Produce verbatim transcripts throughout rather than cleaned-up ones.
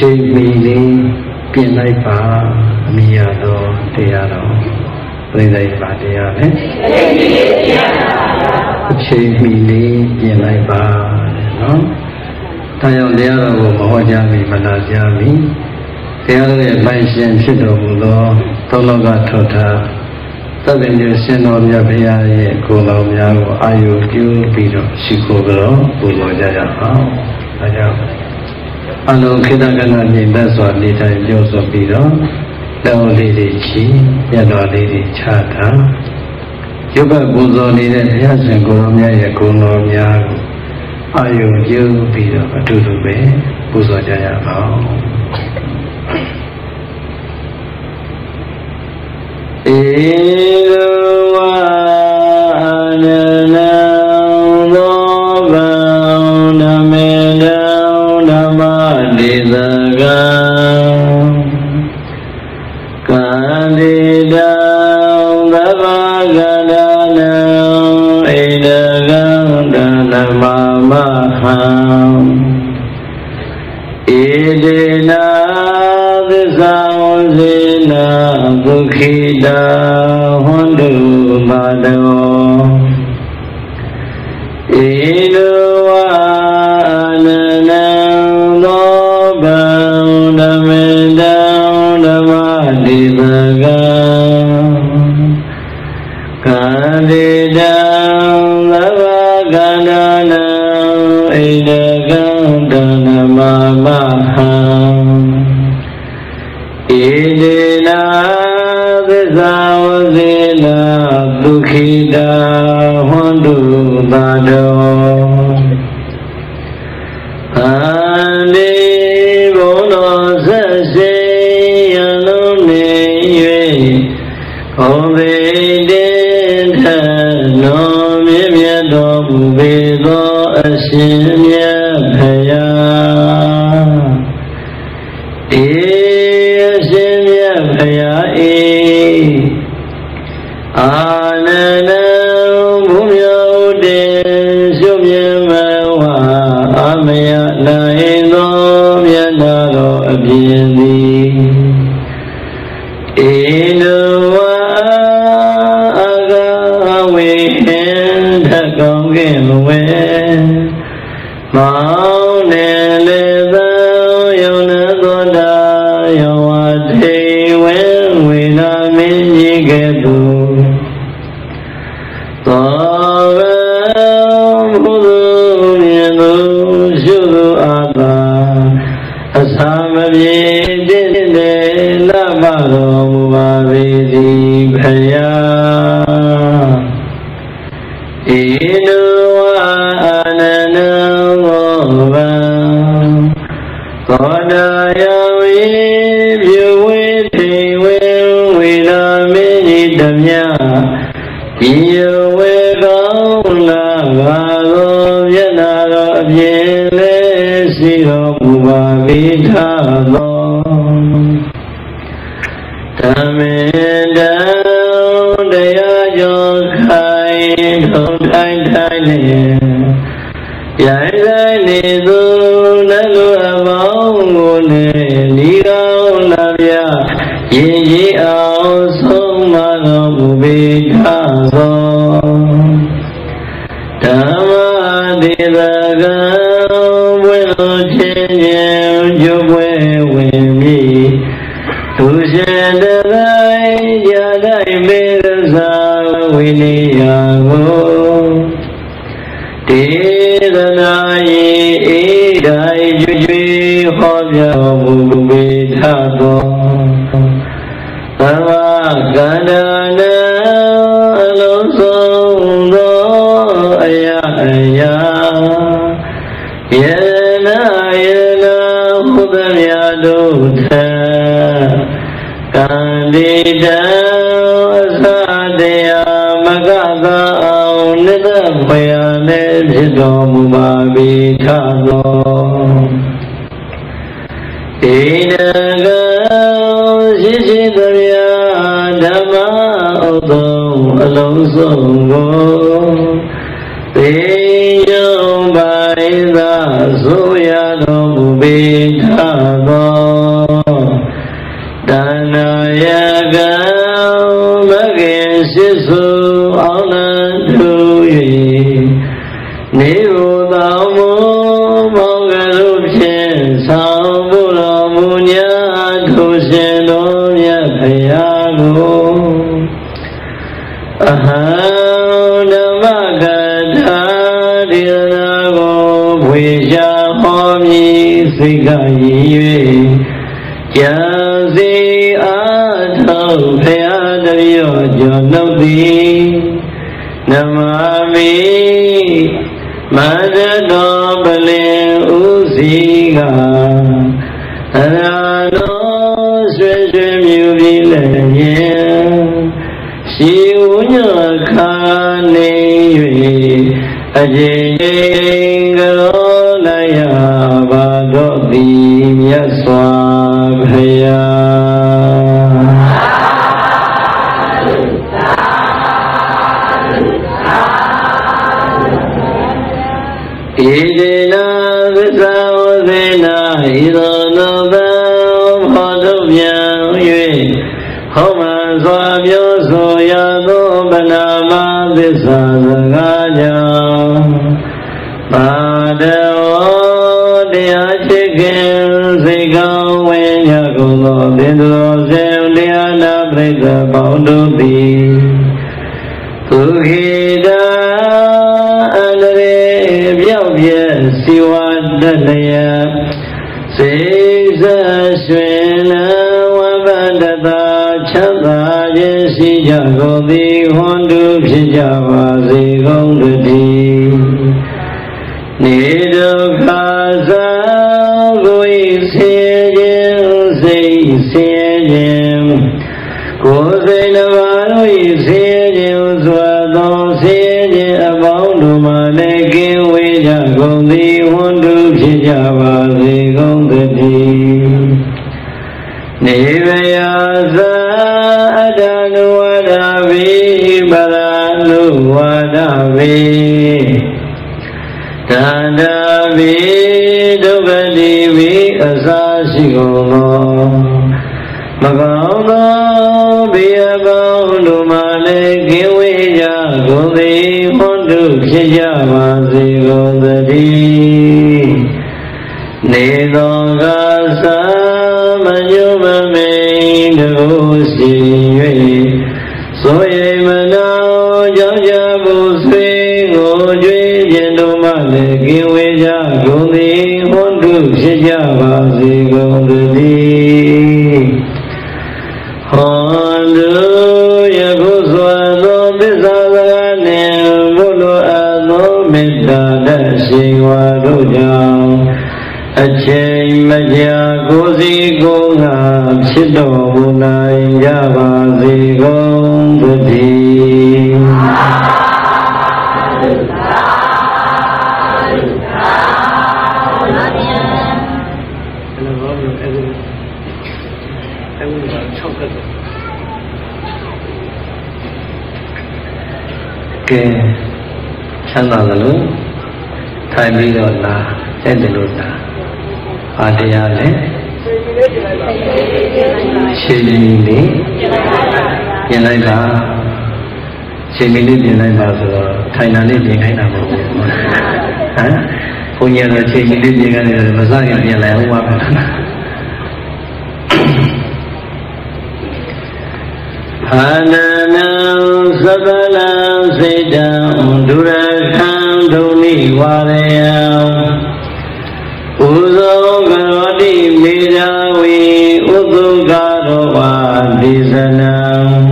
ချိန်မီလေးပြင်လိုက်ပါအမိရတော့တရားတော်ပြိလိုက်ပါတရားလေအချိန်မီလေးပြင်လိုက်ပါနော်ဒါကြောင့်တရားတော်ကိုမဟောကြားမီမနာကြားမီတရားတော်ရဲ့ပိုင်ရှင်ဖြစ်တော်မူသောသုံးလောကထောထားသဗ္ဗညုရှင်တော်မြတ်ဘုရားရဲ့ကိုယ်တော်များကိုအာယုပြုပြီးတော့ရှိခိုးကြတော့ပူဇော်ကြရအောင်ဒါကြောင့်အလုံးခေတ္တကဏမြင်တတ်စွာနေထိုင်ပြောဆိုပြီးတော့တောင်းလေးတွေချီမြတ်တော်လေးတွေချတာရုပ်ဘပူဇော်နေတဲ့ဘုရားရှင်ကိုယ်တော်များရဲ့ကိုယ်တော်များကိုအာယုပြုပြီးတော့အတူတူပဲပူဇော်ကြရအောင်ဧဝံနနံသောဗံဓမ္မေတံဓမ္မတိသကံကန္တိတံသဗ္ဗကန္တနံဣဒကံတနမမဟံဣတိနာသစ္စာဝစေနာဒုက္ခိတာဟွန်တုမာတောဣဒဝါနနံသောဗံဓမ္မေတံဓမ္မတိသကံကန္တိတံသဗ္ဗကန္တနံဣဒကံတနမမဟံဣတိနာသစ္စာဝစေနာဒုက္ခိတာဟွန်တုပါတောအန္တိဘုံတော်ဆက်စေရလုံးနေ၍ဘုံပေတင်ထနောမြင့်မြတ်တော်မူပေသောအရှင်မြတ်ဖယားဧအရှင်မြတ်ဖယားဧအာနန္ဒဘုမြောတင်ရှုမြတ်မဝါအမယနိုင်သောမြတ်နာတော်အပြင်သည်ဧနဝါအကဝေဟင်ထကောင်းကင်ဝေမောင်းနေလေသောယောနသောတာယောဝထေဝေဝေနာမင်းကြီးကဲ့သို့သောဘဘုသူမြင်သူရှုသူအာသာအသာမပြေတည်တယ်လမတော်မူပါပေသည်ဖယားဣနဝါအာနန္ဒသောဗံသောတာယောဤပြုဝေထေဝေဝေနာမင်းကြီးတမြဤဝေကောင်းလာပါသောမျက်နာတော်အပြင်လေးရှိတော်မူပါမိထသောဓမ္မေတံတရားကျော်ခိုင်ထုံထိုင်ထိုင်နေရိုင်းဆိုင်နေသူနတ်လူအပေါင်းကိုနေဒီကောင်းလာပြရင်ကြီးအောင်ဆုံးမတော်မူပေထသောဓမ္မတိသကံဝိလိုချင်းချင်းကျုပ်ပွဲဝင်မိသူရှင်တတိုင်းရတိုင်းမေရသာဝိနိယကိုတေသနာယေဧတိုင်းကျွကျွေဟောပြမူပေထသောသဗ္ဗကန္တနာအလုံးစုံသောအရာအရာယနာယနာဘုဒ္ဓမြတ်တို့ထံကန္တိတံအစတရားမကသာအောင်နိတ္တဖွယ်နဲ့ဖြစ်တော်မူပါပေထသောဣဒကံရှိရှိသမျှဓမ္မဥဒ္ဓံအလုံးစုံကိုသေယံပါရိသဆိုရတော်မူပေထသောထုရှင်တော်မြတ်ဖရာကိုအဟံဓမ္မကထာဒေသနာကိုဝေရှာဟောမည်စိတ်ကရည်၍ကြံစီအားထုတ်ဖရာတပည့်တော်ကျော်နှုတ်သည်နမမိမန္တတော်ပလင်ဥစီကအရာတော်ရွှေရွှေမြူပြီးလည်းရင်ရှိဝညခါနေ၍အကျဉ်းကြောလိုက်ရပါတော့သည်မြတ်စွာဘုရားဣတိနာသစ္စာဝသေနာဣသောနောဘံဟောတုပြန်၍ဟောမှန်စွာပြောဆိုရသောဗနာမသစ္စာစကားကြောင့်ပါတော်တရားချစ်ခင်စိတ်ကောင်းဝိညာဉ်ကုန်သောသင်္တော်စေတရားနာပရိသတ်ပေါင်းတို့သည်သူခိတာအန္တရေပြောက်ပြည့်စီဝါတတယစေစရွှင်လဝဗန္တတာချမ်းသာခြင်းရှိကြကုန်သည်ဟွန်တုဖြစ်ကြပါစေကုန်တည်းနေဒုက္ခသာကိုယ်ဆင်းခြင်းစိတ်ဆင်းခြင်းကိုယ်စိတ်နှပါတို့၏ဆင်းခြင်းစွာသောဆင်းခြင်းအပေါင်းတို့မှလည်းကင်းဝေးကြကုန်သည်ဟွန်တုဖြစ်ကြပါစေကုန်တည်းနေဗယာသအတ္တနုဝါဒဝိပရာနုဝါဒဝိတန္တဝိဒုက္ခတိဝိအစာရှိကုန်သောမကောင်းသောဘေးအပေါင်းတို့မှလည်းကင်းဝေးကြကုန်သည်ဟွန်တုဖြစ်ကြပါစေကုန်တည်းနေသောကသာမညုမမိန်တို့ရှိ၍ဆိုရိမနောကြောင့်ကြဖို့ဆွေကိုကြွေးခြင်းတို့မှလည်းကင်းဝေးကြကုန်သည်ဟွန်တုဖြစ်ကြပါစေကုန်တည်းဟောတုယခုစွာသောသစ္စာစကားနှင့်ဘုလိုအပ်သောမေတ္တာတရှိဝါတို့ကြောင့်အချိန်မကြာကိုယ်စီကိုယ်ငါဖြစ်တော်မူနိုင်ကြပါစေကုန်တည်းကဲချမ်းသာသလိုထိုင်ပြီးတော့လာတဲ့တယ်လို့သာဘာတရားလဲရှင်ကြီးလေးပြင်လိုက်ပါရှင်ကြီးလေးပြင်လိုက်ပါဆိုတော့ထိုင်တာလေးပြင်ခိုင်းတာမဟုတ်ဘူးဟမ်ဘုန်းကြီးကတော့ရှင်ကြီးလေးပြင်ခိုင်းတယ်မစခင်ပြင်လိုက်အောင်ပါပဲအာနနံသဗ္ဗလံစေတံဒုရခံဒုနိဝါရယံဥဇောကရောတိမေရာဝေဥသုကာရောဝါဒေသနံ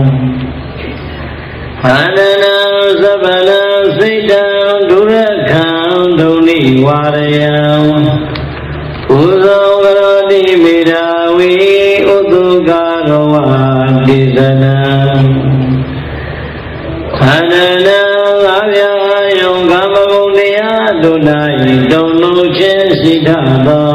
အာနနံသဗ္ဗလံစေတံဒုရခံဒုနိဝါရယံဥဇောကရောတိမေရာဝေဥသုကာရောဝါဒေသနံခန္ဓာနာငါးပြားယုံကမ္မဂုဏ်တရားတို့၌တုံလုံးခြင်းရှိတတ်သော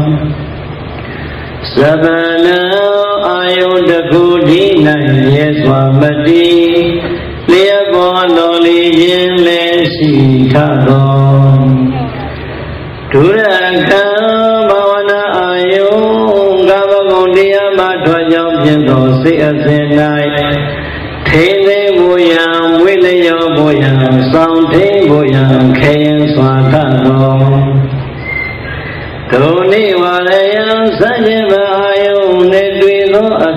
သဗ္ဗနံအာယုတခုဒီ၌ရဲစွာမတည်လျက်ပေါ်တော်လီခြင်းလည်းရှိထသောဒုရခံဘာဝနာအာယုကမ္မဂုဏ်တရားမှထွက်ကြောင်းဖြစ်သောစိတ်အစဉ်၌ထိမ့်သိဖို့ရန်ဝိလျောဖို့ရန်ဆောင်ထိန်ဖို့ရန်ခေရင်စွာတတ်သောဒုနိဝါရယံစัจ java အာယုန်နှ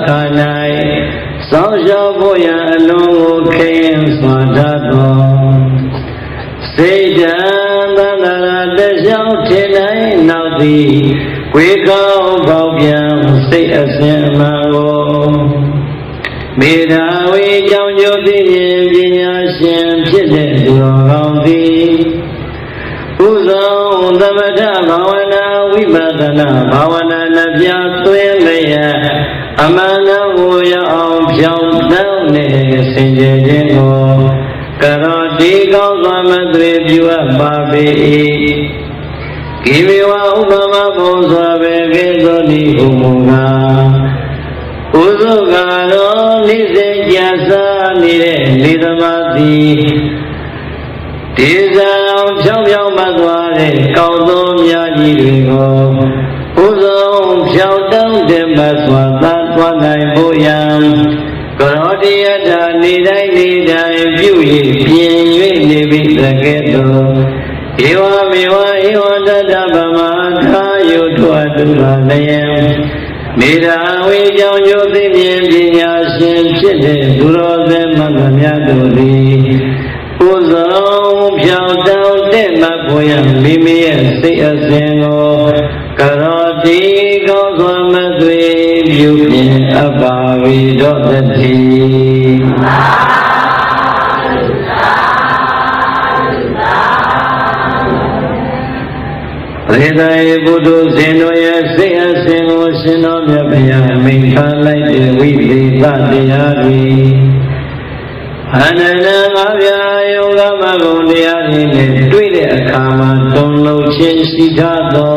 ခါ၌စောင့်ရှောက်ဖို့ရန်အလုံးကိုခဲရင်စွာတတ်သောစိတ်ဓာတ်သန္တာရတလျှောက်ထင်တိုင်းနောက်သည်ဝေကောင်းပေါက်ပြန်စိတ်အစဉ်အမှန်ကိုမေတ္တာဝေကြောင့်ကျိုးသိရင်ပညာရှင်ဖြစ်တဲ့သူတော်ကောင်းသည်ဥဆုံးသမထဘာဝနာဝိပဿနာဘာဝနာနှပြသွင်းလျက်အမှန်ကိုရောက်အောင်ဖြောင်းတန်းနေစင်ကြယ်ခြင်းကိုကရောတိကောင်းစွာမသွေပြုအပ်ပါပေ၏ကိမေဝဥပမဘုံစွာပဲကဲ့သို့ဤဟုမူကားဥစုကတော့နိစေကြာစားနေတဲ့လေသမသည်ဒီဇံဖြောင်းဖြောင်းမှသွားတဲ့ကောင်းသောများကြီးတွေကိုဥဆုံးဖြောင်းတောင်းတင်မှစွာသာသွားနိုင်ဖို့ရန်ကရောတိယတာနေတိုင်းနေတိုင်းပြု၍ပြင်၍နေပြီတကဲ့သို့ဧဝမေဝဧဝတတဗမထာယုထွတ်သူပါလျင်မေတ္တာဝေကြောင့်ကျိုးသိမြင်ပညာရှင်ဖြစ်တဲ့သူတော်စင်မဂ္ဂများတို့သည်ဥဆုံးဖြောင်းတောင်းတဲ့မဖို့ရမိမိရဲ့စိတ်အစဉ်ကိုကရောတိကောင်းစွာမသွေပြုပြင်အပ်ပါ၏တော့တည်းရေတယေဘုဒ္ဓဇင်တို့ရဲ့စိတ်အစဉ်ကိုရှင်တော်မြတ်ဗျာမိန့်ထားလိုက်တဲ့ဝိသေသတရားတွေအနန္တငါးပြာယောဂမဂုဏ်တရားတွေနဲ့တွေ့တဲ့အခါမှာတုံ့လုံခြင်းရှိတတ်သော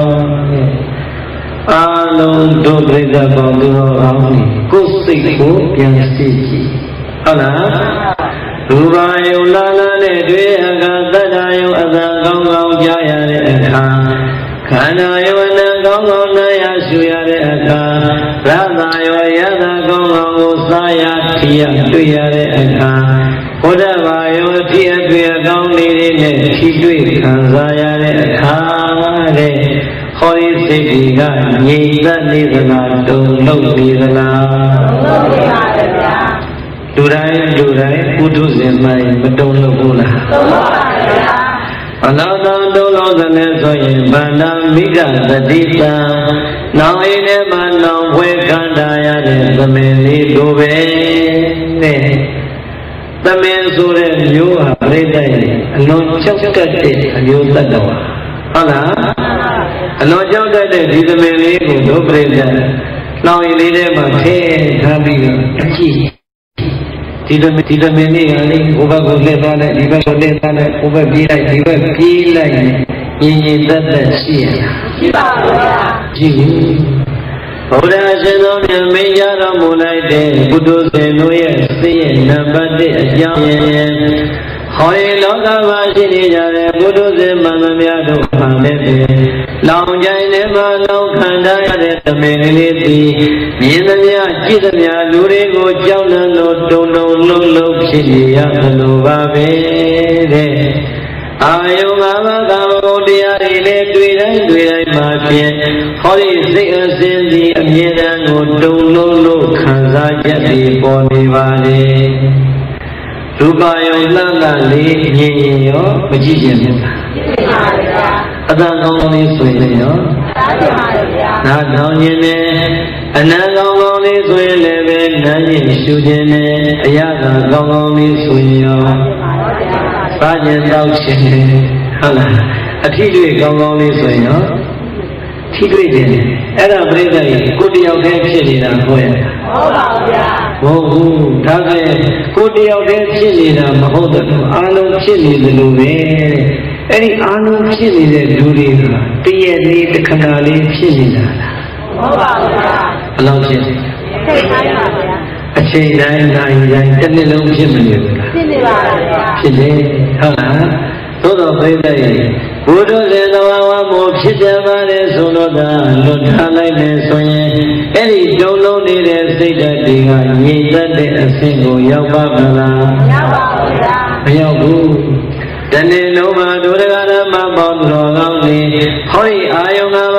အာလုံးတို့ပြိဿပေါင်းတို့အောင်ကိုယ်စိတ်ကိုပြန်သိကြည့်ဟုတ်လားရူပါယုလာလာနဲ့တွေ့အခါသတ္တယုအသံကောင်းကောင်းကြားရတဲ့အခါခန္ဓာယုအနံကောင်းကောင်းနာရရှုရတဲ့အခါရသယောယသကောင်းကောင်းကိုစားရထီရတွေ့ရတဲ့အခါဘုဒ္ဓဘာယောအဖြစ်အတွေ့အကောင်းလေးတွေနဲ့ထီတွေ့ခံစားရတဲ့အခါတဲ့ဟောဒီစိတ်ကြီးကငြိမ်သက်နေသလားတုံ့လုံနေသလားတုံ့လုံပါဗျာလူတိုင်းလူတိုင်းပုထုဇဉ်မိုင်းမတုံ့လုံဘူးလားတုံ့လုံပါဗျာအလောတော်တုံ့လုံတဲ့ဆိုရင်ဗန္ဒမိကသတိတံနောင်အိနဲ့မှနောင်ဖွဲခန္ဓာရတဲ့သမင်လေးတို့ပဲနဲ့သမင်ဆိုတဲ့မျိုးဟာပြိတ္တရဲ့အလွန်ချောက်ကပ်တဲ့အမျိုးတ attva ဟုတ်လားအလွန်ကြောက်တတ်တဲ့ဒီသမင်လေးကိုဒုပရိသတ်လောင်ရည်လေးထဲမှာထည့်ထားပြီးတော့အကြည့်ဒီသမင်ဒီသမင်လေးကလေဟိုဘက်ကိုလှည့်သွားလိုက်ဒီဘက်ကိုလှည့်သွားလိုက်ဟိုဘက်ပြေးလိုက်ဒီဘက်ပြေးလိုက်ရင်ညီညီသက်သက်ရှိရလားရှိပါဘူးဗျာရှိဘူးဘုရားရှင်တော်မြတ်မင်းရတော်မူလိုက်တဲ့ဘုဒ္ဓဇင်တို့ရဲ့စိတ်ရဲ့နံပါတ်တစ်အကြောင်းရင်းဟောဒီလောကမှာရှိနေကြတဲ့ဘုဒ္ဓဇင်မှန်သမျှတို့မှလည်းပဲလောင်ကြိုင်ထဲမှာလောင်ခံထားရတဲ့သမင်လေးသည်မြင်သမျှကြည့်သမျှလူတွေကိုကြောက်လန့်လို့တုံတုံလုံးလုံးဖြစ်နေရသလိုပါပဲတဲ့အာယုံငါးပါးကံကုန်တရားတွေလည်းတွေ့တိုင်းတွေ့တိုင်းမှာဖြင့်ဟောဒီစိတ်အစဉ်ဒီအမြဲတမ်းကိုတုံလုံးလို့ခံစားချက်ပြီးပေါ်နေပါလေရူပယုံလှလှလေးမြင်ရင်ရောမကြည့်ခြင်းဘူးလားကြည့်ပါဗျာအတန်ကောင်းလေးဆိုရင်ရောကြည့်ပါဗျာနားထောင်ခြင်းနဲ့အနံကောင်းကောင်းလေးဆိုရင်လည်းပဲနားရင်ရှုခြင်းနဲ့အရာကောင်းကောင်းလေးဆိုရင်ရောစားခြင်းတောက်ခြင်းဟုတ်လားအထီးတွေကောင်းကောင်းလေးဆိုရင်ရောထီးတွေ့ခြင်းအဲ့ဒါပြိဿကြီးကိုတယောက်တည်းဖြစ်နေတာဟုတ်ရဲ့ဟုတ်ပါဗျာမဟုတ်ဘူးဒါပဲကိုတယောက်တည်းဖြစ်နေတာမဟုတ်တော့အားလုံးဖြစ်နေတယ်လို့ပဲအဲ့ဒီအားလုံးဖြစ်နေတဲ့လူတွေကတရက်လေးတစ်ခဏလေးဖြစ်နေတာလားဟုတ်ပါဗျာဘယ်လောက်ဖြစ်လဲအချိန်တိုင်းပါဗျာအချိန်တိုင်းနိုင်တိုင်းတစ်နှစ်လုံးဖြစ်မနေဘူးလားဖြစ်နေပါဗျာဖြစ်နေဟုတ်လားသို့တော်ပြိဿရဲ့ဘုဒ္ဓဇင်တော်ဝါမို့ဖြစ်ကြပါလေဆိုတော့သာလွတ်ထားလိုက်မယ်ဆိုရင်အဲ့ဒီတုံးလုံးနေတဲ့စိတ်ဓာတ်တွေကငြိမ်သက်တဲ့အဆင့်ကိုရောက်ပါမလားရောက်ပါဘူးဗျာမရောက်ဘူးတနေ့လုံးမှာဒုရဂရမပေါင်းတော်ကောင်းနေဟောဒီအာယုံငါးပါးကမ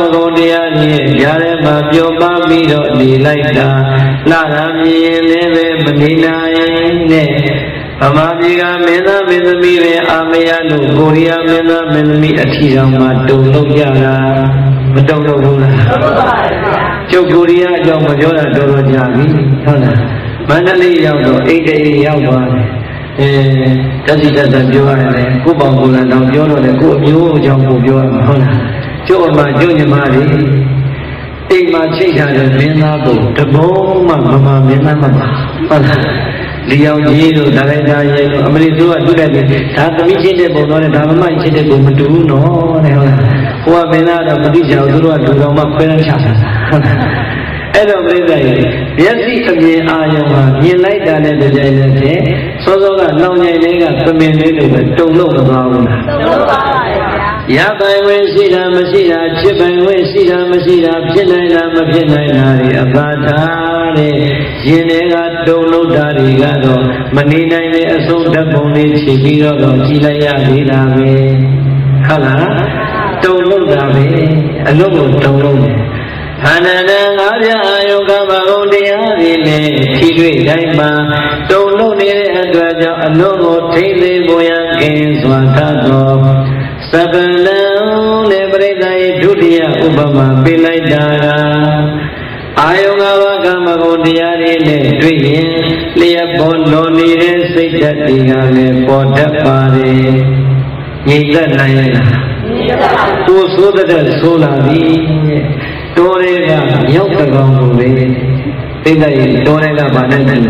Kamagondiyani Yarema Pyopa Mido Nilaita Larami Leve Maninaine Amabiga Mena Menami Amayanu Korea Mena Menami Atirama Dologara Madologula Chokuria Jomajora Dolojavi Hana Manali Yaudo Ede Yawa Tasi Tata Joane Kubangula Now Jono the Kubu Jambu Joan Hana Joma Jonimari Ema Chita Menabo the Boma Mama Menama Hana Liao Jiro, Dalai Amridu, do that. Tami Chitable, not a Dama Chitable, do no, who are Benada, Madija, Dura, Duma, Penachasa. Edo Bredai, Yasi Kami Ayama, you like that at the Jay, so that no Nega, come in, don't look around. Yabai, when she done, Machina, Chip and when she done, Machina, Pinina, Mapinina, Abata. Yenega Dolo Darigado, Manina, a soul that only Chibiro, Chilaya, Vidame, Hala, Dolo Dame, a logo Dolo. Hanana, Aria, Yoga, Magonia, Kiri, Daima, Dolo, Nedraja, a logo, Tele, Boya, Games, Watato, Sabana, Nebreda, Julia, Obama, Bilaidara. Ayongawa Kamagondiyani Dream, Leopold Loni, Sitatia, Potapari, Nita Nayana, who saw the Solari, Torega, Yokagambe, Pidai, Torega Banan,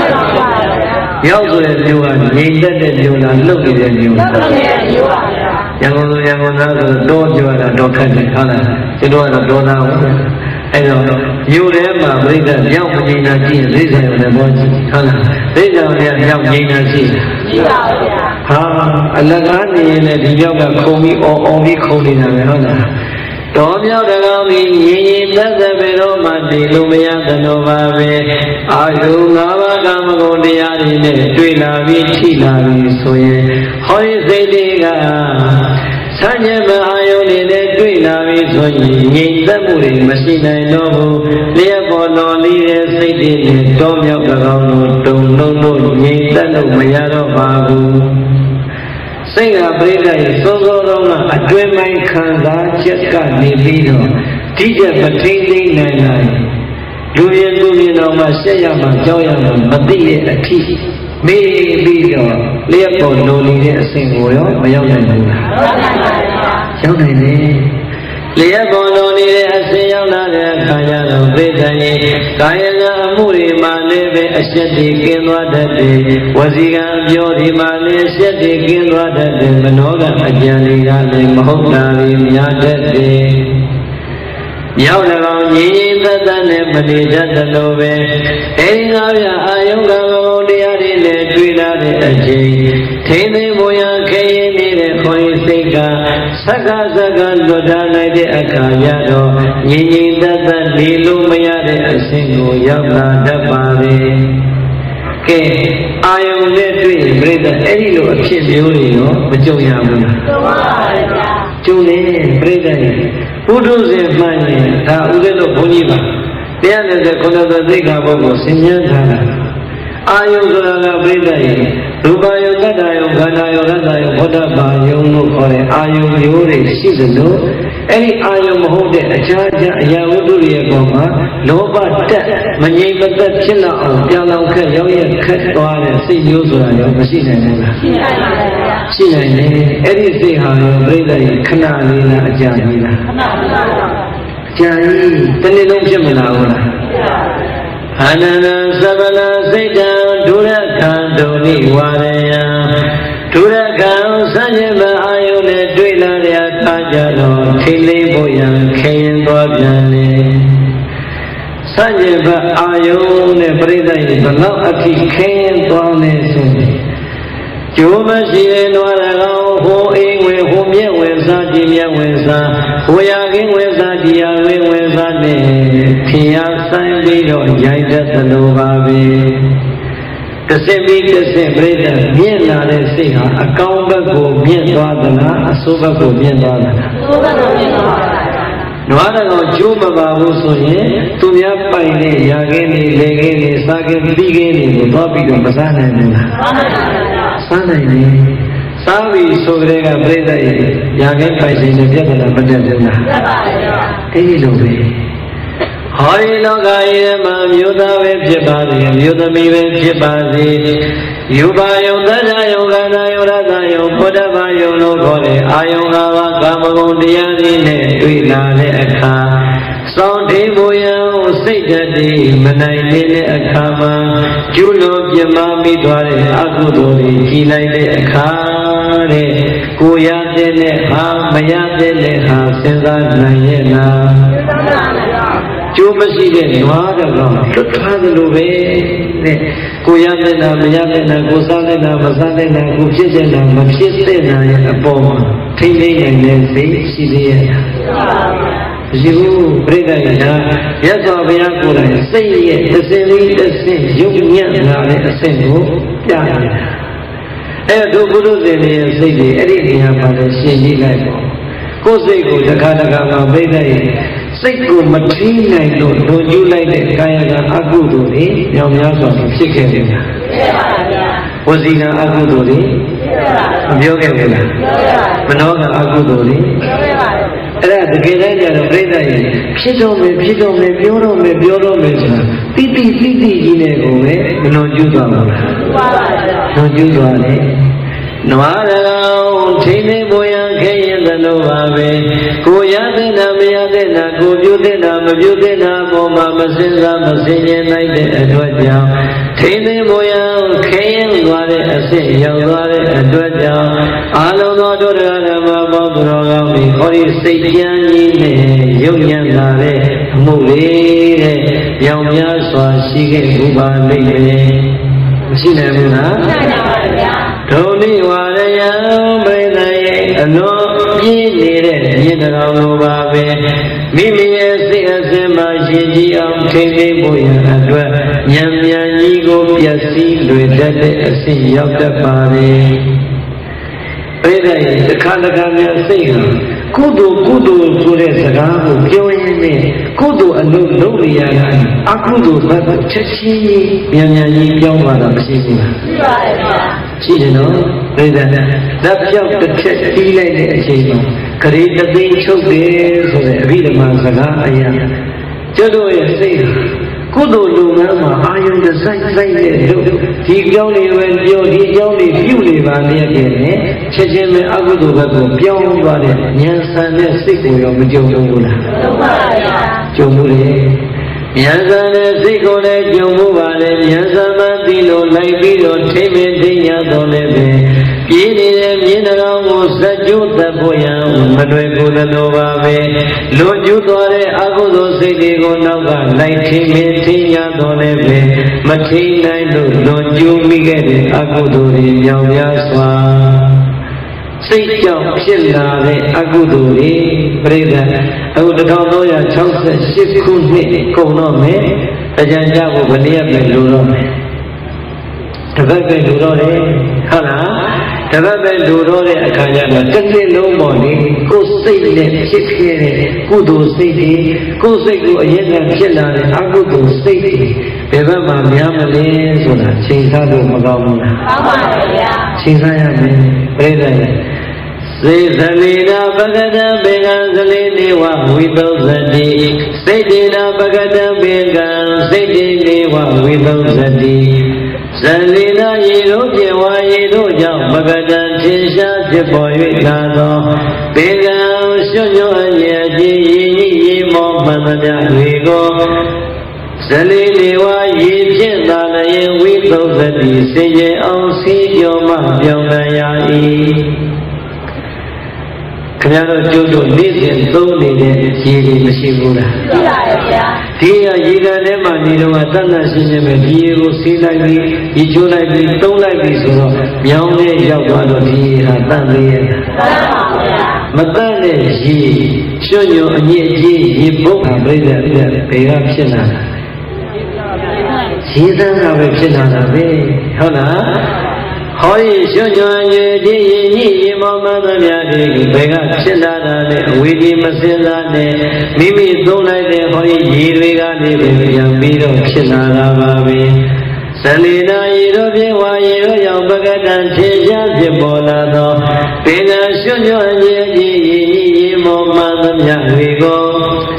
Yosu and you are Nita and you are looking at you. Yango Yangona, don't you are a doctor, you know a doctor. I don't know. You remember, bring that young Nina G, Lisa, and the boys. Lisa, young Nina G. Ha, Alagani, and the yoga Komi or only Koni. Don't you allow me, let the Veroma, the Lumia, the Nova, Ayu, Nava Gamagoniani, Twila, Vichila, Soye, Hoy Zediga. Sanyama Ayoni, the Twila, Visoyi, the Muri, Machina, no, Leopold, Lee, City, Tom Yokano, Tom, no, no, Yitano, Mayaro, Babu. Sing a brida, so long, a twin my Kanda, Cheska, Nibino, teacher, Patrine, Nine, Julian Lumino, Masayama, Joyama, Madi, a tea. Maybe Leopold no leader sing oil, my young man. Young man, Leopold no leader sing young man, Kayano, Bethany, Kayana, Muri, Maleve, a shedding in what that day. Was he a beauty, Malay, shedding in what that day, Manoga, a jelly, Mahota, that day. Yauna, Yin, the Nebani, the Nove, Enavia, Ayunga. Tene Moya Kayani, Koi Sika, Saka Saka, Lodana de Akayado, Yini Dada, Nilu Mayade, a single Yabla Dabari. K. I am Netri, Breda, Elio, Chilio, Bajoyamuna. Julie, Breda, who does it, Mani, Taudelo Boniva, the other the Koda Diga Bobo, Sinyana. Ayogana Bridai, Rubayo Gadayo, Ganayo, Ganayo, Hodaba, Yono, Kore, Ayom Yuri, Shizano, any Ayom Hode, a charger, Yawuria Goma, Loba, Maneva, Chilla, Yalanka, Yoya, Kat, see Yusra, Machine. China, anything how Bridai, Kanalina, Janina. Jani, Tenino Jimana. Hanana Sabala Sita, Durakan, Doni, Waraya, Durakan, Sanjama, Ayone, Dwilaria, Tajano, Tili Boyan, Kayan Bodani. Sanjama, Ayone, Brida, the love of the Kayan Bodani. Juma Shire Noara, who in with whom you were Sajimia Wesa, who are in with Sadia, with Sadi, Tia Sandido, Jaida Sanovavi. The same week, the same brother, Miena, they say, a Kamba go, Miendana, a Soba go, Miendana. nói là còn chú mà bà vô số nhé tôi nhớ bài này nhà cái này lệ cái này sa cái đi cái này của tôi bị được sa này nữa sa này này sa vì số cái cái bây giờ nhà cái bài này nó biết là vấn đề gì nào cái gì đâu vậy hỏi nó cái mà miêu tả về phía bà gì miêu tả mi về phía bà gì yêu bà yêu ta ra yêu ca ta yêu ra ta yêu phật bà yêu nó có thể ai yêu ca ba ca mà con đi ăn đi nè tùy là nè akha sau thế bồi yêu say chất đi mà này nè nè akha mà chú lo piệt mà mi thoa nè aku đồ đi chỉ lại nè akha nè cô ya thế nè ha mà ya thế nè ha sinh ra này nè na chú bác sĩ để nói được rồi rất là nhiều về này cô ya thế nào mà ya thế nào cô sao thế nào mà sao thế nào cô biết thế nào mà biết thế nào ở bộ mà thấy mấy ngày này thấy gì vậy dù bây giờ là bây giờ bây giờ cô này xây dựng cái xây dựng cái xây dựng nhận là cái xây dựng nhà ấy đồ bút gì này xây dựng ấy đi nhà mà để xây dựng lại bộ cô xây cô đã khai ra mà bây giờ xây cô mà thi này đồ đồ du lịch để khai ra ác cụ đồ đi nhau nhau rồi xích cái gì nè cô gì là ác cụ đồ đi biểu cái gì nè mình nói là ác cụ đồ điအဲ့ဒါတကယ်တမ်းကျတော့ပြိဿရဲ့ဖြစ်တော့မယ်ဖြစ်တော့မယ်ပြောတော့မယ်ပြောတော့မယ်ဆိုတာတိတိတိတိကြီးနဲ့ကိုပဲမလွန်ကျူးသွားပါဘူးလွန်ကျူးသွားတယ်နွားတော်ထိမ့်နေပေါ်ရခဲရင်သလိုပါပဲကိုရတဲ့နာမရတဲ့နာကိုပြုတဲ့နာမပြုတဲ့နာပေါ်မှာမစင်စားမစင်ကျင်နိုင်တဲ့အတွက်ကြောင့်ထိမ့်နေပေါ်ရခဲရင်သွားတဲ့အဆင့်ရောက်သွားတဲ့အတွက်ကြောင့်အာလုံးသောဒုရဓမ္မဘောသူတော်ကောင်းတွေခေါ်ဒီစိတ်ကြမ်းကြီးနဲ့ရုပ်ညံ့လာတဲ့အမှုလေးတဲ့ရောင်များစွာရှိခဲ့ဥပါလိမ့်မယ်မရှိနိုင်ဘူးလားမရှိနိုင်ပါဘူးဗျာဒုနိဝါရယံပရိသတ်ရဲ့အလွန်ပြည့်နေတဲ့မြေတော်လိုပါပဲမိမိရဲ့စိတ်အစဉ်မှာရှင်ကြည်အောင်ထိမ့်သိဖို့ရအတွက်ဉာဏ်ဉာဏ်ကြီးကိုပျက်စီးလွေတတ်တဲ့အဆင့်ရောက်တတ်ပါလေပရိသတ်ရဲ့တစ်ခါတစ်ခါများစိတ်ဟာကုသိုလ်ကုသိုလ်ဆိုတဲ့စကားကိုပြောရင်းနဲ့ကုသိုလ်အလုပ်လုပ်ရတာအကုသိုလ်ဘက်ကိုချက်ချင်းမြန်မြန်ကြီးပြောင်းသွားတာမရှိဘူးလားရှိပါတယ်ဗျာရှိတယ်နော်ပြိဿလက်ပြောက်တစ်ချက်တီးလိုက်တဲ့အချိန်မှာဂရေတသိန်းချုပ်တယ်ဆိုတဲ့အဘိဓမ္မာစကားအရာကျွတ်တို့ရဲ့စိတ်ကုသိုလ်လုပ်ငန်းမှာအာယုန်တစ်ဆိုင်ဆိုင်နဲ့တို့ဒီကြောင်းလေးပဲပြောဒီကြောင်းလေးပြုနေပါလေတဲ့ချက်ချင်းပဲအကုသိုလ်ဘက်ကိုပြောင်းသွားတဲ့ဉာဏ်ဆန်တဲ့စိတ်ကိုရောမကြုံဘူးလားကြုံပါဗျာကြုံဘူးလေဉာဏ်ဆန်တဲ့စိတ်ကိုလည်းကြုံမှုပါလေဉာဏ်ဆန်မှသိလို့လိုက်ပြီးတော့ထိမ့်မင်းသိညာတော်လည်းပဲပြင်းနေတဲ့မြင်းတော်ကိုစัจ จุတတ်ဖို့ရန်မလွယ်ဘူးလို့ပါပဲလွန်ကျူးသွားတဲ့အကုသိုလ်စိတ်တွေကိုနောက်ကလိုက်ထိမင်းသိညာတော်လည်းပဲမထိနိုင်လို့လွန်ကျူးမိခဲ့တဲ့အကုသိုလ်တွေမြောင်များစွာစိတ်ကြောင့်ဖြစ်လာတဲ့အကုသိုလ်တွေပြိဿအခုတစ်ထောင်သုံးရာ၆၈ခုနှစ်ကုန်တော့မယ်အကြံကြဖို့ဘယ်နည်းပဲလိုတော့မယ်တပတ်ပဲလိုတော့တယ်ဟုတ်လားတပတ်ပဲလိုတော့တဲ့အခါကျတော့တစ်နှစ်လုံးပေါ်နေကိုယ်စိတ်နဲ့ဖြစ်ခဲ့တဲ့ကုသိုလ်စိတ်တွေကိုယ်စိတ်ကိုအရင်ကဖြစ်လာတဲ့အကုသိုလ်စိတ်တွေဘယ်ဘက်မှာများမလဲဆိုတာချိန်ဆလို့မကောင်းဘူးလားကောင်းပါဘူးဗျာချိန်ဆရမယ်ပြိဿရဲ့စေသလေနာပကတံဘေကံသလေနေဝဝိသုဇတိစိတ်တေနာပကတံဘေကံစိတ်တေနေဝဝိသုဇတိဇလေနာရေတို့ပြေဝါရေတို့ကြောင့်ပကတံထင်ရှားဖြစ်ပေါ်၍လာသောဘေကံရွှွညွှန်အမြဲကြီးရည်ကြီးရေမောမှန်သမျှတွေကိုဇလေနေဝါရေဖြင့်သာလျင်ဝိသုဇတိစေရအောင်စီပြောမှပြောင်းလဲရ၏ခင်ဗျားတို့ကျုပ်တို့နေ့စဉ်သုံးနေတဲ့ရေတွေမရှိဘူးလားရှိပါတယ်ဗျာဒီကရေကန်ထဲမှာနေတော့တတ်တတ်ရှင်းရှင်းပဲဒီရေကိုဆေးလိုက်ပြီးရေချိုးလိုက်ပြီးသုံးလိုက်ပြီးဆိုတော့မြောင်းနဲ့ရောက်သွားတော့ဒီရေဟာတတ်သေးရဲ့တတ်ပါဗျာမတတ်တဲ့ရေရွှွညွအညစ်အကြေးရေပုတ်တာပြိတ္တပြတ်ဘယ်ကဖြစ်လာတာရေသန်းကပဲဖြစ်လာတာပဲဟုတ်လား Hoi Shunyan Yi Mama Yadi, Vega Chilada, Widi Masila, Mimi Dula de Hoi Yigani, Yambido Chilada Babi, Salina Yirobi, Wayo, Bagadan, Chija, Jibolado, Pina Shunyan Yi Mama Yadigo,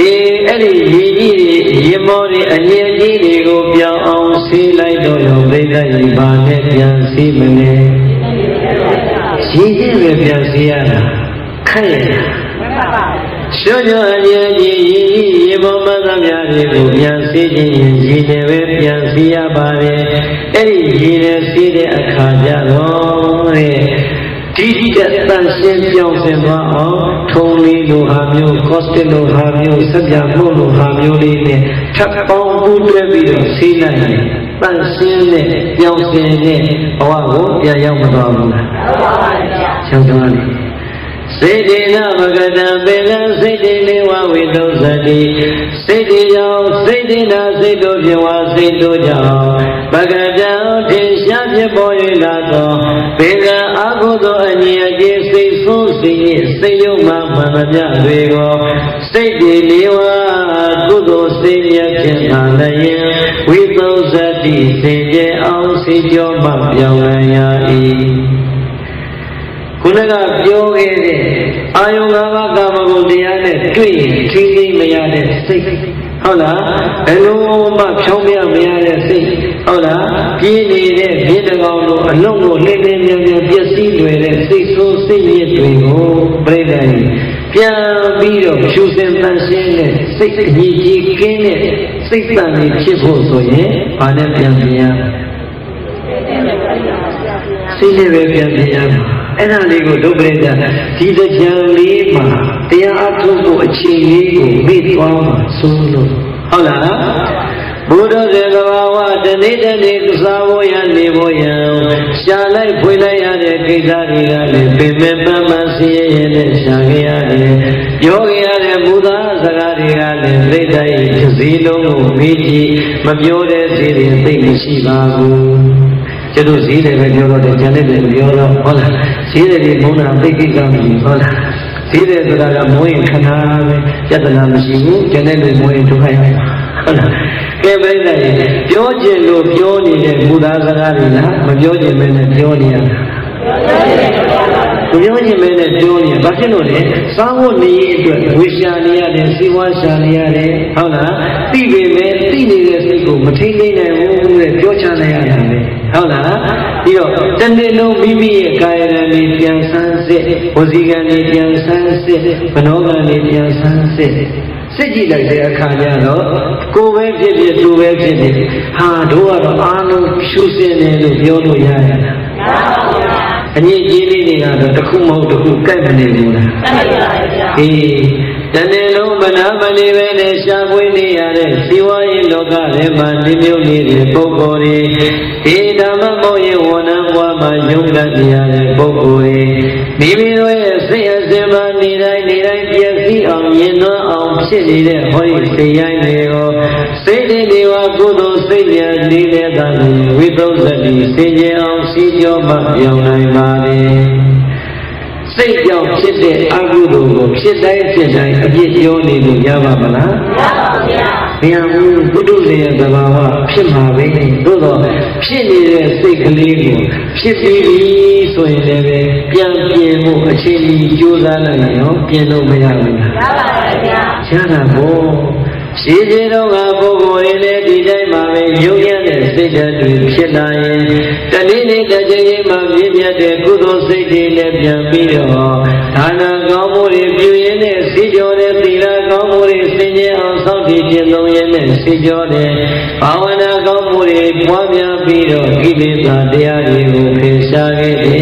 Eddie Yimori and Yadi go beyond sea light or Veda Yibane, Simene. She gave a Piaziana. Kaya. Shoyo and Yadi, Yimoma Yadi, Yansi, Gineve, Piazia Bade, Eddie Gine, Sidi Akaja, Titi Tansin Johnson, Tony Luhamio, Costello Hamio, Sabiamo Luhamio, Tapon Buddha, Sina, Tansin, Johnson, Oago, Yayamadam. Children. Sedina Magada Bela, Sedina with those Zadi, Sedina, Sedina, Sedo, Sedo, Bagada, Tisha, Boy Lato, Bela, Agodo, and Yagi, say so, say you, Mamma, Sedi Liwa, Gudo, Sedia, Chena, with those Zadi, Sedia, I'll see your Mabia. Kunaga Yogi, Ayunga Gamagudiane, Twin, Tini Mayade, six. Hola, hello, Machomia Mayade, six. Hola, Pini, Vidago, Alongo, Living, Piasi, six, so say it to go, Breda, Pia, Bido, Chusen, Tansin, six, Yiji, Kene, six, and Chipo, so ye, Panapia. See and I go to Breda, see the Jalima, they are to achieve meet one solo. Hola, Buddha de Lava, the Nita Savoya, Nevoya, shall I put a Kizaria, remember Masi and Shagia, Yogia, Buddha, Zagaria, Breda, Zino, Miji, Mabiore, Zidi, Think Shiva. Chadu see the Yoro, the Janet, Yoro, Hola, see the Mona, Big Gami, Hola, see the Moy, Kana, Jatana, Shimu, Janet, Moy to Haya, Hola, Kevin, George, Pioni, Buddha Zarina, Majoji, and Pionia. Pioni, and Pionia, but you know, someone need Wishania, and Siwa Shania, Hola, Tibi, Tini, Matilda, and Piochana. Hola, you know, Tandino Mimi, Kairani, Pian Sanse, Ozigani, Pian Sanse, Panogani, Pian Sanse. Siji like the Akanyano, go away, two ways, Ha, do Arno, Shusen, and Yono Yana. And yet, Yelina, the Kumo, the Kukamani. He. Danelo Manamani Venesha Winnie, Siwa Loga, Mandimuni, Bogori, Idama Moye, one Wama, Yunga, Bogori, Mimi, say as the man, Nida, Nida, Yasi, on Yena, on Chili, Hoy, Sayano, say the Niwa Gudo, Saya, Nida, with those that he say, on Sidio, Mabiona, Mari. Say your shit, Agudo, shit, I said, I get your name, Yamamana. We are good to the Baba, Pima, Dodo, Pini, Sick Ligo, Shippy, so in the Pian Piemo, Chili, Juzana, Piano Mayamina. Chana Bo. She did on a bogo in a day, Mammy, Julian, and Satan with Chennai. The Nini, the Jayma, Vivia, the Kudo City, Lebia, Bido, Tana Gomori, Buyen, Sijone, Tira Gomori, Senior, Saudi, Genoyan, Sijone, Pawana Gomori, Pamia, Bido, Gibita, Diari, Pesage,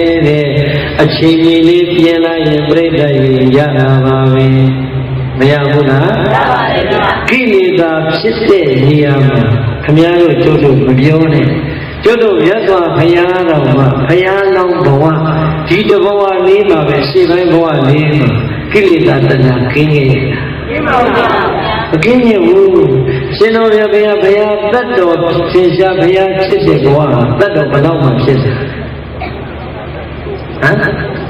a chimney, Piena, and Breda, Yana, Mayamuna. Kilida Shiste Yama, Kamiano Jodo, Bione, Jodo Yaswa, Payana, Payana Boa, Tito Boa Lima, Shiva Boa Lima, Kilida King. Again, you, she ရှင်တော်မြတ်ဘုရားဘုရားတတ်တော်သင်္ရှားဘုရားချစ်တဲ့ဘဝတတ်တော်ဘယ်တော့မှဖြစ်စေဟမ်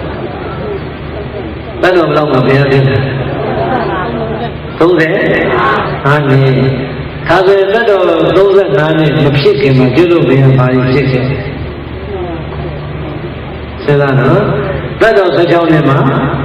တတ်တော်ဘယ်တော့မှဘုရားဖြစ်တယ်သုံးဆယ်ဟာနှစ်ဒါဆိုရင်တတ်တော်သုံးဆယ်ငါးနှစ်မဖြစ်ခင်မှာကျွတ်လို့ဘုရားဘာကြီးဖြစ်ခဲ့စဉ်းစားနော်တတ်တော်ဆယ်၆နှစ်မှာ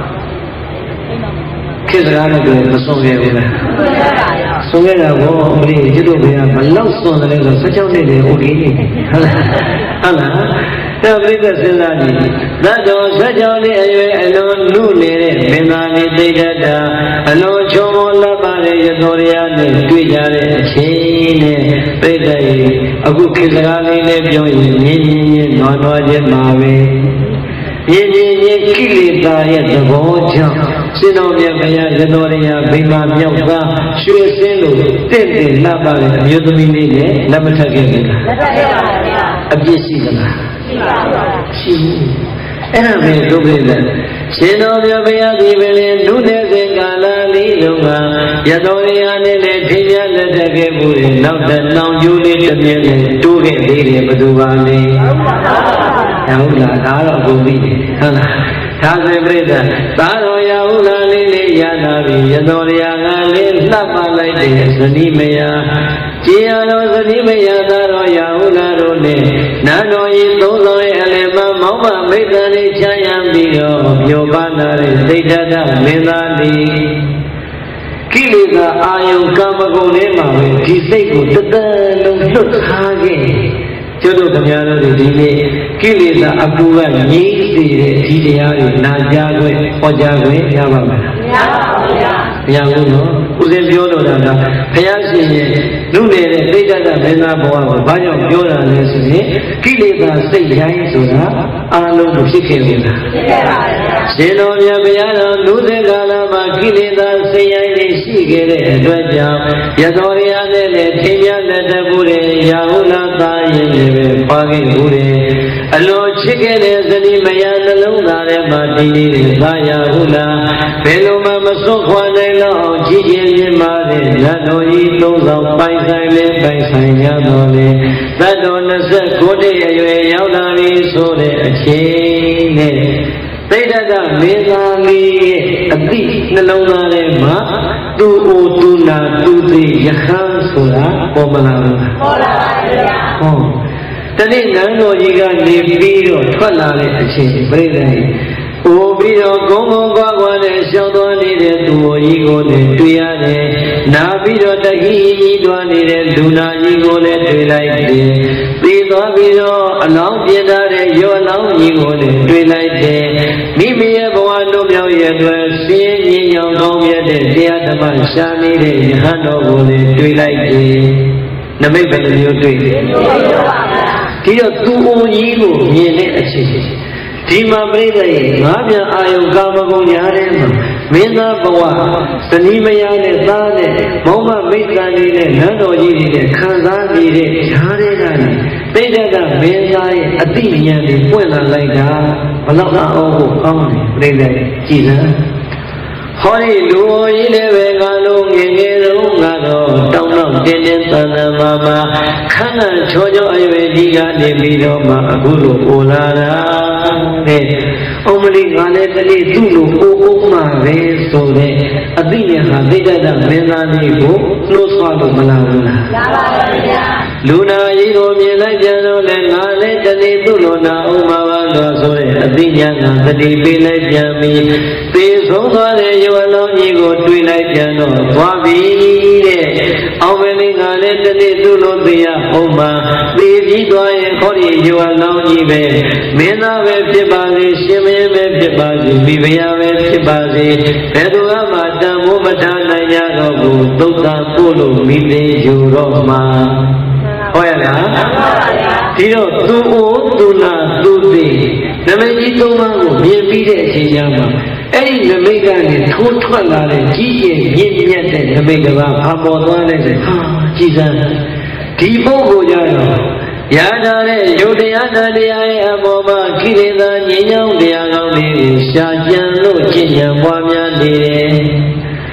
ခေတ်စကားနဲ့ပြောမဆုံးခဲ့ဘူးလားဆုံးခဲ့တာဘောအမလေးကျွတ်လို့ဘုရားဘလောက်စွန့်တယ်ဆိုဆယ်၆နှစ်လေโอเคဟုတ်လားဟုတ်လားဒါပြိဿစဉ်းစားကြည့်တတ်တော်ဆယ်၆နှစ်အရွယ်အလွန်နုနေတဲ့မင်းသားလေးသိတတ်တာအလွန်ချုံမောလပ်ပါတဲ့ရတော်ရနဲ့တွေ့ကြတဲ့အချိန်နဲ့ပြိဿရဲ့အခုခေတ်စကားလေးနဲ့ပြောရင်မြင်းမြင်းချင်းနွားနွားချင်းပါပဲမြင်းမြင်းချင်းကိလေသာရဲ့သဘောကြောင့်ရှင်တော်မြတ်ဘုရားရတော်ရဗိမာမြောက်သားရွှေစင်းလို့တင့်တယ်လှပတဲ့အမျိုးသမီးလေးနဲ့လက်မထပ်ခဲ့ဘူးလားလက်ထပ်ခဲ့ပါဗျာအပြစ်ရှိသလားရှိပါပါရှိအဲ့ဒါပဲဒုက္ခတဲ့ရှင်တော်မြတ်ဘုရားဒီပင်နုနေစဉ်ကာလလေးလုံးကရတော်ရနဲ့လည်းထိမြလက်ထပ်ခဲ့မှုတွေနောက်တနောင်ကျိုးလေးတစ်မြဲနဲ့တိုးခဲ့သေးတယ်ဘယ်သူပါလဲဟုတ်လားဒါတော့ဘုံပြီးဟုတ်လားဒါဆိုပြိဿသာတော်ရဟုလာလေးလေးရလာပြီရတော်ရကလေးလှပ်ပါလိုက်တဲ့ဇနီးမယားကြည်ရတော်ဇနီးမယားသာတော်ရဟုလာတို့နဲ့နန်းတော်ကြီးသုံးဆောင်ရဲ့အလယ်မှာမောင်းမမိတ်တန်လေးချမ်းရပြီးတော့ပြောပါနာတဲ့သိတ္တတမင်းသားလေးကိလေသာအာယုကာမဂုဏ်လေးမှာပဲဒီစိတ်ကိုတသက်လုံးလွတ်ထားခဲ့ကျွတ်တို့ခင်ဗျားတို့ဒီနေ့ကိလေသာအပူကငြိမ့်စေတဲ့ဒီတရားတွေနာကြားခွင့်ဟောကြားခွင့်ရပါမလားမရပါဘူးဗျာမရဘူးနော်ဦးဇင်းပြောတော့တာကဘုရားရှင်ရဲ့လူနေတဲ့သိတ္တမင်းသားဘဝကိုဘာကြောင့်ပြောတာလဲဆိုရင်ကိလေသာစိတ်ရိုင်းဆိုတာအာလုံးမဖြစ်ခဲ့ဘူးလားဖြစ်ခဲ့ပါဗျာရှင်တော်မြတ်ဘုရားတော်လူသက်ကာလမှာကိလေသာစိတ်ရိုင်းတွေရှိခဲ့တဲ့အတွက်ကြောင့်ရတော်ရနဲ့လည်းထင်မြလက်တမှုတွေရာဟုလာသားရင်လည်းပဲပါခဲ့ဘူးလေအလိုချစ်ခဲ့တဲ့ဇနီးမယားနှလုံးသားထဲမှာတည်နေတဲ့သာယာဟုလာဘယ်လိုမှမစွန့်ခွာနိုင်တော့အောင်ကြည်ကျင်မြင်ပါတဲ့ဇတ်တော်ကြီးသုံးဆောင်ပိုင်ဆိုင်လေပိုင်ဆိုင်ရတော်လေဇတ်တော်နှစ်ဆက်ကိုတည်းအရွယ်ရောက်လာပြီဆိုတဲ့အချိန်နဲ့သိတ္တမင်းသားလေးရဲ့အတိနှလုံးသားထဲမှာသူ့အိုသူနာသူသိယဟန်ဆိုတာပေါ်မလာဘူးပေါ်လာပါဗျာဟောတနေ့နန်းတော်ကြီးကနေပြီးတော့ထွက်လာတဲ့အချိန်ပြိတ္တိအိုပြီးတော့ဂုံဂုံကွာကွာနဲ့ရှောင်းသွားနေတဲ့သူ့ကြီးကိုလည်းတွေ့ရတယ်နာပြီးတော့တဟိကြီးသွားနေတဲ့လူနာကြီးကိုလည်းတွေ့လိုက်တယ်ပြီးသွားပြီးတော့အလောင်းပြထားတဲ့ရောအလောင်းကြီးကိုလည်းတွေ့လိုက်တယ်မိမိရဲ့ဘဝလုံးမြောက်ရဲ့အတွက်စင်းရင်းရောင်ကောင်းမြတ်တဲ့တရားဓမ္မရှားနေတဲ့ယဟန်တော်ကိုလည်းတွေ့လိုက်တယ်နမိတ်ဘယ်လိုမျိုးတွေ့လဲဒီတော့သူ့အိုကြီးကိုမြင်တဲ့အချိန်ဒီမှာပြိဿရဲ့ငါးပြန်အာယုကာမဂုဏ်ညာထဲမှာမင်းသားဘဝဇနီးမယားနဲ့သားနဲ့မောင်မမိတ်ကန်လေးနဲ့နန်းတော်ကြီးတွေနဲ့ခံစားနေတဲ့ဈာတဲ့ကနေသိတ္တကမင်းသားရဲ့အတိဉာဏ်တွေပွင့်လာလိုက်တာဘလောက်အောင်ကိုကောင်းတယ်ပြိဿကြည်စမ်းဟောဒီလူကြီးလည်းပဲငါလုံးငယ်ငယ်ဆုံးငါတော့တောင်းတော့တင်းတင်းသန်သန်မာမာခန္ဓာချောချောအရွယ်ကြီးကနေပြီးတော့မှအခုလိုအိုလာတာတဲ့။အော်မလေးငါလည်းတနေ့သူ့လိုအိုအိုမှပဲဆိုတဲ့အသိဉာဏ်ဟာသိတ္တမင်းသားလေးကိုနှိုးဆွလို့မလာဘူးလား။လာပါပါဗျာ။လူနာကြီးကိုမြင်လိုက်ပြန်တော့လည်းငါလည်းတနေ့သူ့လိုနာအောင်ပါပါလို့ဆိုတဲ့အသိဉာဏ်ကသတိပေးလိုက်ပြန်ပြီးသေဆုံးသွားတဲ့ယောအလောင်းကြီးကိုတွေ့လိုက်ပြန်တော့သွားပြီတဲ့။အောင်မလေးငါလည်းတနေ့သူ့လိုသိရအောင်ပါသေပြီးသွားရင်ခေါ်ဒီယောအလောင်းကြီးပဲမင်းသားပဲဖြစ်ပါစေရှင်မင်းပဲဖြစ်ပါစေမိဖုရားပဲဖြစ်ပါစေဘယ်သူမှတန်ဖိုးမထားနိုင်ကြတော့ဘူးသုတ်တံပို့လို့မိသေးယူတော့မှာဟောရလားဒီတော့သူ့အိုသူနာသူသိနမိတ်ကြီးသုံးပါးကိုမြင်ပြီးတဲ့အချိန်ကျမှအဲ့ဒီနမိတ်ကနေထိုးထွက်လာတဲ့ကြီးကျယ်မြင့်မြတ်တဲ့နမိတ်ကဘာပေါ်သွားလဲဆိုဟာကြည်စမ်းဒီပုဂ္ဂိုလ်ကြတော့ရတာတဲ့ယုတ်တရားတရားရဲ့အပေါ်မှာကိလေသာငြိမ်းချမ်းတရားကောင်းတွေကိုရှာကြံလို့ကျင့်ကြံပွားများနေတယ်။ဒ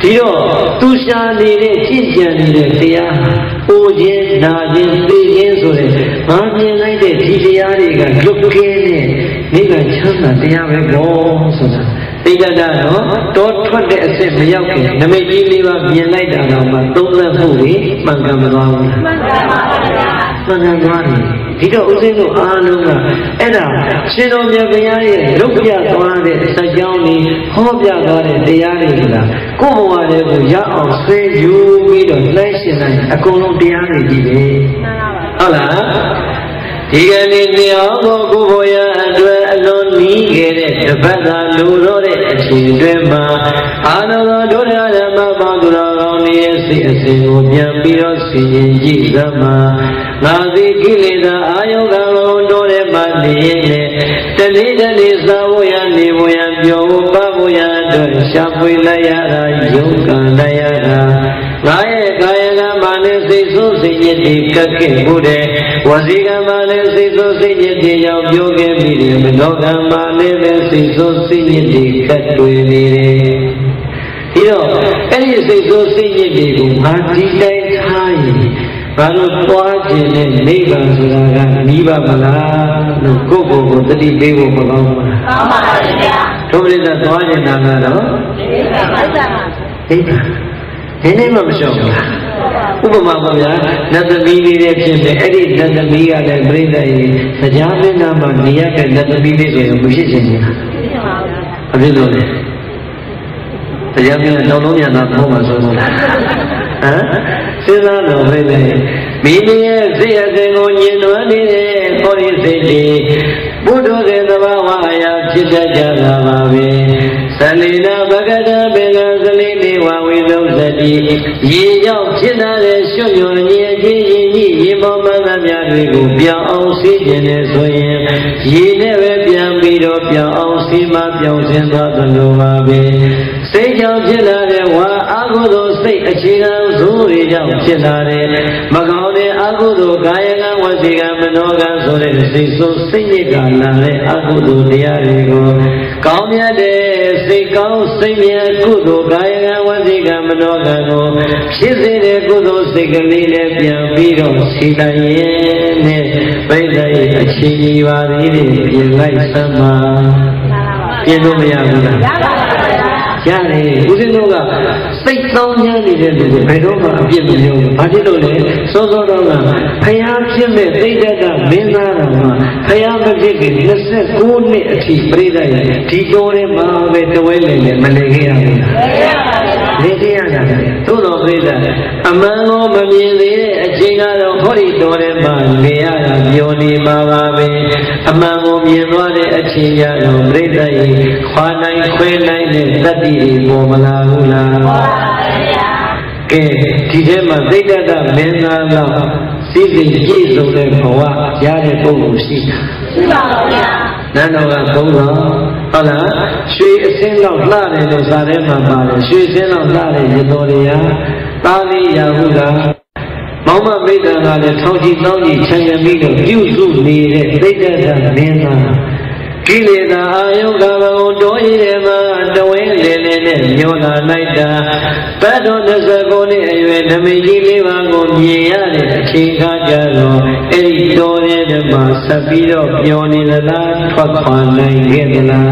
ဒီတော့သူရှာနေတဲ့ကြင်ကြံနေတဲ့တရားအိုခြင်းနာခြင်းသိခြင်းဆိုတဲ့ငါမြင်လိုက်တဲ့ဒီတရားတွေကလွတ်ကင်းတဲ့နိဗ္ဗာန်ချမ်းသာတရားပဲပေါ့ဆိုတာသိတတ်တာတော့တောထွက်တဲ့အစစ်မရောက်ခင်နမိတ်ကြီးလေးပါမြင်လိုက်တာတော့မှသုံးသပ်မှုတွေမှန်ကန်မသွားဘူးမှန်ကန်ပါဗျာမှန်ကန်သွားတယ်ဒီတော့ဦးဇင်းတို့အားလုံးကအဲ့ဒါရှင်တော်မြတ်ဘုရားရဲ့လုတ်ပြသွားတဲ့စัจ ကြောင်းလေးဟောပြသွားတဲ့တရားတွေကကိုယ်ဘဝတွေကိုရအောင်ဆွေးယူပြီးတော့နှိုင်းရှင်နိုင်အကုန်လုံးတရားတွေကြီးပဲဟုတ်လားဒီကနေ့တရားကိုကိုယ်ဘဝရအတွက်အလွန်နီးခဲ့တဲ့တပတ်သာလူတော်တဲ့အချိန်တွင်မှာအာနန္ဒဒုရဓမ္မပေါင်းသူတော်ကောင်းတွေရဲ့စိတ်အစဉ်ကိုပြန်ပြီးတော့ဆင်ခြင်ကြည့်သမှာငါသည်ကိလေသာအာယုကံကိုတိုးတဲ့မှနေနဲ့တနေ့တနေ့သာဝရနေဝရပြောဖို့ပဖို့ရအတွက်ရှာဖွေလိုက်ရတာယုံကံလိုက်ရတာငါရဲ့ကာယကံမှာနဲ့စိတ်ဆိုးစိတ်ညစ်တွေကက်ခဲ့မှုတဲ့ဝစီကံမှာနဲ့စိတ်ဆိုးစိတ်ညစ်တွေကြောင့်ပြောခဲ့ပြီးတယ်မနောကံမှာလည်းပဲစိတ်ဆိုးစိတ်ညစ်တွေကက်တွေ့နေတယ်ဒီတော့အဲ့ဒီစိတ်ဆိုးစိတ်ညစ်တွေကိုငါဒီတိုင်းထားရင်ဘာလို့ပွားခြင်းနဲ့နိဗ္ဗာန်ဆိုတာကနီးပါမလားလို့ကိုယ့်ကိုယ်ကိုတတိပေးဖို့မကောင်းဘူးလားကောင်းပါပါဗျာဒုပရိသသွားခြင်းနာကတော့နိဗ္ဗာန်ပါဗျာနိဗ္ဗာန်ဒီနေ့မှမလျှော့ဘူးလားဥပမာပါဗျာနတ်သမီးလေးတွေဖြစ်နေအဲ့ဒီနတ်သမီးကလည်းပြိဿရေစကြာမင်းသားမှာနေရတဲ့နတ်သမီးလေးဆိုရင်မဖြစ်ချင်ဘူးလားဖြစ်ပါဘူးဗျာအဖြစ်လို့လေတရားမြတ်တောင်းလုံးမြတ်သားပုံမှာဆိုလို့လားဟမ်စဉ်းစားတော့ပဲလေမိမိရဲ့စိတ်အစဉ်ကိုညင်နွမ်းနေတဲ့ခေါ်ရစိတ်တွေဘုဒ္ဓရဲ့သဘာဝအရာဖြစ်တတ်ကြတာပါပဲသလိနာဘဂဒဘေကသလိနေဝဝိသုသတိရေရောက်ဖြစ်လာတဲ့ရွှွညွန်ညင်ချင်းရင်ကြီးရေမောမသမြတွေကိုပြောင်းအောင်စီးခြင်းနဲ့ဆိုရင်ရေနဲ့ပဲပြန်ပြီးတော့ပြောင်းအောင်စီးမှပြောင်းစင်သွားသလိုပါပဲစိတ်ကြောင့်ဖြစ်လာတဲ့ဝါအာဟုသောစိတ်အခြေခံဇိုးတွေကြောင့်ဖြစ်လာတဲ့မကောင်းတဲ့အာဟုသောကာယကံဝစီကံမနောကံဆိုတဲ့စိတ်ဆိုးစိတ်ညစ်ကလာတဲ့အာဟုသောတရားတွေကိုကောင်းမြတ်တဲ့စိတ်ကောင်းစိတ်မြတ်ကုသိုလ်ကာယကံဝစီကံမနောကံကိုဖြစ်စေတဲ့ကုသိုလ်စိတ်ကလေးနဲ့ပြန်ပြီးတော့စီတိုင်းရဲ့နဲ့ပြိဿရဲ့အခြေကြီးပါသေးတယ်ပြင်လိုက်စမ်းပါပြင်လို့မရဘူးလားရတယ်ဦးဇင်းတို့ကစိတ်သောင်းညံ့နေတဲ့လူတွေဘယ်တော့မှအပြစ်မပြောဘူးဘာဖြစ်လို့လဲစောစောတော့ကဖျားဖြစ်မဲ့သိတ္တကမင်းသားတော်မှာဖျားမဖြစ်ခင်၂၉နှစ်အထိပြိဿရဲ့ဒီတိုးထဲမှာပဲတဝဲလေလေမနေခဲ့ရဘူးလားလေခဲ့ရတာသို့တော်ပြိဿအမှန်ကိုမမြင်သေးတဲ့အချိန်ကတော့ဟောဒီတိုးထဲမှာနေရတာပြောနေမှာပါပဲအမှန်ကိုမြင်သွားတဲ့အချိန်ကျတော့ပြိဿရဲ့ခွာနိုင်ခွဲနိုင်တဲ့တတ္တိတွေပေါ်မလာဘူးလားပေါ်ပါဗျာကဲဒီထဲမှာသိတ္တကမင်းသားလောက်စိစိပြည့်စုံတဲ့ဘဝရတဲ့ပုဂ္ဂိုလ်ရှိတာရှိပါပါဗျာနန်းတော်ကဘုံတော်ဟုတ်လားရွှေအစင်းလောက်လှတယ်လို့စာထဲမှာပါတယ်ရွှေစင်းလောက်လှတဲ့ရတော်တွေဟာသာလိရဟုလားမောင်မမိတ်တန်ကလည်းထောင်ချီတောင်းချီခြံရမိလို့ပြုစုနေတဲ့သိတ္တကမင်းသားကိလေသာအာယုကဘုံတိုးရည်မှာတဝင်းလေလေနဲ့ညှောလာလိုက်တာဘတ်တော်၂၉နှစ်အရွယ်ဓမိကြီးလေးပါးကိုမြင်ရတဲ့အချိန်ခါကျတော့အဲ့ဒီတော်တဲ့ဓမ္မဆက်ပြီးတော့ပြောနေသလားထွက်ခွာနိုင်ခဲ့သလား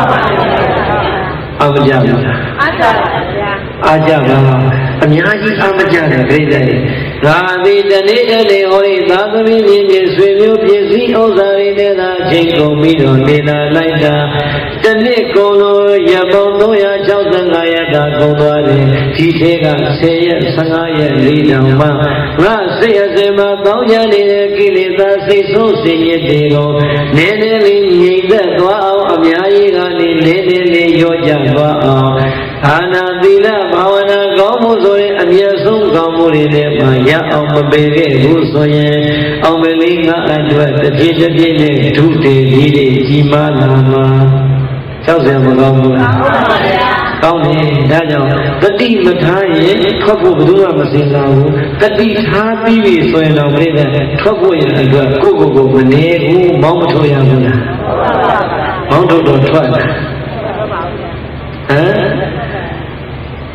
အမကြဘူးလားအကြပါဗျာအကြပါအများကြီးအမကြတယ်ပြိတ္တိငါသည်တနေ့တနေ့ဟောဒီသာသမီမြင်မြင်ဆွေမျိုးပြည့်စည်ဥစ္စာတွေနဲ့သာအချိန်ကုန်ပြီးတော့နေလာလိုက်တာတနေ့ကုန်လို့ရပုံ၃၆၅ရက်သာကုန်သွားတယ်ဒီထဲက၁၀ရက်၁၅ရက်လေးတောင်မှငါစိတ်အစဉ်မှာတောင်းကြနေတဲ့ကိလေသာစိတ်ဆိုးစိတ်ညစ်တွေကိုနည်းနည်းလေးငြိမ်သက်သွားအောင်အများကြီးကနေနည်းနည်းလေးရောကြသွားအောင်အာနာသီလဘာဝနာကောင်းမှုဆိုရင်အမြတ်ဆုံးကောင်းမှုတွေနဲ့မှရအောင်မပေခဲ့ဘူးဆိုရင်အောင်မလေးငါအတွက်တစ်ပြေးတစ်ပြေးနဲ့ဒုတေကြီးတွေကြီးမားလာမှာကြောက်စရာမကောင်းဘူးလားကောင်းပါဗျာကောင်းတယ်ဒါကြောင့်တတိမထားရင်ထွက်ဖို့ဘယ်သူမှမစင်စားဘူးတတိထားပြီးပြီဆိုရင်တော့ပြိတ္တထွက်ဖို့ရအတွက်ကိုယ့်ကိုယ်ကိုမနေဘူးမောင်းမထုတ်ရဘူးလားမောင်းထုတ်တော့ထွက်လာဟမ်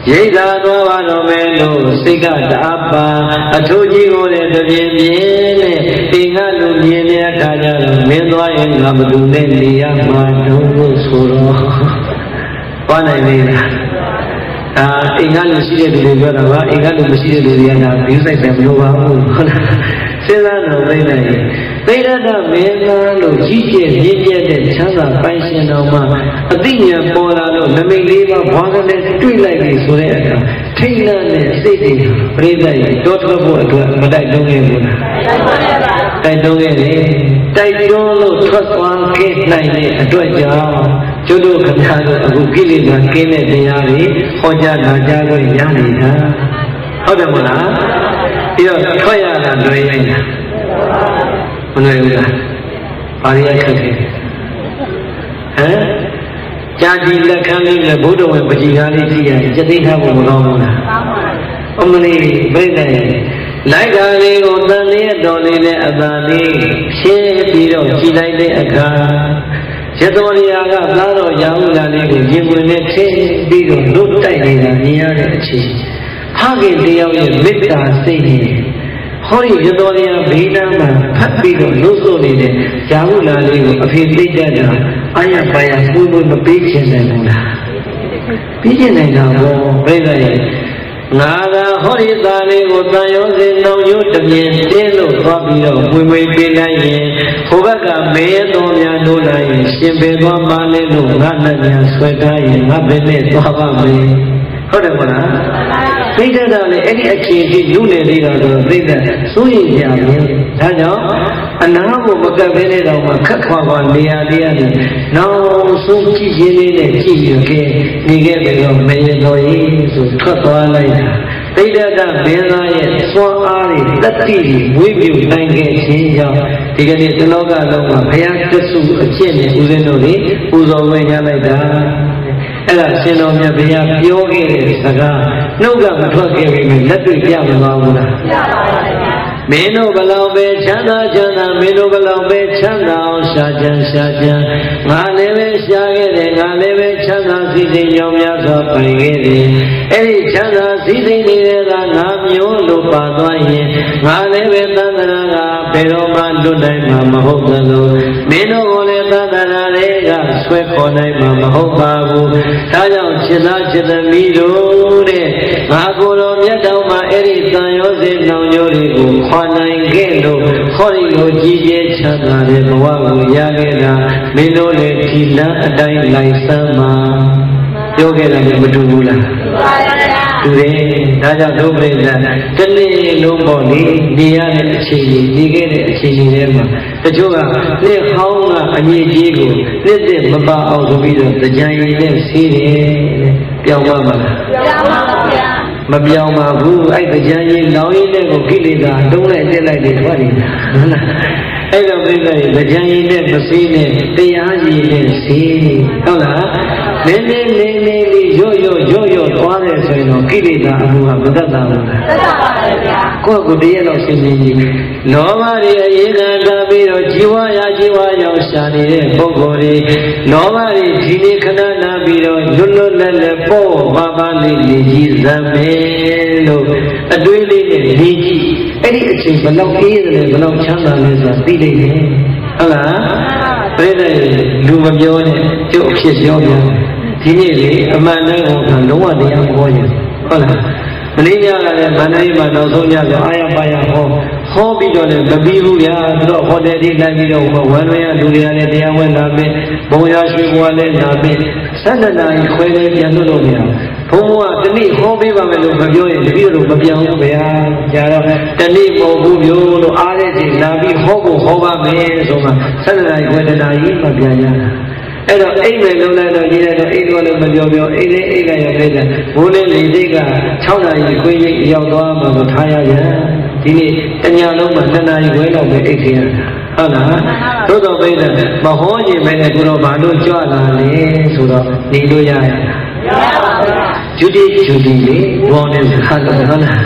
ရိတ်သာသွားပါတော့မယ်လို့စိတ်ကတအားပါအထိုးကြီးကိုလည်းတပြင်းပြင်းနဲ့အင်္ဂါလူမြင်တဲ့အခါကျတော့မင်းသွားရင်ငါဘယ်သူနဲ့နေရမှာတော့ဆိုတော့ဘာနိုင်လဲအာအင်္ဂါလူရှိတဲ့လူတွေပြောတာပါအင်္ဂါလူမရှိတဲ့လူတွေကဘီးဆိုင်တယ်မလို့ပါဘူးဟုတ်လားစဉ်းစားတော့သိနိုင်ရင်သိရတမင်းသားလို့ကြီးကျယ်မြင့်မြတ်တဲ့ချမ်းသာပိုင်ရှင်တော်မှာအသိဉာဏ်ပေါ်လာလို့နမိတ်လေးပါဘွားကလေးတွေ့လိုက်ပြီဆိုတဲ့အခါထိတ်လန့်တဲ့စိတ်တွေပြိတ္တရဲ့တောထွက်ဖို့အတွက်မတိုက်တွန်းခဲ့ဘူးလားတိုက်တွန်းခဲ့တယ်တိုက်တွန်းလို့ထွက်သွားခဲ့နိုင်တဲ့အတွက်ကြောင့်ကျွတ်တို့ခင်ဗျားတို့အခုကိလေသာကင်းတဲ့တရားတွေဟောကြားနာကြားခွင့်ရနေတာဟုတ်တယ်မလားပြီးတော့ထွက်ရတာလွယ်ရင်မလွယ်ဘူးလားဘာရခက်ခဲဟမ်ကြာကြီးလက်ခံလေးနဲ့ဘုဒ္ဓဝေပကြီးကားလေးကြည့်ရင်စတိထားဖို့မကောင်းဘူးလားအမလေးပြိတ္တရဲ့လိုက်တာလေးကိုတန်လေးတော်လေးနဲ့အသာလေးရှင်းပြီးတော့ကြည်လိုက်တဲ့အခါရသောရိယာကသားတော်ရာဟုလာလေးကိုရင်ဝင်နဲ့ထင်းပြီးတော့လွတ်တိုက်နေတာမြင်ရတဲ့အချိန်ဖခင်တယောက်ရဲ့မေတ္တာစိတ်နဲ့ဟောဒီရသောရိယာဘေးနားမှာဖတ်ပြီးတော့လွတ်ဆိုနေတဲ့ရာဟုလာလေးကိုအဖေသိတတ်တာအာရပါရပူပူမပေးချင်တယ်လို့လားပြီးချင်နိုင်တာဘောပြိတ္တရဲ့ငါသာဟောဒီသားလေးကိုတန်ရောစင်နှောင်ရိုးတမြင်တင်းလို့သွားပြီးတော့ဝေဝေပေးလိုက်ရင်ဟိုဘက်ကမဲတော်များလို့လိုက်ရင်ရှင်ပေသွားပါလေလို့ငါနဲ့ညာဆွဲထားရင်ငါဘယ်နဲ့သွားပါမလဲဟုတ်တယ်မလားသိတတ်တာလေအဲ့ဒီအခြေအထိလူနေသေးတာတော့သိတတ်စိုးရိမ်ကြတယ်ဒါကြောင့်အနာကိုမကပ်ဘဲနဲ့တော့မှခက်ခွာခွာနေရာလေးရတယ်နောက်ဆုံးကြည့်ရင်းလေးနဲ့ကြည့်ရခဲ့နေခဲ့ပြီးတော့မရေတော်ကြီးဆိုထွက်သွားလိုက်တာသိတတ်တာမင်းသားရဲ့စွမ်းအားတွေတတ္တိတွေဝိပယုနိုင်ခဲ့ခြင်းကြောင့်ဒီကနေ့ဒီလောကလုံးမှာဘုရားတဆုအကျင့်နဲ့ဦးဇင်းတို့တွေပူဇော်ဝင်ကြလိုက်တာအဲ့ဒါရှင်တော်မြတ်ဘုရားပြောခဲ့တဲ့စကားနှုတ်ကမထွက်ခဲ့ပြီလက်တွေ့ပြမသွားဘူးလားပြပါပါဗျာမင်းတို့ဘလောက်ပဲချမ်းသာချမ်းသာမင်းတို့ဘလောက်ပဲချမ်းသာအောင်ရှာကြံရှာကြံငါလည်းပဲရှာခဲ့တယ်ငါလည်းပဲချမ်းသာစည်းစိမ်ကြောင့်များစွာပိုင်ခဲ့တယ်အဲ့ဒီချမ်းသာစည်းစိမ်တွေကငါမျိုးလို့ပါသွားရင်ငါလည်းပဲသံဃာကဘယ်တော့မှလွတ်နိုင်မှာမဟုတ်သလိုမင်းတို့ကိုလည်းသံဃာတွေကဆွဲခေါ်နိုင်မှာမဟုတ်ပါဘူးဒါကြောင့်ရှင်သာရှင်သမီးတို့တဲ့ငါကိုယ်တော်မြတ်တော်မှာအဲ့ဒီတန်ရောစေနောင်ရိုးတွေကိုခွာနိုင်ခဲ့လို့ဟောဒီလိုကြီးကျယ်ချမ်းသာတဲ့ဘဝကိုရခဲ့တာမင်းတို့လည်းဒီလမ်းအတိုင်းလိုက်စမ်းပါပြောခဲ့တယ်မတူဘူးလားတူတယ်ဒါကြောင့်ဒုပရိသတနေ့လုံးပေါ့လေနေရတဲ့အခြေအနေနေခဲ့တဲ့အခြေအနေတွေမှာတချို့ကနှစ်ဟောင်းကအငြိကြီးကိုနှစ်သက်မပါအောင်ဆိုပြီးတော့ကြံရည်နဲ့ဆေးတယ်ပြောင်းပါမလားပြောင်းပါပါဗျာမပြောင်းပါဘူးအဲ့ကြံရည်လောင်းရည်နဲ့ကိုကိလေသာတုံးလိုက်တက်လိုက်တယ်ထွက်နေတာဟုတ်လားအဲ့တော့ပြိဿရဲ့ကြံရည်နဲ့မဆေးနဲ့တရားရည်နဲ့ဆေးဟုတ်လားနည်းနည်းလေးလေးလေးရော့ရော့ရော့ရော့သွားတယ်ဆိုရင်တော့ကိလေသာအမှုကမတတ်တာဘူးလားတတ်ပါပါဗျာကိုယ့်ကိုယ်တည်းတော့ရှင်းရှင်းကြီးလောဘတွေအရေးခံတာပြီးတော့ជីវရာជីវရောက်ရှာနေတဲ့ပုဂ္ဂိုလ်တွေလောဘတွေဒီနေ့ခဏနာပြီးတော့လွတ်လွတ်လပ်လပ်ပေါ့ပါပါလေးလေးကြီးစမ်းမယ်လို့အတွေးလေးနဲ့နေကြည့်အဲ့ဒီအချိန်ဘယ်လောက်အေးတယ်ဘယ်လောက်ချမ်းသာလဲဆိုတာသိလိမ့်မယ်ဟုတ်လားပြိဿလူမပြောနဲ့ကျုပ်အဖြစ်ပြောပြန်ဒီနေ့လေအမှန်တည်းဟောတာလုံးဝတရားမဟောရင်ဟုတ်လားမလေးညကလည်းမန္တလေးမှာနောက်ဆုံးညဆိုအာရပါရဟောဟောပြီးတော့လည်းမပြီးဘူးဗျာသူတို့ဟိုတယ်ဒီလိုက်ပြီးတော့ဝမ်းလွှဲရလူတွေကလည်းတရားဝင်လာပြီဘုံရရွှေဘွားလည်းလာပြီဆန္ဒနာကြီးခွဲလေးပြန်လို့လို့မရဘုံဘုံကတနည်းဟောပေးပါမယ်လို့မပြောရင်တပည့်တို့မပြောင်းဘူးဗျာကြာတော့တနည်းမဟုတ်ဘူးမျိုးလို့အားတဲ့ချိန်လာပြီးဟောဖို့ဟောပါမယ်ဆိုမှဆန္ဒနာကြီးခွဲတနာကြီးမပြန်ရတာအဲ့တော့အိမ်မယ်လုံးလိုက်တော့ရေးလိုက်တော့အိမ်တော့လည်းမပြောပြောအိမ်လေးအိမ်ကရပြည့်တယ်ဘိုးလေးလေးစိတ်က၆နာရီခွေးကြီးရောက်သွားမှမထားရရဒီနေ့တညလုံးမှာနှစ်နာရီခွဲလောက်ပဲအိတ်ခင်းရဟုတ်လားသို့တော်ပြည့်တယ်မဟောခြင်းပဲနဲ့ကိုတော့ဘာလို့ကြွလာလဲဆိုတော့နေလို့ရရတာရပါဘူးဂျူတီဂျူတီလေးဘောနဲ့စကားတော့ဟုတ်လား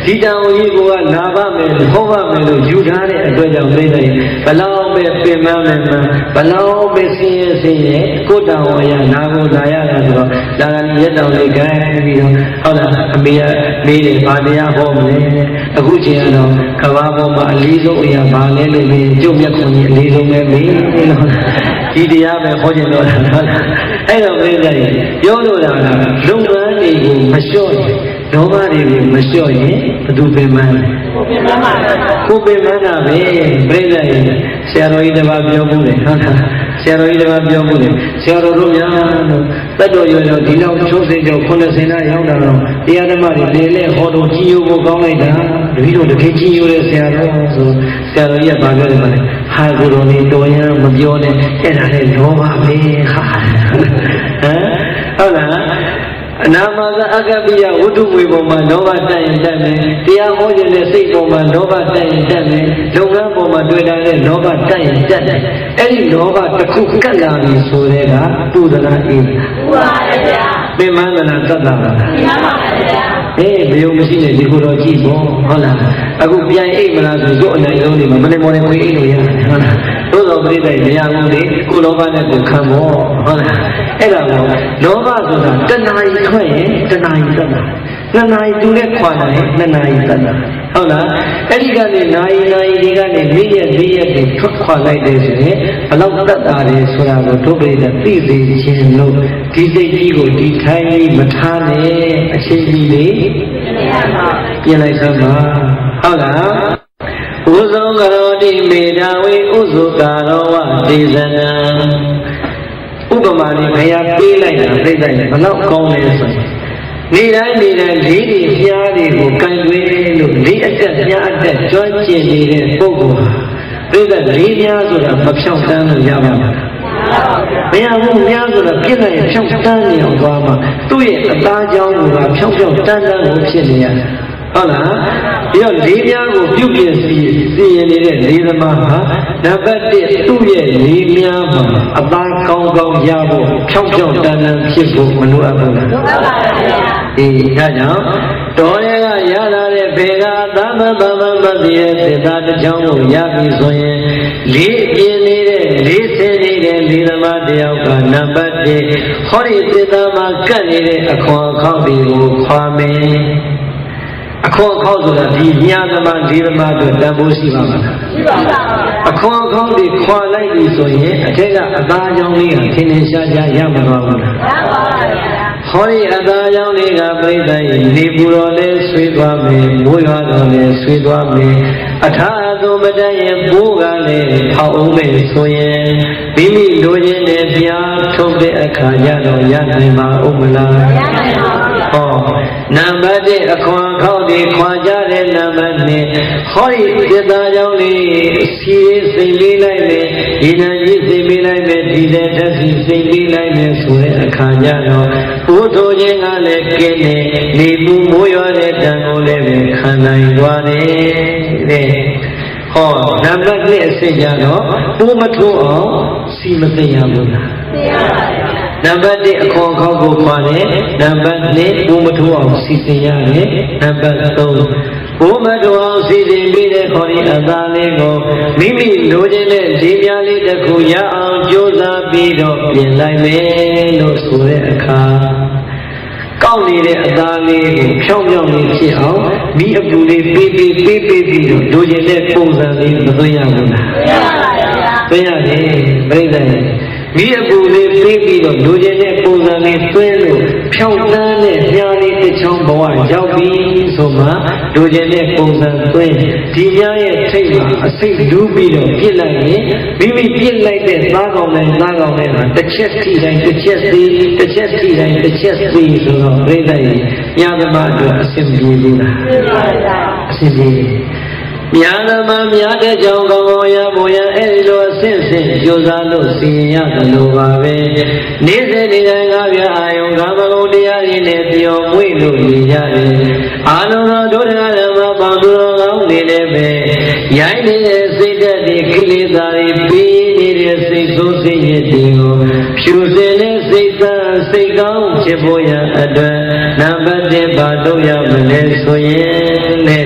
ဒီတန်ကြီးကလာပါမယ်ဟောပါမယ်လို့ယူထားတဲ့အတွက်ကြောင့်ပြိတ္တရဲ့ဘလောက်ပဲပင်မမယ်မှဘလောက်ပဲဆင်းရဲဆင်းရဲကိုယ်တော်ဝရနာကိုလာရတာဆိုတော့ဒါကလည်းရက်တော်လေးခိုင်းပြီးတော့ဟုတ်လားအမေကမေးတယ်ဗာတရားဟောမလဲအခုချိန်ကတော့ကဘာပေါ်မှာအလေးဆုံးအရာဗာလဲလို့မေးကျုပ်မြတ်ခွန်ကြီးအလေးဆုံးပဲမေးလို့ဒီတရားပဲဟောခြင်းတော့ဟုတ်လားအဲ့တော့ပြိတ္တရဲ့ပြောလို့တာကလုံငန်းတွေကိုမလျှော့ရင်လောဘတွေကိုမလျှော့ရင်ဘယ်သူပင်မန်းကိုပင်မန်းပါကိုပင်မန်းတာပဲပြိတ္တရဲ့ဆရာတော်ကြီးတစ်ပါးပြောမှုတယ်ဟုတ်လားဆရာတော်ကြီးတစ်ပါးပြောမှုတယ်ဆရာတော်တို့များလို့တတ်တော်ရွယ်တော့ဒီလောက်ချိုးစိတ်ကြောင့်ခုနှစ်ဆယ်နာရောက်တာတော့တရားဓမ္မတွေလေလေဟောတော့ကြီးယိုဖို့ကောင်းလိုက်တာတပည့်တော်တကယ်ကြီးယိုတဲ့ဆရာတော်ဆိုဆရာတော်ကြီးကပြောတယ်မလဲဟာကိုတော်နေတော်ရန်မပြောနဲ့အဲ့ဒါလည်းလောဘပဲဟာဟမ်ဟုတ်လားအနာမသာအကပိယဝတ္ထုဝေပေါ်မှာလောဘတက်ရင်တက်မယ်တရားဟောခြင်းနဲ့စိတ်ပေါ်မှာလောဘတက်ရင်တက်မယ်လုပ်ငန်းပေါ်မှာတွေ့တာနဲ့လောဘတက်ရင်တက်တယ်အဲ့ဒီလောဘတစ်ခုကတ်လာပြီဆိုတဲ့ကပူဒနာအေးပူပါဗျာပင်မန္တနာသတ္တပါပင်မန္တပါဗျာအေးဘယ်လိုမရှိနဲ့ဒီကိုတော့ကြည့်ပေါ့ဟုတ်လားအခုပြန်အိတ်မလားဆိုတို့အနိုင်ဆုံးနေမှာမနေ့မော်နေခွေးအိတ်လို့ရတယ်ဟုတ်လားသို့တော်ပြိတ္တိမရဘူးလေကိုလောဘနဲ့ကိုခံဖို့ဟုတ်လားအဲ့ဒါကိုလောဘဆိုတာတဏှာကြီးခွဲရင်တဏှာကြီးသတ်တာနှစ်နာရီတူတဲ့ခွာနိုင်နှစ်နာရီသတ်တာဟုတ်လားအဲ့ဒီကနေနာရီနာရီဒီကနေမိရက်၄ရက်ကိုထွက်ခွာလိုက်တယ်ဆိုရင်ဘလောက်တတ်တာလဲဆိုတာကိုတို့ပြိတ္တိသိစေခြင်းလို့ဒီစိတ်ကြီးကိုဒီထိုင်းကြီးမထားနဲ့အချင်းကြီးလေးပြင်လိုက်စမ်းပါဟုတ်လားဥဇောကရောတိမေဓာဝေဥဇုကာရောဝဒေဇနံဥပမာလေးဘုရားပေးလိုက်တာပြိတ္တိဘလောက်ကောင်းလဲဆိုရင်နေတိုင်းနေတိုင်းလေးတွေပြားတွေကိုကန်သွေးလို့လေးအတက်ပြားအတက်ကျွမ်းကျင်နေတဲ့ပုဂ္ဂိုလ်ဟာပြိတ္တိလေးပြားဆိုတာမဖြောင့်တန်းလို့ရပါမှာမရဘူးများဆိုတော့ပြည့်တဲ့ဖြောင့်တန်းနေအောင်သွားမှာသူ့ရဲ့အသားကြောင်းကဖြောင့်ဖြောင့်တန်းတန်းကိုဖြစ်နေရတယ်ဟုတ်လားပြီးတော့လေးပြားကိုပြုတ်ပြင်းစီစီရင်နေတဲ့လေးသမားဟာနံပါတ်တစ်သူ့ရဲ့လေးပြားမှာအသားကောင်းကောင်းရဖို့ဖြောင့်ဖြောင့်တန်းတန်းဖြစ်ဖို့မလိုအပ်ဘူးလားလိုအပ်ပါဗျာအေးဒါကြောင့်တော်ရဲကရလာတဲ့ဘေကသမ္မသမ္မမသိရဲ့စေတာတစ်ချောင်းကိုရပြီဆိုရင်လေးပြင်းနေတဲ့လေးစင်းနေတဲ့လေးသမားတယောက်ကနံပါတ်တစ်ဟောဒီစေတာမှာကတ်နေတဲ့အခွန်ခေါက်တွေကိုခွာမယ်အခွန်ခေါက်ဆိုတာဒီညာသမားဒီသမားတို့တန်ဖိုးရှိပါမလားရှိပါပါအခွန်ခေါက်တွေခွာလိုက်ပြီဆိုရင်အထက်ကအသားကြောင်းလေးကထင်ထင်ရှားရှားရမှာပါဘူးလားရပါပါဟောဒီအသားကြောင်းလေးကပြိတ္တိနေပူတော်လဲဆွေးသွားမယ်မိုးရွာတော်လဲဆွေးသွားမယ်အထာသူမတတ်ရင်ပိုးကလည်းဖောက်အောင်မယ်ဆိုရင်မိမိလိုချင်တဲ့ပြားထုတ်တဲ့အခါရတော့ရနိုင်ပါဦးမလားရနိုင်ပါဘူးဟောနံပါတ်တစ်အခွန်ခေါက်တွေခွာကြတဲ့နံပါတ်နှစ်ဟောဒီစေတာကြောင့်လေးစီစိတ်လေးလိုက်မယ်ဒီနံကြီးစိတ်ပေးလိုက်မယ်ဒီတဲ့တက်စီစိတ်ပေးလိုက်မယ်ဆိုတဲ့အခါကျတော့ဘုထိုးခြင်းကလည်းကင်းနေနေပူမိုးရွာတဲ့တန်ကိုလည်းပဲခံနိုင်သွားတယ်တဲ့ဟောနံပါတ်နှစ်အစစ်ကြတော့ပိုးမထိုးအောင်စီမသိရဘူးလားသိရပါဗျာနံပါတ်တစ်အခွန်ခေါက်ကိုခွာတယ်နံပါတ်နှစ်ပိုးမထိုးအောင်စီစဉ်ရတယ်နံပါတ်သုံးဘုမတော်အောင်စီစဉ်ပြီးတဲ့ခေါ်ဒီအသားလေးကိုမိမိလိုချင်တဲ့ဒီပြားလေးတစ်ခုရအောင်ကြိုးစားပြီးတော့ပြင်လိုက်မယ်လို့ဆိုတဲ့အခါကောက်နေတဲ့အသားလေးကိုဖြောင်းဖြောင်းလေးဖြစ်အောင်မိအပူလေးပေးပေးပေးပေးပြီးတော့လိုချင်တဲ့ပုံစံလေးမသွင်းရဘူးလားသွင်းရပါဗျာသွင်းရတယ်ပြိတ္တိမိအပူလေးပေးပြီးတော့လိုချင်တဲ့ပုံစံလေးသွင်းလို့ဖြောင်းတန်းတဲ့ညာလေးတစ်ချောင်းဘဝရောက်ပြီဆိုမှလိုချင်တဲ့ပုံစံသွင်းဒီညရဲ့ထိတ်မှာအစိတ်လူးပြီးတော့ပြစ်လိုက်ရင်မိမိပြစ်လိုက်တဲ့သားကောင်နဲ့သားကောင်နဲ့ဟာတစ်ချက်ထိတိုင်းတစ်ချက်သေးတစ်ချက်ထိတိုင်းတစ်ချက်သေးဆိုတော့ပြိတ္တိညာသမားအတွက်အဆင်ပြေဘူးလားအဆင်ပြေညာသမားများတဲ့ကြောင့်ကောင်းကောင်းရဖို့ရအဲ့ဒီလိုအဆင့်ဆင့်ကြိုးစားလို့စီရင်ရတယ်လို့ပါပဲနေ့စဉ်နေ့တိုင်းကားပြအာယုံကာမဂုဏ်တရားတွေနဲ့ပျော်မွေ့လို့နေကြတယ်အာလုံးသောဒုက္ခဓမ္မပေါင်းသူတော်ကောင်းတွေလည်းပဲရိုင်းနေတဲ့စိတ်ဓာတ်တွေကိလေသာတွေပြီးနေတဲ့စိတ်ဆိုးစိတ်ရည်တွေကိုဖြူစင်တဲ့စိတ်သားစိတ်ကောင်းဖြစ်ဖို့ရအတွက်နံပါတ်တစ်ပါတော့ရမလဲဆိုရင်နဲ့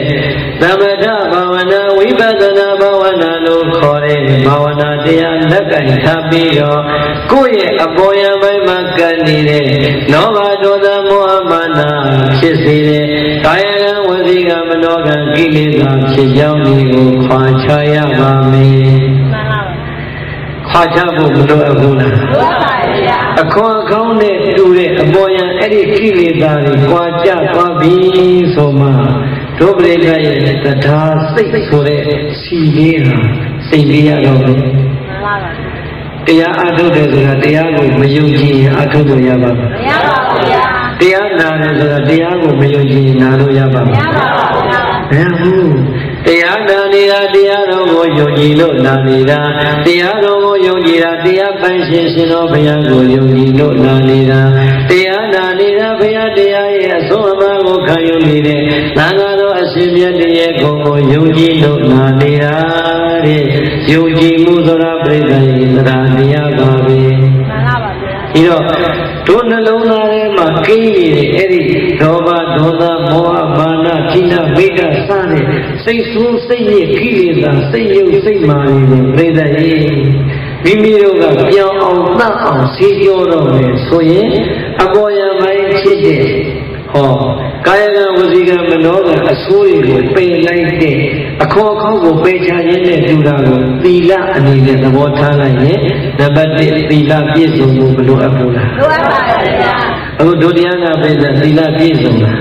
ဘာဝနာတရားလက်ကင်ထားပြီးတော့ကိုယ့်ရဲ့အပေါ်ယံပိုင်းမှာကပ်နေတဲ့လောဘဒေါသမောဟမာနဖြစ်စေတဲ့ကာယကံဝစီကံမနောကံကိလေသာဖြစ်ကြောင်းဒီကိုခွာခြားရပါမယ်ခွာခြားဖို့မလိုအပ်ဘူးလားလိုပါပါဗျာအခွန်အကောင်းနဲ့တူတဲ့အပေါ်ယံအဲ့ဒီကိလေသာတွေခွာကြသွားပြီဆိုမှဒုပရိကရဲ့တရားစိတ်ဆိုတဲ့စီလေးဟာစိတ်လေးရတော့ဘူးမှန်ပါပါတရားအထုတ်တယ်ဆိုတာတရားကိုမယုံကြည်ရင်အထုတ်လို့ရပါမလားမရပါဘူးဗျာတရားနာတယ်ဆိုတာတရားကိုမယုံကြည်ရင်နာလို့ရပါမလားမရပါဘူးဗျာဘယ်ဟုတ်တရားနာနေတာတရားတော်ကိုယုံကြည်လို့နာနေတာတရားတော်ကိုယုံကြည်တာတရားပိုင်ရှင်ရှင်တော်ဘုရားကိုယုံကြည်လို့နာနေတာတရားနာနေတာဘုရားတရားရဲ့အဆုံးအမကိုခံယူနေတဲ့သံဃာတော်အရှင်မြတ်ရဲ့ကိုယ်ကိုယုံကြည်လို့နာနေတာတဲ့ယုံကြည်မှုဆိုတာပြိဿရဲ့သရာတရားပါပဲမှန်ပါပါဗျာဒီတော့တို့နှလုံးသားထဲမှာကိန်းနေတဲ့အဲ့ဒီဒေါဘဒေါသမောဟမာနကိနာဝိကစတဲ့စိတ်ဆိုးစိတ်ညစ်ကိလေသာစိတ်ယုတ်စိတ်မာတွေကိုပြိဿရဲ့မိမိတို့ကပြောင်းအောင်တတ်အောင်စီကြောတော့မယ်ဆိုရင်အပေါ်ယံပိုင်းဖြစ်တဲ့ဟောကာယကံဝစီကံမနောကံအဆိုးတွေကိုပယ်လိုက်တဲ့အခေါ်အခေါ်ကိုပယ်ချခြင်းနဲ့တူတာကိုသီလအနေနဲ့သဘောထားလိုက်ရင်နံပါတ်တစ်သီလပြည့်စုံမှုမလိုအပ်ဘူးလားလိုအပ်ပါဗျာအခုဒုတိယကပြည့်စုံသီလပြည့်စုံလား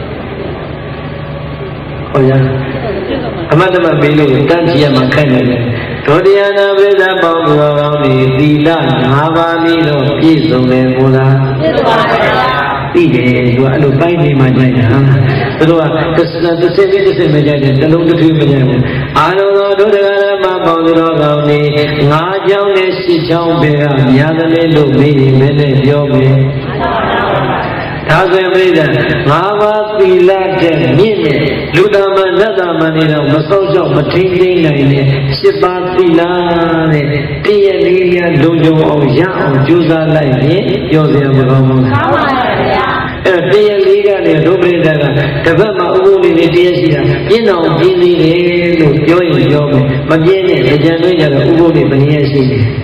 ဟောရအမတ်တမပေးလို့တန်းကြည့်ရမှာခိုင်နေတယ်ဒုတိယနာပြည့်စုံပေါင်းသူတော်ကောင်းတွေသီလ၅ပါးပြီးတော့ပြည့်စုံတယ်ဘုရားပြည့်စုံပါဗျာသိတယ်သူကအဲ့လိုပိုင်းနေမှကြိုက်တာသူတို့ကတစ်စတစ်စတစ်စမကြိုက်တယ်တလုံးတစ်ထွေးမကြိုက်ဘူးအာလုံးတော်တို့တရားဓမ္မပေါင်းသူတော်ကောင်းနေငါးချောင်းနဲ့ရှစ်ချောင်းပဲကများသလဲလို့မေးရင်မင်းနဲ့ပြောမယ်ဒါဆိုရင်ပြိဿငါးပါးသီလတဲ့မြင့်တဲ့လူတော်မနတ်တော်မနေတော့မဆုံးကြောက်မထိန်သိမ်းနိုင်တဲ့ရှစ်ပါးသီလတဲ့တည့်ရလေးရလုံခြုံအောင်ရအောင်ကြိုးစားလိုက်ရင်ပြောစရာမကောင်းဘူးလားမှန်ပါဗျာအဲ့တော့တည့်ရလေးကလည်းဒုပရိသကတပတ်မှာဥပုသ်လေးတရားရှိတာပြင်းအောင်ပြင်းသေးတယ်လို့ပြောရင်ပြောမယ်မပြင်းတဲ့ကြံတွေးကြတော့ဥပုသ်လေးဘယ်နည်းရှိတယ်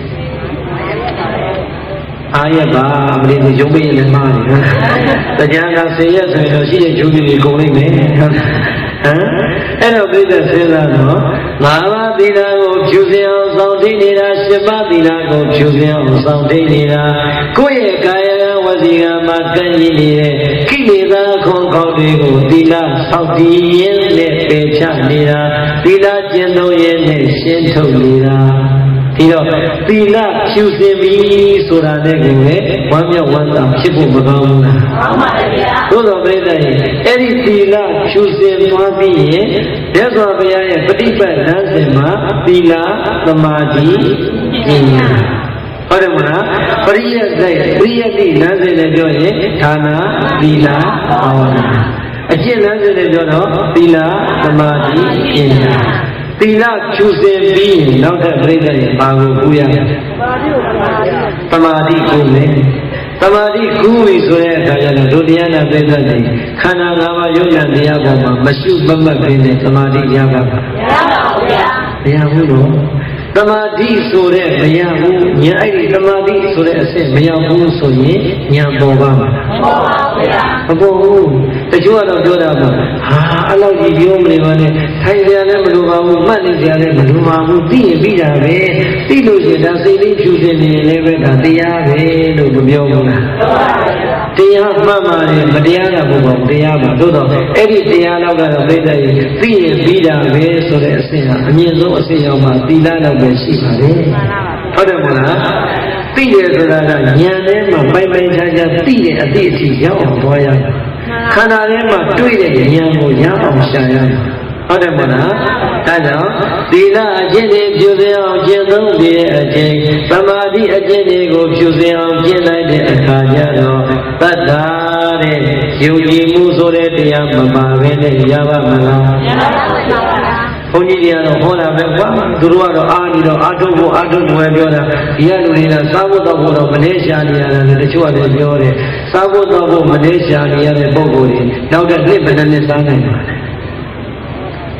အားရပါမင်းတို့ရုံးပေးရင်လည်းမှားတယ်တရားကဆယ်ရက်ဆိုရင်တော့ရှိတဲ့ဂျူးကြီးတွေကုန်လိမ့်မယ်ဟမ်အဲ့တော့ပြိဿစဉ်းစားတော့ငါးပါးသီလကိုဖြူစင်အောင်ဆောင်သိနေတာရှစ်ပါးသီလကိုဖြူစင်အောင်ဆောင်သိနေတာကိုယ့်ရဲ့ကာယကံဝစီကံမှာကံကြီးနေတဲ့ကိလေသာခွန်ကောက်တွေကိုသီလဆောက်တည်ရင်းနဲ့ပယ်ချနေတာသီလကျင့်သုံးရင်းနဲ့ရှင်းထုတ်နေတာဒီတော့သီလဖြူစင်ပြီဆိုတာနဲ့ကိုယ်လည်းဝမ်းမြောက်ဝမ်းသာဖြစ်ဖို့မကောင်းဘူးလားမှန်ပါဗျာသို့တော်ပြိဿရဲ့အဲ့ဒီသီလဖြူစင်သွားပြီးရင်မြတ်စွာဘုရားရဲ့ပฏิပတ်လမ်းစဉ်မှာသီလသမာဓိပညာဟုတ်တယ်မလားပရိယတ်စိတ်ပရိယတ်တိလမ်းစဉ်နဲ့ပြောရင်ဌာနသီလဘာဝနာအကျင့်လမ်းစဉ်နဲ့ပြောတော့သီလသမာဓိပညာသီလဖြူစင်ပြီးနောက်ထပ်ပြိဿရဲ့ဘာကိုကူရလဲသမာဓိကူမယ်သမာဓိကူပြီဆိုတဲ့အခါကျတော့ဒုတိယနာပြိဿတွေခန္ဓာ၅ပါးယုံနာတရားပေါ်မှာမရှုမမှတ်ဖြစ်တဲ့သမာဓိရပါပါရပါဘူးဗျာမရဘူးလို့သမာဓိဆိုတဲ့မရဘူးညာအဲ့ဒီသမာဓိဆိုတဲ့အဆင့်မရောက်ဘူးဆိုရင်ညာပေါ်ပါမှာမပေါ်ပါဘူးဗျာမပေါ်ဘူးတချို့ကတော့ပြောတာပါဟာအဲ့လောက်ကြီးပြောမနေပါနဲ့ထိုင်ကြလည်းမလိုပါဘူးမှတ်နေကြလည်းမလိုပါဘူးသိရင်ပြီးတာပဲသိလို့ရှိရင်ဒါစိတ်လေးဖြူစင်နေလည်းပဲဒါတရားပဲလို့မပြောဘူးလားမှန်ပါဗျာတရားမှတ်ပါတယ်မတရားတာမဟုတ်ပါဘူးတရားပါသို့တော့အဲ့ဒီတရားတော့ကတော့ပြိဿရဲ့သိရင်ပြီးတာပဲဆိုတဲ့အဆင့်ဟာအမြင့်ဆုံးအဆင့်ရောက်မှသီလတော့ပဲရှိပါတယ်ဟုတ်တယ်မလားသိတယ်ဆိုတာကဉာဏ်ထဲမှာပိုင်ပိုင်ခြားခြားသိတဲ့အသိအထိရောက်အောင်သွားရမယ်ခန္ဓာထဲမှာတွေ့တဲ့ဉာဏ်ကိုရအောင်ရှာရမယ်ဟုတ်တယ်မလားဒါကြောင့်သီလအကျင့်တွေဖြူစင်အောင်ကျင့်သုံးပြီးတဲ့အချိန်သမာဓိအကျင့်တွေကိုဖြူစင်အောင်ကျင့်လိုက်တဲ့အခါကျတော့တတ္တာတဲ့ယုံကြည်မှုဆိုတဲ့တရားမပါဘဲနဲ့ရပါမလားရပါပါဘုန်းကြီးတွေကတော့ဟောတာပဲကွာသူတို့ကတော့အားနေတော့အာထုပ်ဖို့အာထုပ်ဝယ်ပြောတာဒီကလူတွေကစားဖို့တော့ဖို့တော့မနေရှာနေရတယ်တချို့ကလည်းပြောတယ်စားဖို့တော့ဖို့မနေရှာနေရတဲ့ပုံကိုယ်တွေနောက်တဲ့နှစ်ဘယ်နှစ်နှစ်စားနိုင်ပါလဲဟ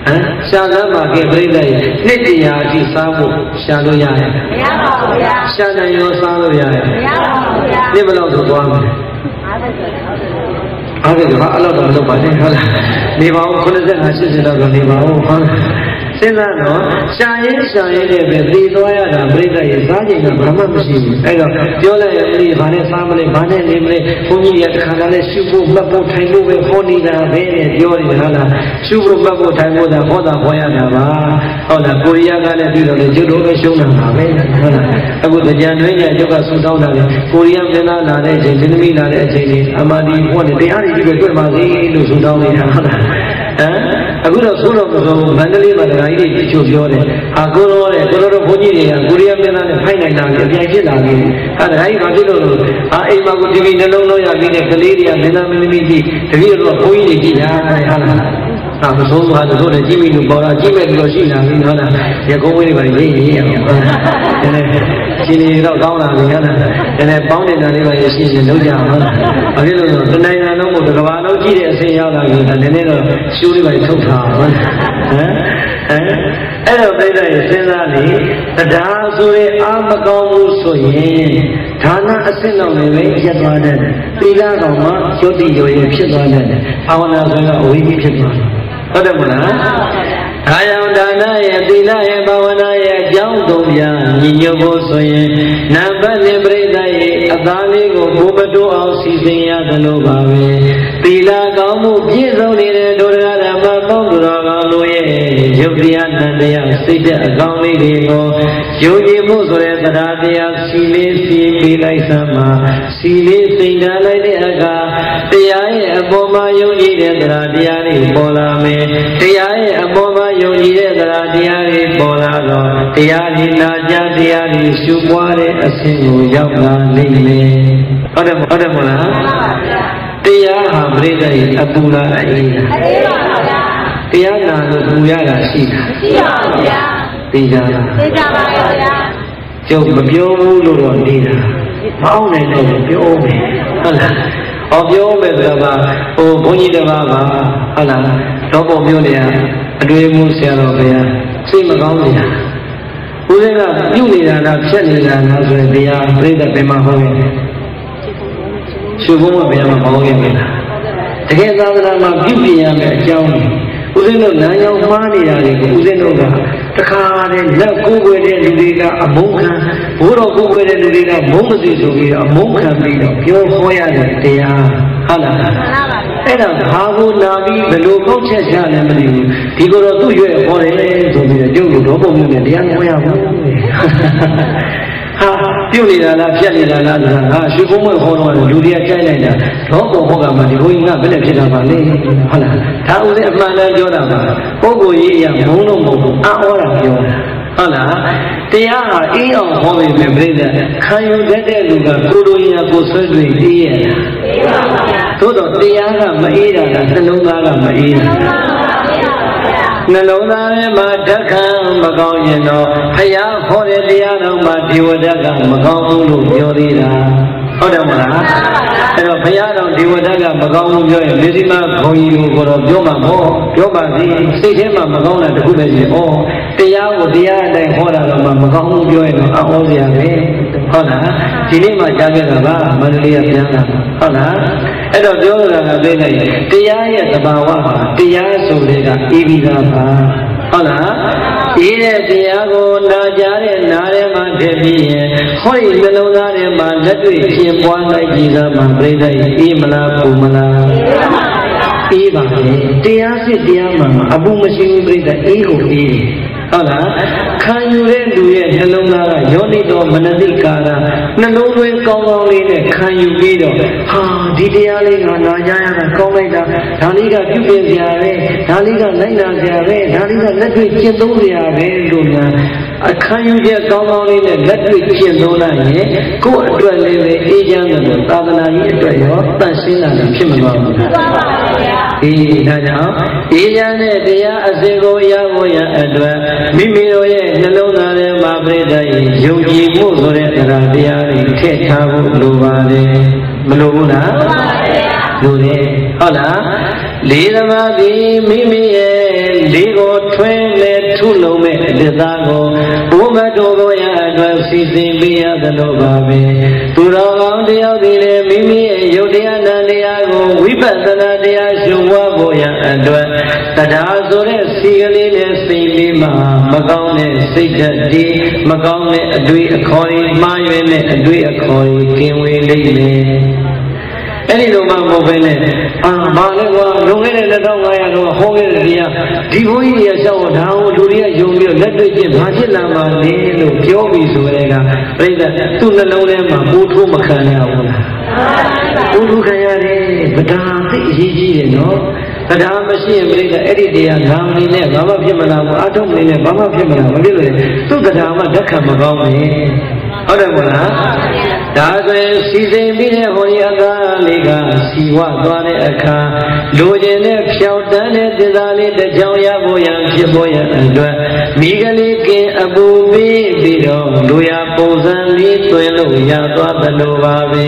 ရှာလမ်းမှာကပြိတ္တရဲ့နှစ်တရားအထိစားဖို့ရှာလို့ရတယ်မရပါဘူးဗျာရှာနိုင်ရောစားလို့ရတယ်မရပါဘူးဗျာနှစ်ဘယ်လောက်ဆိုသွားမလဲအားကဘာအဲ့လောက်တော့မလုပ်ပါနဲ့ဟုတ်လားနေပါဦးခုနှစ်ဆယ်ဟာရှစ်ဆယ်လောက်တော့နေပါဦးဟုတ်လားစဉ်းစားတော့ရှာရင်ရှာရင်လည်းပဲသိသွားရတာပြိတ္တရဲ့စားချိန်ကဘာမှမရှိဘူးအဲ့တော့ပြောလိုက်ရင်ဒီဘာနဲ့စားမလဲဘာနဲ့နေမလဲဘုန်းကြီးတွေကတစ်ခါတည်းရှုဖို့မှတ်ဖို့ထိုင်ဖို့ပဲဟောနေတာပဲတဲ့ပြောနေဟုတ်လားရှုဖို့မှတ်ဖို့ထိုင်ဖို့သာဟောတာဟောရတာပါဟုတ်လားကိုရီးယားကလည်းပြီးတော့လေကျွတ်တော့ပဲရှုံးတာပါပဲဟုတ်လားအခုတရားတွင်းညာကျုပ်ကဆူတောင်းတာလေကိုရီးယားမင်းသားလာတဲ့အချိန်မင်းသမီးလာတဲ့အချိန်လေးအမာဒီဟောနေတရားတွေပြီးတော့တွေ့ပါစေလို့ဆူတောင်းနေတာဟုတ်လားဟမ်အခုတော့ဆိုးတော့ဆိုမန္တလေးမှာဒကာကြီးတွေချို့ပြောတယ်ဟာကိုရောတဲ့ကိုရောတို့ဘုန်းကြီးတွေကကိုရီးယားပြည်သားနဲ့ဖိုက်နိုင်တာလေအပြိုင်ဖြစ်လာပြီဟာဒကာကြီးဘာဖြစ်လို့လဲဟာအိမ်မှာကိုတီဗီနှလုံးလုံးရပြီးတဲ့ကလေးတွေကမင်းသားမင်းသမီးကြီးတပည့်တော်ဘုန်းကြီးတွေကြည့်တာဟာလားဟာမဆုံးပါတို့လည်းကြည့်မိလို့ပေါ်လာကြည့်မဲ့လို့ရှိလာပြီဟုတ်လားရကုန်းဝေးတွေပါရေးရေးရအောင်ဟုတ်လားရှင်နေတော့ကောင်းလာပြီဟုတ်လားဒီနေ့ပေါင်းနေတာလေးပါရရှိနေလို့ကြအောင်ဟုတ်လားဘာဖြစ်လို့လဲတနိုင်ငံလုံးကိုတစ်ကမ္ဘာလုံးကြည့်တဲ့အဆင့်ရောက်လာပြီဒါနည်းနည်းတော့ရှိုးလေးပါထုတ်ထားဟုတ်လားဟမ်ဟမ်အဲ့တော့ပြိတ္တရဲ့စဉ်းစားနေတရားဆိုရင်အာမကောင်းဘူးဆိုရင်ဌာနအဆင့်လောက်လည်းပဲရက်သွားတယ်သီလကောင်မှယောတိယောရဲ့ဖြစ်သွားတယ်ဘာဝနာဆိုရင်အဝိကြီးဖြစ်သွားတယ်ဟုတ်တယ်မလားဒါကြောင့်ဒါနရဲ့သီလရဲ့ဘာဝနာရဲ့အကြောင်းသုံးပြညီညွတ်ဖို့ဆိုရင်နံပါတ်နဲ့ပြိတ္တရဲ့အသားလေးကိုဘုမတိုးအောင်စီစဉ်ရတယ်လို့ပါပဲသီလကောင်းမှုပြည့်စုံနေတဲ့ဒုရဓမ္မပေါင်းသူတော်ကောင်းတို့ရဲ့ယုတ်တရားနန္တရားစိတ်တဲ့အကောင်းလေးတွေကိုယုံကြည်မှုဆိုတဲ့တရားတရားစီလေးစီပေးလိုက်စမ်းမှာစီလေးစိတ်ဓာတ်လိုက်တဲ့အခါတရားရဲ့အပေါ်မှာယုံကြည်တဲ့တရားတရားတွေပေါ်လာမယ်တရားရဲ့အပေါ်မှာယုံကြည်တဲ့တရားတရားတွေပေါ်လာတော့တရားဒီနာကြတရားဒီရှုပွားတဲ့အဆင့်ကိုရောက်လာနိုင်မယ်ဟုတ်တယ်ဟုတ်တယ်မလားတရားဟာပြိတ္တရဲ့အပူလာအေးလားအေးပါဗျာတရားနာလို့ပူရတာရှိတာရှိပါဘူးဗျာသိကြလားသိကြပါရဲ့ဗျာကျုပ်မပြောဘူးလို့တော့နေတာမအောင်နိုင်တော့ပြောမယ်ဟုတ်လားဟောပြောမယ်ဆိုတာကဟိုဘုန်းကြီးတစ်ပါးပါဟုတ်လားတော့ပုံမျိုးနေရအတွေ့အမှုဆရာတော်ဘုရားစိတ်မကောင်းနေတာဦးဇင်းကပြုနေတာလားဖြတ်နေတာလားဆိုရင်တရားပြိတ္တပင်မဟုတ်ရဲ့ရှုဖို့မဘယ်မှာမဟုတ်ရဲ့လားတကယ်သာသနာမှာပြုပြင်ရမယ်အကြောင်းဦးဇင်းတို့လမ်းကြောင်းမှားနေတာတွေကိုဦးဇင်းတို့ကတခါတည်းလက်ကိုယ်ွယ်တဲ့လူတွေကအမုန်းခံဘိုးတော်ကိုယ်ွယ်တဲ့လူတွေကမုန်းမစီဆိုပြီးတော့အမုန်းခံပြီးတော့ပြောဟောရတဲ့တရားဟုတ်လားအဲ့ဒါဘာကိုနာပြီးဘယ်လိုပေါက်ချက်ချလဲမသိဘူးဒီကိုယ်တော်သူ့ရွယ်ဟောတယ်ဆိုပြီးတော့ကျုပ်တို့တော့ပုံမျိုးနဲ့တရားမဟောရဘူးဟာပြုတ်နေတာလားဖြတ်နေတာလားဆိုတာဟာရွှေဘုံမွေဟောတော့လူတွေကကြိုက်လိုက်တာတော့ဘုံဟောကမှဒီဘုန်းကြီးကဘယ်နဲ့ဖြစ်တာပါလဲဟုတ်လားဒါဦးလေးအမှန်တမ်းပြောတာပါပုဂ္ဂိုလ်ကြီးအရာမုန်းလို့မဟုတ်ဘူးအံ့ဩတာပြောတာဟုတ်လားတရားဟာအေးအောင်ဟောပြီးပြိတ္တခံယူတတ်တဲ့လူကကိုလိုရင်ကိုဆွဲတွေအေးရတာအေးပါပါသို့တော့တရားကမအေးတာလားနှလုံးသားကမအေးတာနှလုံးသားထဲမှာဓက္ခံမကောင်းရင်တော့ဘုရားဟောတဲ့တရားတော်မှာဒီဝဒကမကောင်းဘူးလို့ပြောသေးတာဟုတ်တယ်မလားအဲ့တော့ဘုရားတော်ဒီဝဒကမကောင်းဘူးပြောရင်မေဇိမဘုန်းကြီးတို့ကတော့ပြောမှာပေါ့ပြောပါစီစိတ်ထဲမှာမကောင်းတာတခုပဲရှိဩတရားကိုတရားအတိုင်းဟောတာတော့မကောင်းဘူးပြောရင်တော့အော်စရာပဲဟုတ်လားဒီနေ့မှကြားခဲ့တာပါမန္တလေးကပြန်လာဟုတ်လားအဲ့တော့ပြောတာကသိလိုက်တရားရဲ့သဘာဝပါတရားဆိုတဲ့ကအေးပြီးသားပါဟုတ်လားဒီတဲ့တရားကိုနာကြတဲ့နားထဲမှာထည့်ပြီးရင်ဟောဒီနှလုံးသားထဲမှာလက်တွေ့ပြင်ပွားလိုက်ကြည့်သားမှာပြိတ္တအေးမလားပူမလားအေးပါပဲတရားစစ်တရားမှအပူမရှိဘူးပြိတ္တအေးကိုအေးဟုတ်လားခံယူတဲ့လူရဲ့နှလုံးသားကယောနိတော်မနတိကာရနှလုံးသွင်းကောင်းကောင်းလေးနဲ့ခံယူပြီးတော့ဟာဒီတရားလေးကနာကြရတာကောင်းလိုက်တာဒါလေးကပြုပြင်စရာပဲဒါလေးကလိုက်နာစရာပဲဒါလေးကလက်တွေ့ကျင့်သုံးစရာပဲလို့များအခမ်းယူချက်ကောင်းကောင်းလေးနဲ့လက်တွေ့ကျင့်သုံးလိုက်ရင်ကိုယ့်အတွက်လေးပဲအေးချမ်းတယ်လို့သာသနာကြီးအတွက်ရောတန့်ရှင်းတာဖြစ်မှာပါဘူးဖြစ်ပါပါဗျာဒီဒါကြောင့်အေးချမ်းတဲ့တရားအစစ်ကိုရဖို့ရအတွက်မိမိတို့ရဲ့နှလုံးသားထဲမှာပြိတ္တရဲ့ယုံကြည်မှုဆိုတဲ့တရားတရားတွေထည့်ထားဖို့လိုပါတယ်မလိုဘူးလားလိုပါဗျာလိုတယ်ဟုတ်လားလေးသမားသည်မိမိရဲ့ Digo twele tulome Didago Umadogo ya adwa sisi biya dalobabe Turaga diya dile mimi yodiana diyago Vipadana diya shumwa boya adwa Tadazore sigaline silima Magaune sijadi Magaune adwi akori Mayuene adwi akori Kinwe lile Any no man moving ah, Malawa, Longere, the Dongaya, Hogan, Divoya, Shaw, down, Luria, Jumio, let me give Hajilama, Nilo, Kyobi, Suega, Reda, Tunalema, Utu Makana, Utu Kayari, but I think he, you know, but I'm a she and Reda, Eddie, and Hamlin, Baba Pimana, I don't mean Baba Pimana, took the Dama, Dakam about me. Daze size mine horiyaga lega siwa dware akha loje ne phyaw tan ne tizale tajaw ya bo yan phit bo yan atwat migale kin abu pi pi do loya ponsan li twin lo ya twa talo ba be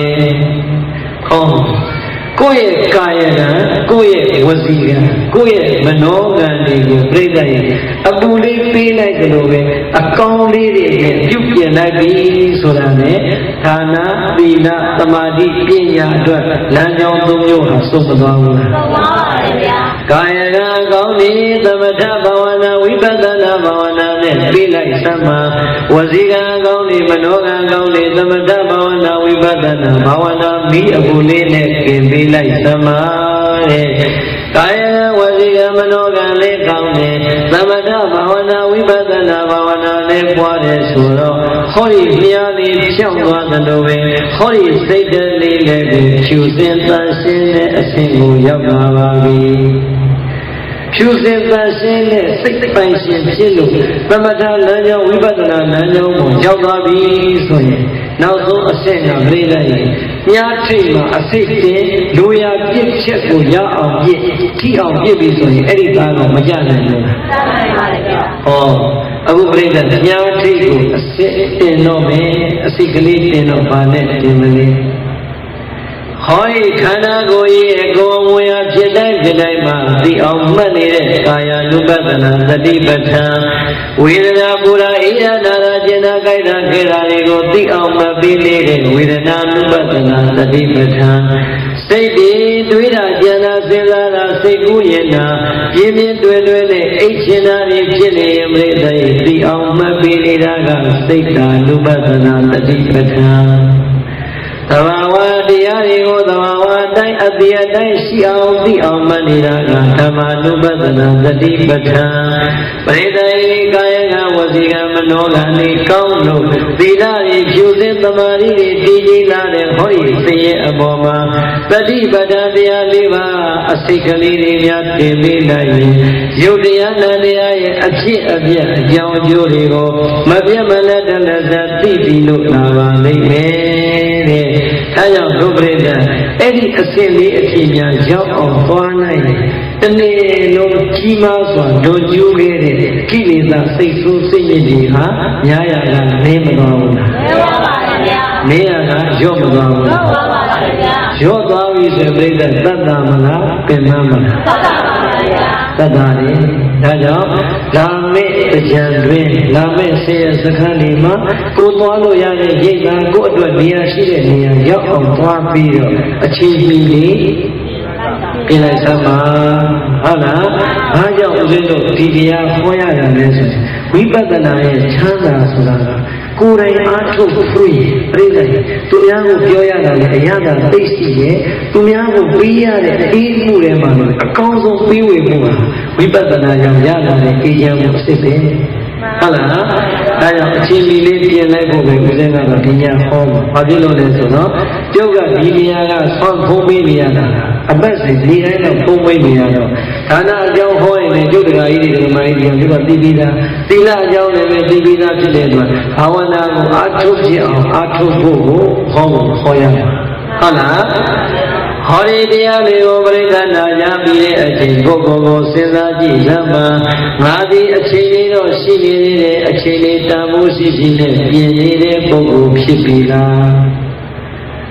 ohကိုယ့်ရဲ့ကာယကံကိုယ့်ရဲ့ဝစီကံကိုယ့်ရဲ့မနောကံတွေကိုပြိဿရဲ့အပူလေးပေးလိုက်တယ်လို့ပဲအကောင်းလေးတွေနဲ့ပြုပြင်လိုက်ပြီဆိုတာနဲ့ဌာနသီလသမာဓိပညာအတွက်လမ်းကြောင်းသုံးမျိုးဟာစုံမသွားဘူးလားသုံးပါပါဗျာကာယကံကောင်းပြီသမထဘာဝနာဝိပဿနာဘာဝနာနဲ့ပေးလိုက်စမ်းပါဝစီကံကောင်းပြီမနောကံကောင်းပြီသမထဘာဝနာဝိပဿနာဘာဝနာမိအပူလေးနဲ့ပြင်ပေးလိုက်စမ်းပါတဲ့ကာယဝစီကမနောကံလေးကောင်းတယ်သမထဘာဝနာဝိပဿနာဘာဝနာလေးပွားတယ်ဆိုတော့ဟောဒီမြားလေးဖြောင်းသွားတယ်လို့ပဲဟောဒီစိတ်ဓာတ်လေးလည်းဖြူစင်သန့်ရှင်းတဲ့အဆင့်ကိုရောက်လာပါပြီဖြူစင်သန့်ရှင်းတဲ့စိတ်ပိုင်ရှင်ဖြစ်လို့သမထလမ်းကြောင်းဝိပဿနာလမ်းကြောင်းကိုရောက်သွားပြီဆိုရင်နောက်ဆုံးအဆင့်ကပြိလိုက်ရင်မြားထိတ်မှာအစိတ်တင်လူရပြစ်ချက်ကိုရအောင်ပြစ်ထိအောင်ပြစ်ပြီဆိုရင်အဲ့ဒီသားတော့မကြနိုင်ဘူးလားကြနိုင်ပါလေဗျာဟောအခုပြိတဲ့မြားထိတ်ကိုအစိတ်တင်တော့မယ်အစိတ်ကလေးတင်တော့ဗာနဲ့တင်မလဲဟောဤခန္ဓာကိုယ်ရဲ့ကိုယ်ဝေယဖြစ်တိုင်းဖြစ်တိုင်းမှာသိအောင်မှတ်နေတဲ့ကာယ ानु ပဒနာသတိပဋ္ဌာန်ဝေဒနာပူရာအိယနာရာကျင်နာကြိုက်တာခေတာတွေကိုသိအောင်မှတ်ပြီးနေတဲ့ဝေဒနာ ानु ပဒနာသတိပဋ္ဌာန်စိတ်တွေတွေးတာကြံတာစဉ်းစားတာစိတ်ကူးရင်တာပြင်းပြင်းတွဲတွဲနဲ့အိတ်ချင်တာတွေဖြစ်နေရင်ပြိတ္တရဲ့သိအောင်မှတ်ပြီးနေတာကစိတ်ဓာ ानु ပဒနာသတိပဋ္ဌာန်သဘာဝတရားတွေကိုသဘာဝအတိုင်းအတိအတိုင်းရှိအောင်သိအောင်မှတ်နေတာကဓမ္မ ानु ပဒနာသတိပဋ္ဌာန်ပရိသေကာယကဝစီကမနောကံတွေကောင်းလို့သီလတွေဖြူစင်သမာဓိတွေတည်ကြည်လာတဲ့ဟောဒီသိရဲ့အပေါ်မှာသတိပဋ္ဌာန်တရားလေးပါအစိတ်ကလေးတွေများတင်ပေးလိုက်ရင်ယုတ်တရားနာတရားရဲ့အဖြစ်အပျက်အကြောင်းအကျိုးတွေကိုမပြတ်မလတ်တလည်းသာသိပြီးလို့လာပါလိမ့်မယ်တဲ့ဒါကြောင့်ဒုပရိသအဲ့ဒီအစဉ်လေးအဖြစ်များရောက်အောင်သွားနိုင်တနေ့လုံးကြီးမားစွာဒုကျူးခဲ့တဲ့ကိလေသာစိတ်ဆိုးစိတ်ညစ်တွေဟာညာရကနေမသွားဘူးလားနေပါပါဗျာနေရကရော့မသွားဘူးလားဟုတ်ပါပါဗျာရော့သွားပြီဆိုပြိဿတတ္တမလားပင်မမလားတတ္တပါဗျာတတ္တလေဒါကြောင့်လာမေကြံတွင်လာမေဆေရစခန်းဒီမှာကိုသွားလို့ရတဲ့ရိတ်ကကိုအတွက်နေရာရှိတဲ့နေရာရောက်အောင်သွားပြီးတော့အချိန်ကြီးလေးပြင်လိုက်စမ်းပါဟုတ်လားဘာကြောင့်ဦးဇင်းတို့ဒီတရားဟောရတာလဲဆိုရင်ဝိပဿနာရဲ့ချမ်းသာဆိုတာကကိုယ်တိုင်အားထုတ်ဖို့ပြိဿသူများကိုပြောရတာလေအရသာသိရှိရဲ့သူများကိုပြီးရတဲ့အေးမှုတွေမှာအကောင်းဆုံးပြီးဝေမှုဟာဝိပဿနာကြောင့်ရလာတဲ့အေးချမ်းမှုအစစ်ပဲဟုတ်လားဒါကြောင့်အချိန်ကြီးလေးပြင်လိုက်ဖို့ပဲဦးဇင်းကတော့ဒီညဟောမှာဘာဖြစ်လို့လဲဆိုတော့ကျုပ်ကဒီနေရာကဆွမ်းဖုံးပေးနေရတာအပတ်စဉ်ဒီတိုင်းတော့ဖုံးပေးနေရတော့ဒါနအကြောင်းဟောရင်လည်းကျုပ်တရားကြီးတွေဓမ္မကြီးတွေကသိပြီးသားသီလအကြောင်းလည်းပဲသိပြီးသားဖြစ်တဲ့အတွက်ဘာဝနာကိုအားထုတ်ဖြစ်အောင်အားထုတ်ဖို့ကိုဟောဖို့ဟောရမှာဟုတ်လားဟောဒီတရားလေးကိုပြိဿနာရပြီးတဲ့အချိန်ကိုကိုကိုစဉ်းစားကြည့်စမ်းပါငါဒီအချိန်လေးတော့ရှိနေသေးတယ်အချိန်လေးတန်ဖိုးရှိရှိနဲ့ပြင်နေတဲ့ပုဂ္ဂိုလ်ဖြစ်ပြီလားက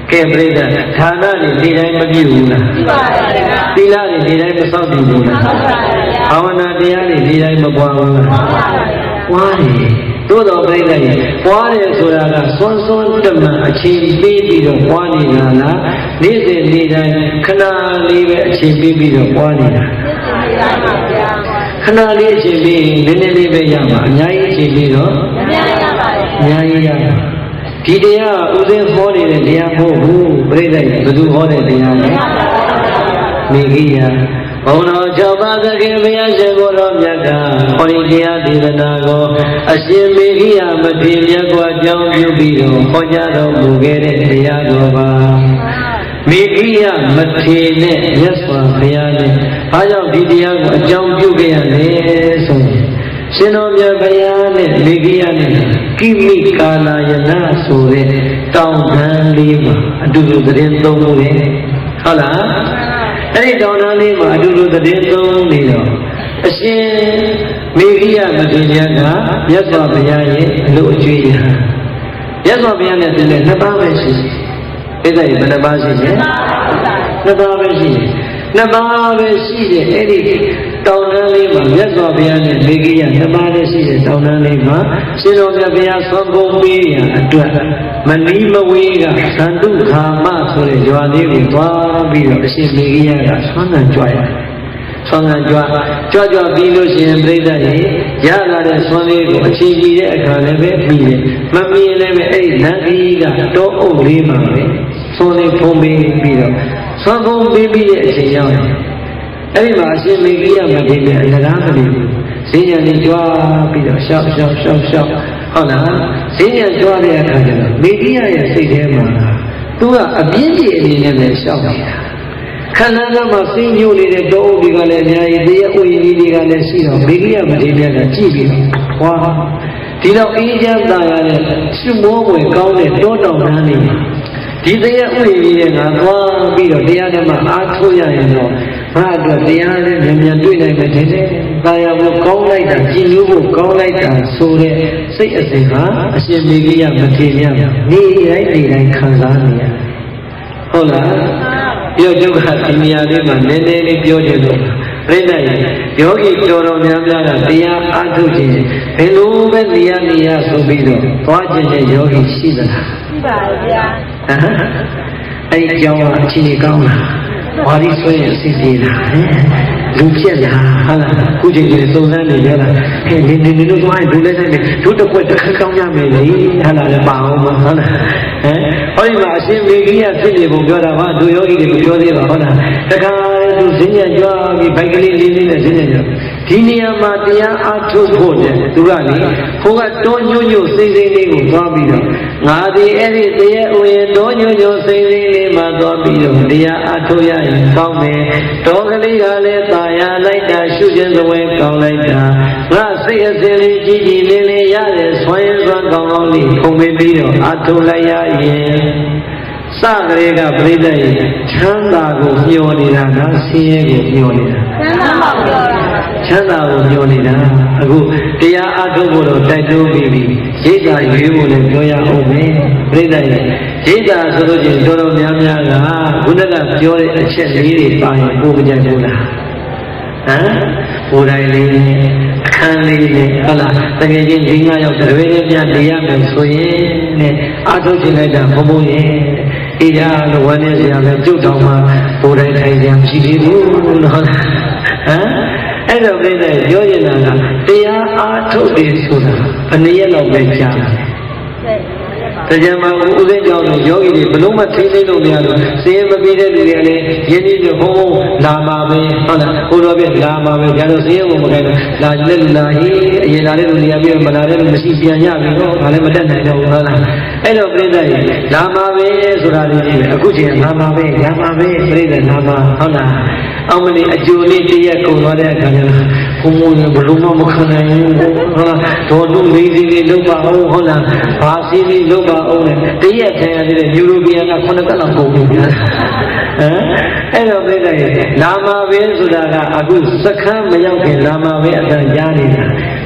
ကဲပြိဿဌာနတွေဒီတိုင်းမပြည့်ဘူးလားသီလတွေဒီတိုင်းမစောင့်တည်ဘူးလားဘာဝနာတရားတွေဒီတိုင်းမပွားဘူးလားပွားတယ်သို့တော်ပြိဿရဲ့ပွားတယ်ဆိုတာကစွန်းစွန်းတမန်အချိန်ပေးပြီးတော့ပွားနေတာလားနေ့စဉ်နေ့တိုင်းခဏလေးပဲအချိန်ပေးပြီးတော့ပွားနေတာခဏလေးအချိန်ပေးနည်းနည်းလေးပဲရမှာအများကြီးအချိန်ပေးတော့အများကြီးရပါတယ်အများကြီးရပါဒီတရားဥစဉ်ဟောနေတဲ့တရားမဟုတ်ဘူးပြိဿရဲ့ဘယ်သူဟောတဲ့တရားလဲမိဂိယဘုံတော်၆ပါးသခင်ဘုရားရှင်ကိုယ်တော်မြတ်ကဟောဒီတရားဒေသနာကိုအရှင်မိဂိယမထေရမြတ်ကိုအကြောင်းပြုပြီးတော့ဟောကြားတော်မူခဲ့တဲ့တရားတော်ပါမိဂိယမထေရနဲ့မြတ်စွာဘုရားနဲ့ဘာကြောင့်ဒီတရားကိုအကြောင်းပြုခဲ့ရလဲဆိုရင်ရှင်တော်မြတ်ဘုရားနဲ့မိဂိယနဲ့ကိမိကာလာယနာဆိုတဲ့တောင်တန်းလေးမှာအတူတူသတင်းသုံးမှုလေဟုတ်လားအဲ့ဒီတောင်တန်းလေးမှာအတူတူသတင်းသုံးနေတော့အရှင်မိဂိယမထေရကမြတ်စွာဘုရားရဲ့အလို့အကျွေးရမြတ်စွာဘုရားနဲ့တူတယ်နှစ်ပါးပဲရှိတယ်အဲ့ဒါဘယ်နှပါးရှိလဲနှစ်ပါးပဲရှိတယ်နှစ်ပါးပဲရှိတယ်အဲ့ဒီတောင်တန်းလေးမှာမြတ်စွာဘုရားနဲ့မိဂိယနှစ်ပါးလည်းရှိတဲ့တောင်တန်းလေးမှာရှင်တော်မြတ်ဘုရားဆွမ်းကုန်ပေးရအတွက်မနီးမဝေးကသန္တုခါမဆိုတဲ့ရွာလေးကိုသွားပြီးတော့အရှင်မိဂိယကဆွမ်းခံကြွရတယ်ဆွမ်းခံကြွကြွကြွပြီးလို့ရှိရင်ပြိဿရေရလာတဲ့ဆွမ်းလေးကိုအချိန်ကြီးတဲ့အခါလည်းပဲပြီးတယ်မမြင်လည်းပဲအဲ့ဒီနတ်ကြီးကတောအုပ်လေးမှာပဲဆွမ်းလေးဖုံးပေးပြီးတော့ဆွမ်းကုန်ပေးပြီးတဲ့အချိန်ရောက်တယ်အဲ့ဒီမှာအရှင်မိဂိယမထေရအလကားမနေဘူးဈဉ္ဉံလေးကြွားပြီးတော့ရှောက်ရှောက်ရှောက်ရှောက်ဟုတ်လားဈဉ္ဉံကြွားတဲ့အခါကျတော့မိဂိယရဲ့စိတ်ထဲမှာသူကအပြင်းပြေအနေနဲ့ပဲရှောက်နေတာခန္ဓာကမှာစိတ်ညှို့နေတဲ့တောအုပ်တွေကလည်းအများကြီးတရားဥယျာဉ်တွေကလည်းရှိတော့မိဂိယမထေရကကြည့်ပြီးတော့ဟောဒီတော့အေးချမ်းသာရတဲ့ရှုမောွယ်ကောင်းတဲ့တောတောင်တန်းလေးဒီတရားဥယျာဉ်ကြီးကငါသွားပြီးတော့တရားဓမ္မအားထုတ်ရရင်တော့ဘာအတွက်တရားနဲ့မြန်မြန်တွေ့နိုင်မယ်တဲ့။တာယာဖို့ကောင်းလိုက်တာကြည်ညိုဖို့ကောင်းလိုက်တာဆိုတဲ့စိတ်အစဉ်ဟာအရှင်မိဂိယမထေရမြတ်နေတိုင်းနေတိုင်းခံစားနေရ။ဟုတ်လား။ပြောကျုပ်ကဒီနေရာလေးမှာနည်းနည်းလေးပြောကြလို့ပြိဿရဲ့ယောဂီတော်တော်များများကတရားအားထုတ်ခြင်းဘယ်လိုပဲနေရနေရဆိုပြီးတော့သွားခြင်းတဲ့ယောဂီရှိသလား။ရှိပါရဲ့ဗျာ။ဟမ်အဲ့ဒီကြောင့်အခြေအနေကောင်းလား။ဘာလို့ဆိုရင်စီစီလာလူပြက်လာဟာလားခုချိန်ကြီးစုံစမ်းနေရလားဟဲ့နေနေနေတို့သွားရင်ဒူလဲဆိုင်မယ်တို့တစ်ခွက်တစ်ခါကောင်းရမယ်လေဟာလားလည်းပါအောင်မဟုတ်လားဟမ်ဟောဒီမှာအရှင်မိဂိယဖြစ်နေပုံပြောတာပါသူယောဂီတွေပြောသေးပါဟုတ်လားတခါသူဈဉ္ဉံကြွားပြီးဘိုက်ကလေးလေးလေးနဲ့ဈဉ္ဉံကြွားဒီနေရာမှာတရားအားထုတ်ဖို့တဲ့သူကလေခိုးကတောညွညွစိမ့်စိမ့်လေးကိုသွားပြီးတော့ငါဒီအဲ့ဒီတရားဥယျာဉ်တောညွညွစိမ့်စိမ့်လေးမှာသွားပြီးတော့တရားအားထုတ်ရရင်ကောင်းမယ်တောကလေးကလည်းตายရလိုက်တာရှုခြင်းသဝဲကောင်းလိုက်တာငါစိတ်အစဉ်လေးကြည်ကြည်လေးလေးရတယ်ဆွမ်းရစွမ်းကောင်းကောင်းလေးဖုံပေးပြီးတော့အားထုတ်လိုက်ရရင်စကလေးကပြိဿရဲ့ချမ်းသာကိုမျှော်နေတာကဆင်းရဲကိုမျှော်နေတာချမ်းသာပါဘူးချမ်းသာကိုမျှော်နေတာအခုတရားအားထုတ်ဖို့တော့တိုက်တွန်းပြီးပြီရိတ်တာရွေးဖို့လည်းပြောရအောင်မယ်ပြိဿရဲ့ရိတ်တာဆိုလို့ချင်းတော်တော်များများကခုနကပြောတဲ့အချက်လေးတွေပါရင်ပို့ကြကြဘူးလားဟမ်ဘိုးတိုင်းလေးအခန်းလေးနဲ့ဟုတ်လားတကယ်ချင်းဒီငါရောက်တရွေးလေးများနေရမယ်ဆိုရင်နဲ့အားထုတ်ချင်လိုက်တာဘုံဘုံရဲ့အေးရလို့ဝမ်းနေစရာပဲကြုတ်တောင်မှဘိုးတိုင်းထိုင်စရာမရှိသေးဘူးဟုတ်လားဟမ်အဲ့တော့ပြည့်တဲ့ပြောချင်တာကတရားအားထုတ်တယ်ဆိုတာဘယ်နည်းရလောက်ပဲကြားတယ်တရားမှာဥသိကြောင့်ယောဂီတွေဘလုံးမထိသိလို့မရလို့စေမပြီးတဲ့လူတွေကလည်းရင်းနှီးလို့ဘုံဘုံလာမှာပဲဟုတ်လားဘုရားပြလာမှာပဲဒါတော့စေကိုမခိုင်းတော့လာလက်လူလာဟိအရင်လာတဲ့လူတွေကပြီးမလာတဲ့လူမရှိပြန်ရပြီတော့ငါလည်းမတက်နိုင်တော့ဘူးဟုတ်လားအဲ့တော့ပြိဿရေလာမှာပဲဆိုတာလေးကြီးပဲအခုချိန်ကလာမှာပဲရမှာပဲပြိဿလာမှာဟုတ်လားအောင်မလေးအကျိုးလေးတရက်ကုန်သွားတဲ့အခါကျတော့ဘုံဘုံဘလုံးမမခံနိုင်ဘူးဟုတ်လားဒေါ်လူလေးစီလေးလုံးပါအောင်ဟုတ်လားဘာစီလေးလုံးပါအောင်လေတရက်ခံရတဲ့ယူရိုပီယန်ကခုနှစ်ကလောက်ကုန်ပြီဗျာဟမ်အဲ့တော့ပြိဿရေလာမှာပဲဆိုတာကအခုစခန်းမရောက်ခင်လာမှာပဲအတန်ကြားနေတာ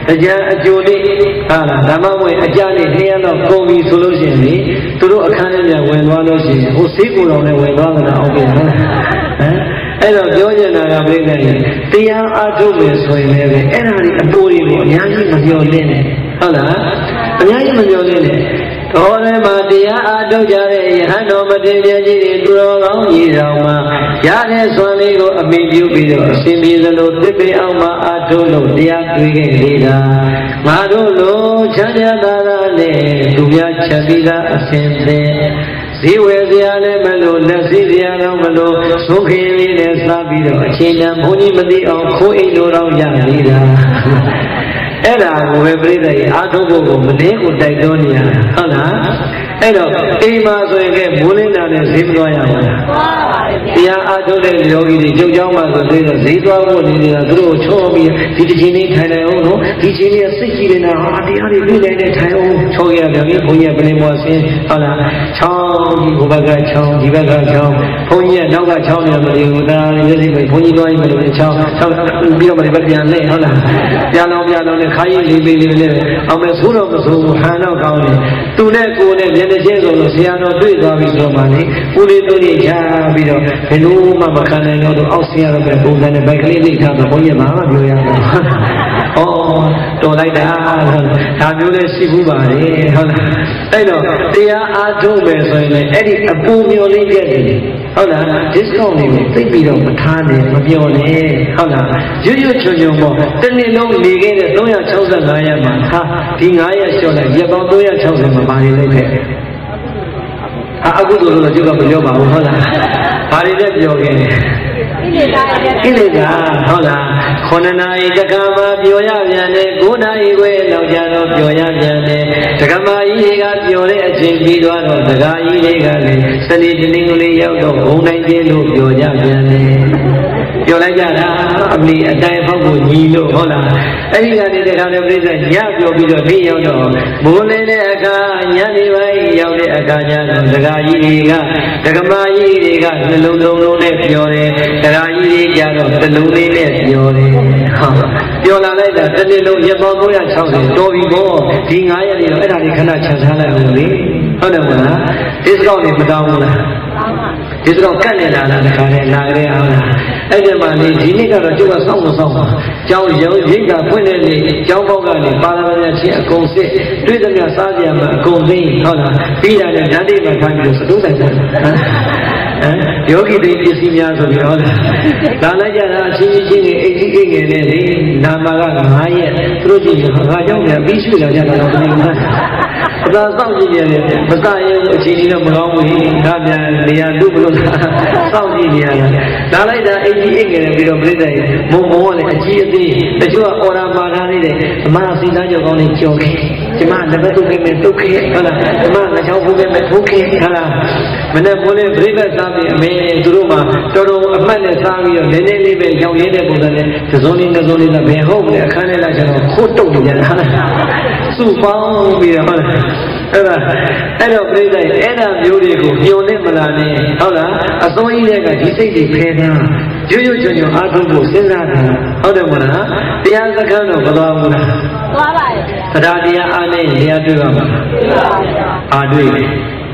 တရားအကျိုးလေးဟာလားဓမ္မဝေအကြလေးနှစ်ရက်တော့ကုန်ပြီဆိုလို့ရှိရင်လေသူတို့အခန်းထဲပြန်ဝင်သွားလို့ရှိရင်ဟိုစေးကိုယ်တော်နဲ့ဝင်သွားတာအောင်ပြန်ဟမ်အဲ့တော့ပြောချင်တာကပြိဿကြီးတရားအားထုတ်မယ်ဆိုရင်လည်းအဲ့ဒါတွေအပေါ်တွေကိုအများကြီးမပြောလင်းနဲ့ဟုတ်လားအများကြီးမပြောလင်းနဲ့တော်လည်းမှာတရားအားထုတ်ကြတဲ့ယဟန်တော်မထေရကြီးတွေသူတော်ကောင်းကြီးတော်မှာရတဲ့ဆွမ်းလေးကိုအမိပြုပြီးတော့အရှင်ပြေသလိုသစ်ပေအောင်မှာအားထုတ်လို့တရားတွေ့ခဲ့လေတာငါတို့လိုချမ်းသာသာနဲ့သူများချက်ပြီးသားအစဉ်သေးဇီဝေစရာလည်းမလို့လက်စည်းစရာတော့မလို့သုခေလေးနဲ့စားပြီးတော့အချိန်တန်ဘုန်းကြီးမသိအောင်ခိုးအိမ်လိုတော့ရနေတာအဲ့ဒါကိုပဲပြိဿကြီးအာထုတ်ဖို့ကိုမလေးကိုတိုက်တွန်းနေရတာဟုတ်လားအဲ့တော့အိမ်မှာဆိုရင်ကမိုးလင်းတာနဲ့ဈေးမသွားရဘူးလားသွားပါဗျာတရားအာထုတ်တဲ့ယောဂီတွေကြောက်ကြောက်မှဆိုသေးတော့ဈေးသွားဖို့နေနေတာသူတို့ချောပြီးဒီတစ်ချိန်လေးထိုင်နေအောင်နော်ဒီချိန်လေးစိတ်ကြည်နေတာဟာတရားတွေပြည့်နေတဲ့ထိုင်အောင်ချောရပြန်ပြီဘုန်းကြီးကပလင်ပေါ်ဆင်းဟုတ်လားချောင်းဒီဘက်ကချောင်းဒီဘက်ကချောင်းဘုန်းကြီးကနောက်ကချောင်းနေတယ်ဟိုဒါရည်ရည်ပဲဘုန်းကြီးသွားရင်မလို့ချောင်းချောင်းပြီးတော့မလည်းပြန်လဲဟုတ်လားပြန်လောင်းပြန်လောင်းနဲ့ခါကြီးလေးလေးလေးလေးအောင်မဲ့ဆိုးတော့မဆိုးဘူးဟန်တော့ကောင်းတယ်သူနဲ့ကိုယ်နဲ့မျက်နှာချင်းဆိုလို့ဆရာတော်တွေ့သွားပြီဆိုမှလေဦးလေးသူကြီးချပြီးတော့ဘယ်လိုမှမခံနိုင်တော့အောက်ဆရာတော်ပဲပုံစံနဲ့ဘိုက်ကလေးလေးထားတော့ဘုန်းကြီးကဘာမှပြောရမှာဩတော်လိုက်တာဒါမျိုးလည်းရှိဘူးပါလေဟုတ်လားအဲ့တော့တရားအားထုတ်မယ်ဆိုရင်လည်းအဲ့ဒီအပူမျိုးလေးပြည့်တယ်ဟုတ်လား discount လေးကိုသိပြီးတော့မထားနဲ့မပြောနဲ့ဟုတ်လားရွရွချွန်ချွန်ပေါ့တစ်နေ့လုံးနေခဲ့တဲ့သုံးရာ၆၅ရက်မှာဟာဒီ၅ရက်လျှော့လိုက်ရက်ပေါင်းသုံးရာ၆၀မှာဘာတွေလုပ်ခဲ့ဟာအခုတို့လို့ကျုပ်ကမပြောပါဘူးဟုတ်လားဘာတွေလဲပြောခဲ့တယ်ကိလေသာဟုတ်လားခုနှစ်နာရီတက္ကမပြောရပြန်တယ်၉နာရီခွဲလောက်ကြတော့ပြောရပြန်တယ်တက္ကမကြီးတွေကပြောတဲ့အချိန်ပြီးသွားတော့တက္ကကြီးတွေကလည်းစနေတနင်္ဂနွေရောက်တော့ဘုံတိုင်းကျင်းလို့ပြောကြပြန်တယ်ပြောလိုက်ကြတာအမလီအတိုင်းဖောက်ကိုညီလို့ဟုတ်လားအဲ့ဒီကနေတခါလည်းပြိဿညပြောပြီးတော့နေ့ရောက်တော့မိုးလေးတဲ့အခါညနေပိုင်းရောက်တဲ့အခါကျတော့တက္ကကြီးတွေကတက္ကမကြီးတွေကနှလုံးလုံးလုံးနဲ့ပြောတယ်တက္ကကြီးတွေကြတော့တစ်လုံးလေးနဲ့ပြောတယ်ဟုတ်ပြောလာလိုက်တာတစ်နေ့လုံးရက်ပေါင်း၃၆၀တော်ပြီပေါ့ဒီ၅ရက်နေတော့အဲ့ဒါလေးခဏချန်ထားလိုက်အောင်လေဟုတ်တယ်မလား discount တွေမတောင်းဘူးလားဒီတော့ကတ်နေလာတာတခါနဲ့လာကြရအောင်လားအဲ့ဒီမှာလေဒီနေ့ကတော့ကျုပ်ကစောင့်မစောင့်ပါကျောင်းရုံရိတ်တာဖွင့်တဲ့နေ့ကျောင်းပေါက်ကနေပါလာပါချင်းအကုန်စစ်တွေ့သမျှစားကြမှာအကုန်သိဟုတ်လားပြီးတာလည်းဓာတ်တွေမှာထားပြီးတော့စတိုးဆိုင်တယ်ဟမ်ယောဂီတွေပစ္စည်းများဆိုပြီးတော့လာလိုက်ကြတာအချင်းချင်းချင်းအိတ်ကြီးအိတ်ငယ်နဲ့လေနာမက၅ရက်သူတို့ကြည့်ငါကြောင့်လည်းပြီးရွှေ့လာကြတာတော့ဒီမှာအသာစောင့်ကြည့်ရတယ်မစရင်အချိန်ကြီးတော့မကောင်းဘူးဒါပြန်နေရာလူမလို့စောင့်ကြည့်နေရတယ်လာလိုက်တာအိတ်ကြီးအိတ်ငယ်နဲ့ပြီးတော့ပြိတ္တရဲ့မုံမုံကလည်းအကြီးအသေးတချို့ကအော်ရာပါထားနေတယ်အမစီသားကြောင့်ကောင်းနေကြော်ခဲ့ကျမလက်ပတ်တုတ်ခဲ့မယ်တုတ်ခဲ့ဟုတ်လားကျမငါချောင်းဖူးခဲ့မယ်ထိုးခဲ့ဟုတ်လားမနေ့မိုးလေးပြိတ္တစားပြီးအမေသူတို့မှတော်တော်အမှတ်နဲ့စားပြီးတော့နည်းနည်းလေးပဲရောင်ရင်းတဲ့ပုံစံနဲ့သစုံလေးနှစုံလေးကဘယ်ဟုတ်လဲအခန်းထဲလာကျတော့ခိုးတုတ်နေကြတာဟုတ်လားစုပေါင်းပြီးတော့ဟုတ်လားအဲ့ဒါအဲ့တော့ပြိတ္တအဲ့ဒါမျိုးတွေကိုညှို့နေမလားနဲ့ဟုတ်လားအစိုးရကဒီစိတ်တွေဖယ်တာရွရွချွန်ချွန်အားထုတ်ဖို့စဉ်းစားတာဟုတ်တယ်မလားတရားစခန်းတော့မသွားဘူးလားသွားပါရဲ့တရားတရားအားနဲ့တရားတွေ့ပါမှာတွေ့ပါဗျာအားတွေ့တယ်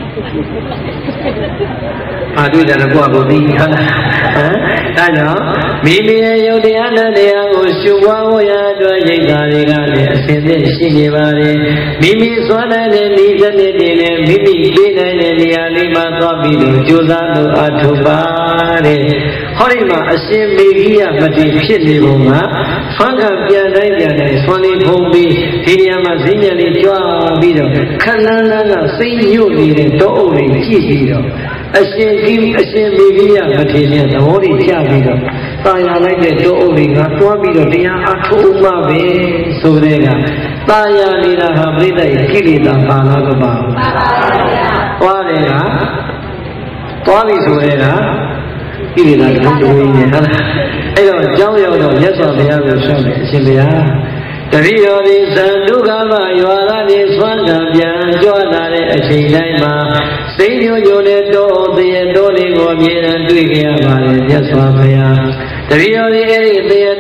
အားတွေ့တယ်တော့ကိုယ့်ကိုသိဟုတ်လားဟမ်ဒါကြောင့်မိမိရဲ့ယုတ်တရားနဲ့တရားကိုရှုပွားဖို့ရအတွက်ရိတ်တာတွေကလည်းအစဉ်သင့်ရှိနေပါလေမိမိစွမ်းနိုင်တဲ့ဤစနစ်တွေနဲ့မိမိပြေးနိုင်တဲ့နေရာလေးမှာသွားပြီးတော့ကြိုးစားလို့အထုပါတဲ့ဟောဒီမှာအရှင်မေဂိယမတိဖြစ်နေပုံကဆွမ်းခံပြန်တိုင်းပြန်တိုင်းဆွမ်းလေးဖုံးပြီးဒီနေရာမှာဈဉ္ဉံလေးကြွားပြီးတော့ခဏလန်းကစိတ်ညွတ်နေတဲ့တောအုပ်လေးကြည့်ပြီးတော့အရှင်ဒီအရှင်မေဂိယမထေရသဘောတွေချပြီးတော့တာယာလိုက်တဲ့တောအုပ်လေးကတွားပြီးတော့တရားအထုမှပဲဆိုတဲ့ကတာယာနေတာဟာပြိတ္တရဲ့ကိလေသာပါလားကပါပါပါဘုရားတွားတယ်ကတွားပြီဆိုတဲ့ကကိလေသာတစ်ခုတည်းနဲ့ဟုတ်လားအဲ့တော့ကြောင်းရောက်တော့မြတ်စွာဘုရားကိုဆွမ်းတယ်အရှင်ဘုရားတတိယဒီသံဒုက္ခမရွာကနေဆွမ်းကံပြန်ကြွလာတဲ့အချိန်တိုင်းမှာစိတ်ညို့ညို့နဲ့တောတရေတောလေးကိုအမြဲတမ်းတွေ့ကြရပါတယ်မြတ်စွာဘုရားတတိယဒီအဲ့ဒီတရေတော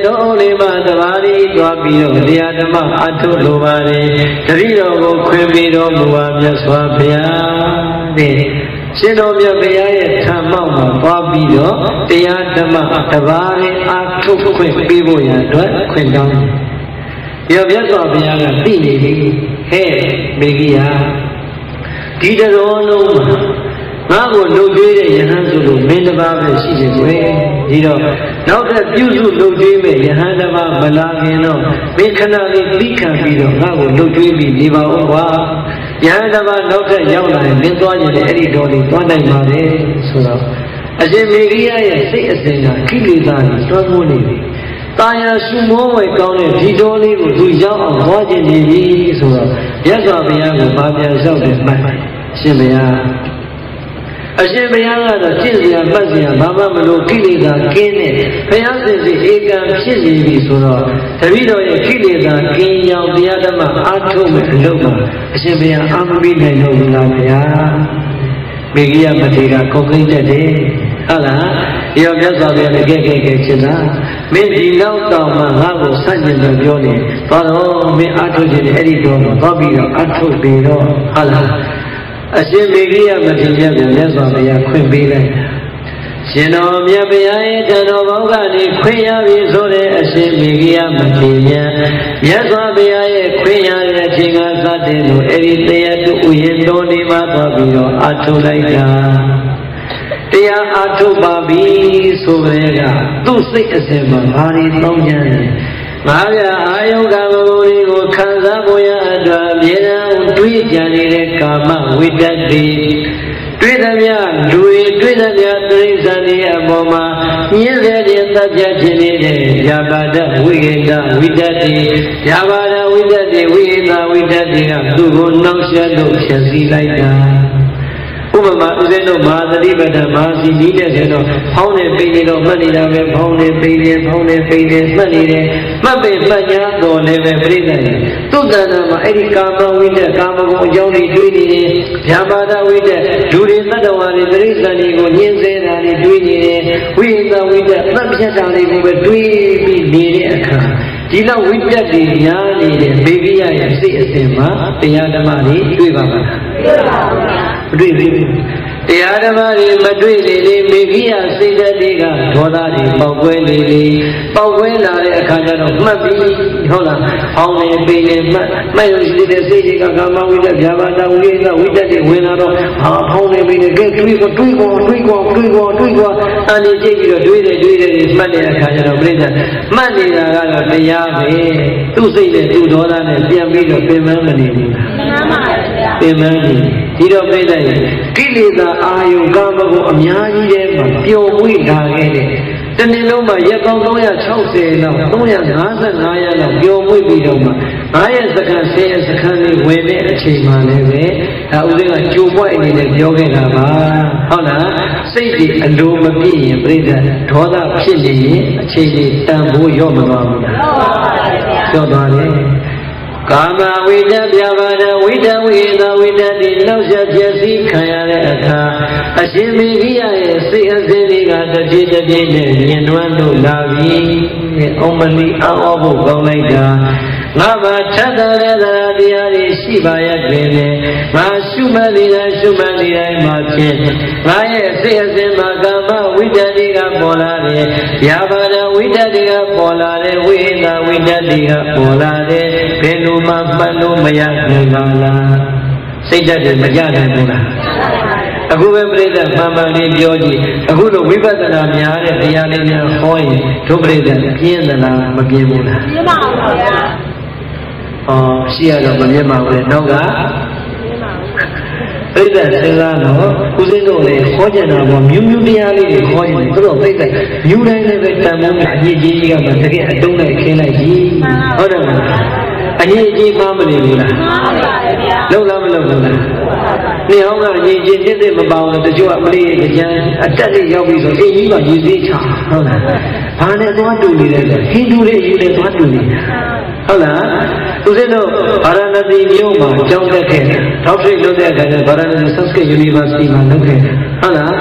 တော်လေးမှတပါးလေးတွားပြီးတော့တရားဓမ္မအထုလိုပါတယ်တတိတော်ကိုခွင့်ပြီးတော်မူပါမြတ်စွာဘုရားတဲ့ရှင်တော်မြတ်ဘုရားရဲ့ဓမ္မမှာသွားပြီးတော့တရားဓမ္မတပါးလေးအထုခွင့်ပေးဖို့ရအတွက်ခွင့်တောင်းတယ်မြတ်စွာဘုရားကသိနေပြီဟဲ့မေဂိယဒီတော်လုံးငါ့ကိုလှုပ်ကြွေးတဲ့ယဟန်ဆိုလို့မင်းတစ်ပါးပဲရှိတယ်ကွယ်ဒီတော့နောက်ထပ်ပြုစုလှုပ်ကြွေးမဲ့ယဟန်တစ်ပါးမလာခင်တော့မင်းခဏလေးသိခံပြီးတော့ငါ့ကိုလှုပ်ကြွေးပြီးနေပါဦးကွာယဟန်တစ်ပါးနောက်ထပ်ရောက်လာရင်မင်းသွားရင်လည်းအဲ့ဒီတော်လေးသွားနိုင်ပါလေဆိုတော့အရှင်မေဂိယရဲ့စိတ်အစဉ်ကကိလေသာတွေတွန်းမိုးနေပြီတာယာရှုမောဝဲကောင်းတဲ့ဒီတော်လေးကိုသူရောက်အောင်သွားခြင်းနေပြီဆိုတော့မြတ်စွာဘုရားကိုဗာပြန်လျှောက်တယ်မှတ်ရှင်ဘုရားအရှင်ဘုရားကတော့ကျင့်စရာမှတ်စရာဘာမှမလို့ကိလေသာကင်းတဲ့ဘုရားရှင်စီဧကံဖြစ်နေပြီဆိုတော့တပည့်တော်ရဲ့ကိလေသာကင်းရောင်တရားဓမ္မအားထုတ်မဲ့အလုပ်မှာအရှင်ဘုရားအာမပိနိုင်လို့လားဘုရားမေဂိယမထေရကိုကိန်းတတ်တယ်ဟုတ်လားဒီတော့မြတ်စွာဘုရားလည်းကဲကဲကဲချင်တာမင်းဒီလောက်တောင်မှငါ့ကိုဆန့်ကျင်တယ်ပြောနေသွားတော့မင်းအားထုတ်ခြင်းအဲ့ဒီတော့သွားပြီးတော့အားထုတ်ပြီးတော့ဟုတ်လားအရှင်မေဂိယမထေရကိုမြတ်စွာဘုရားခွင့်ပေးလိုက်ရှင်တော်မြတ်ဘုရားရဲ့တန်တော်ဘောကနေခွင့်ရပြီဆိုတဲ့အရှင်မေဂိယမထေရမြတ်စွာဘုရားရဲ့ခွင့်ရတဲ့အချိန်ကစတဲ့လို့အဲ့ဒီတရားတူဥယျာဉ်တော်ဒီမှာသွားပြီးတော့အားထုတ်လိုက်တာတရားအားထုတ်ပါပြီဆိုတဲ့ကသူ့စိတ်အစဉ်မှာဘာတွေတောင်းကြတယ်ငါးပြအာယုကမဂုဏ်တွေကိုခံစားဖို့ရအတွက်အမြဲတမ်းတွေးကြနေတဲ့ကာမဝိတ္တတိတွေးသမျှလူတွေတွေးသမျှတိရစ္ဆာန်တွေအပေါ်မှာညှင်းဆဲခြင်းသတ်ပြတ်ခြင်းနေတဲ့ယာပါဒဝိဟိတဝိတ္တတိယာပါဒဝိတ္တတိဝိဟိတဝိတ္တတိကသူ့ကိုနှောက်ယှက်လို့ဖြည့်ဆည်းလိုက်တာဥပမာဥစဉ်တို့မဟာသတိပဋ္ဌာန်မဟာစီနီးတဲ့ဆိုတော့ဖောင်းနေပိနေတော့မှတ်နေတာပဲဖောင်းနေပိနေဖောင်းနေပိနေမှတ်နေတယ်မှတ်ပေမှတ်ညာတော်လည်းပဲပြိတ္တတယ်သူ့တဏ္ဍာမှာအဲ့ဒီကာမဝိတ္တကာမဂုဏ်အကြောင်းတွေတွေးနေတယ်ဗျာပါဒဝိတ္တလူတွေတတ္တဝါတွေတိရစ္ဆာန်တွေကိုညှင်းဆဲတာတွေတွေးနေတယ်ဝိဟိတဝိတ္တသတ်ဖြတ်တာတွေကိုပဲတွေးပြီးနေတဲ့အခါဒီလောက်ဝိတ္တတွေညားနေတဲ့မေဂိယရဲ့စိတ်အစဉ်မှာတရားဓမ္မတွေတွေ့ပါမှာတွေ့ပါဘူးတွေ့ပြီတရားဓမ္မတွေမတွေ့လေလေမေဂိယစိတ်ဓာတ်တွေကဒေါသတွေပေါက်ကွဲလေလေပေါက်ကွဲလာတဲ့အခါကျတော့မှတ်ပြီးဟုတ်လား။ဖောင်းနေပိနေမှတ်မှတ်ရရှိတဲ့စိတ်တွေကကာမဝိတ္တဗျာပါဒဝိတ္တဝိတ္တတွေဝင်လာတော့ဟာဖောင်းနေပိနေကဲတွေးကိုတွေးကိုတွေးကိုတွေးကိုတွေးကိုအန်ဒီကြည့်ပြီးတော့တွေးတယ်တွေးတယ်မှတ်နေတဲ့အခါကျတော့ပြိဿမှတ်နေတာကတော့တရားပဲ။သူ့စိတ်နဲ့သူ့ဒေါသနဲ့ပြန်ပြီးတော့ပင်မမနေဘူးလား။မှန်ပါပါဗျာ။ပင်မနေဒီတော့ပြိဿရဲ့ကိလေသာအာယုကာမဂုဏ်အများကြီးထဲမှာပျော်မွေ့လာခဲ့တဲ့တနေ့လုံးမှာရက်ပေါင်းသုံးရာ၆ဆယ်လောက်သုံးရာ၅၅ရက်လောက်ပျော်မွေ့ပြီးတော့မှငါးရက်စက္ကန့်ဆယ်ရက်စက္ကန့်လေးဝင်တဲ့အချိန်မှလည်းပဲဒါဥစဉ်ကကြိုပွိုက်အနေနဲ့ပြောခဲ့တာပါဟုတ်လားစိတ်ဒီအလိုမပြည့်ရင်ပြိဿဒေါသဖြစ်နေရင်အချိန်ကြီးတန်ဖိုးရော့မသွားဘူးလားဟုတ်ပါပါဗျာပြောသွားတယ်ကာမဝိတ္တပြဘာဒဝိတ္တဝိဟိတဝိတ္တတိနောက်ဆက်ဖြစ်စည်းခံရတဲ့အခါအရှင်မေဂိယရဲ့စိတ်အစဉ်တွေကတတိတတိနဲ့ညင်တွန်းလို့လာပြီ။အောမလီအောင်းဖို့ကောင်းလိုက်တာငါမှာထပ်တဲ့တရားတရားတွေရှိပါရဲ့တွင်လေငါရှုမှတ်နေတဲ့ရှုမှတ်နေတိုင်းမှာဖြင့်ငါရဲ့စိတ်အစဉ်မှာကာမဝိတ္တတွေကပေါ်လာတယ်။ယာဘာဒဝိတ္တတွေကပေါ်လာတယ်ဝိဟိတဝိတ္တတွေကပေါ်လာတယ်ဘယ်လိုမှမှတ်လို့မရနိုင်ပါလားစိတ်ဓာတ်တွေမကြနိုင်ဘူးလားအခုပဲပြိဿမှန်မှန်လေးပြောကြည့်အခုလိုဝိပဿနာများတဲ့တရားလေးများဟောရင်ဒုပရိသတ်ပြင်းသလားမပြင်းဘူးလားပြင်းပါပါဗျာဩရှိရတော့မပြင်းပါဘူးလေနောက်ကပြိဿစဉ်းစားတော့ဦးစင်းတို့လည်းဟောကြတာပေါ့မြူးမြူးတရားလေးတွေဟောရင်သူတို့သိတဲ့မြူးတိုင်းလည်းပဲတန်ဖိုးအကြီးကြီးကမှတကယ်အတုံးလိုက်ခင်းလိုက်ကြီးဟုတ်တယ်မလားအကြီးကြီးမှမနေဘူးလားမှန်ပါဗျာလုံလားမလုံဘူးလားနေဟောင်းကအကြီးကြီးတစ်တစ်မပေါအောင်တချို့အမလေးရဲ့ကြံအတက်လေးရောက်ပြီးဆိုအိမ်ကြီးကရည်စည်းချဟုတ်လားဘာနဲ့သွားတူနေလဲဟိန္ဒူတွေယူတယ်သွားတူနေတာဟုတ်လားသူစင်းတို့ဗာရာဏသီမြို့မှာကျောင်းတက်ခဲ့တယ်ဒေါက်ထရိတ်လုပ်တဲ့အခါကျဗာရာဏသီ Sanskrit University မှာလုပ်ခဲ့တယ်ဟုတ်လား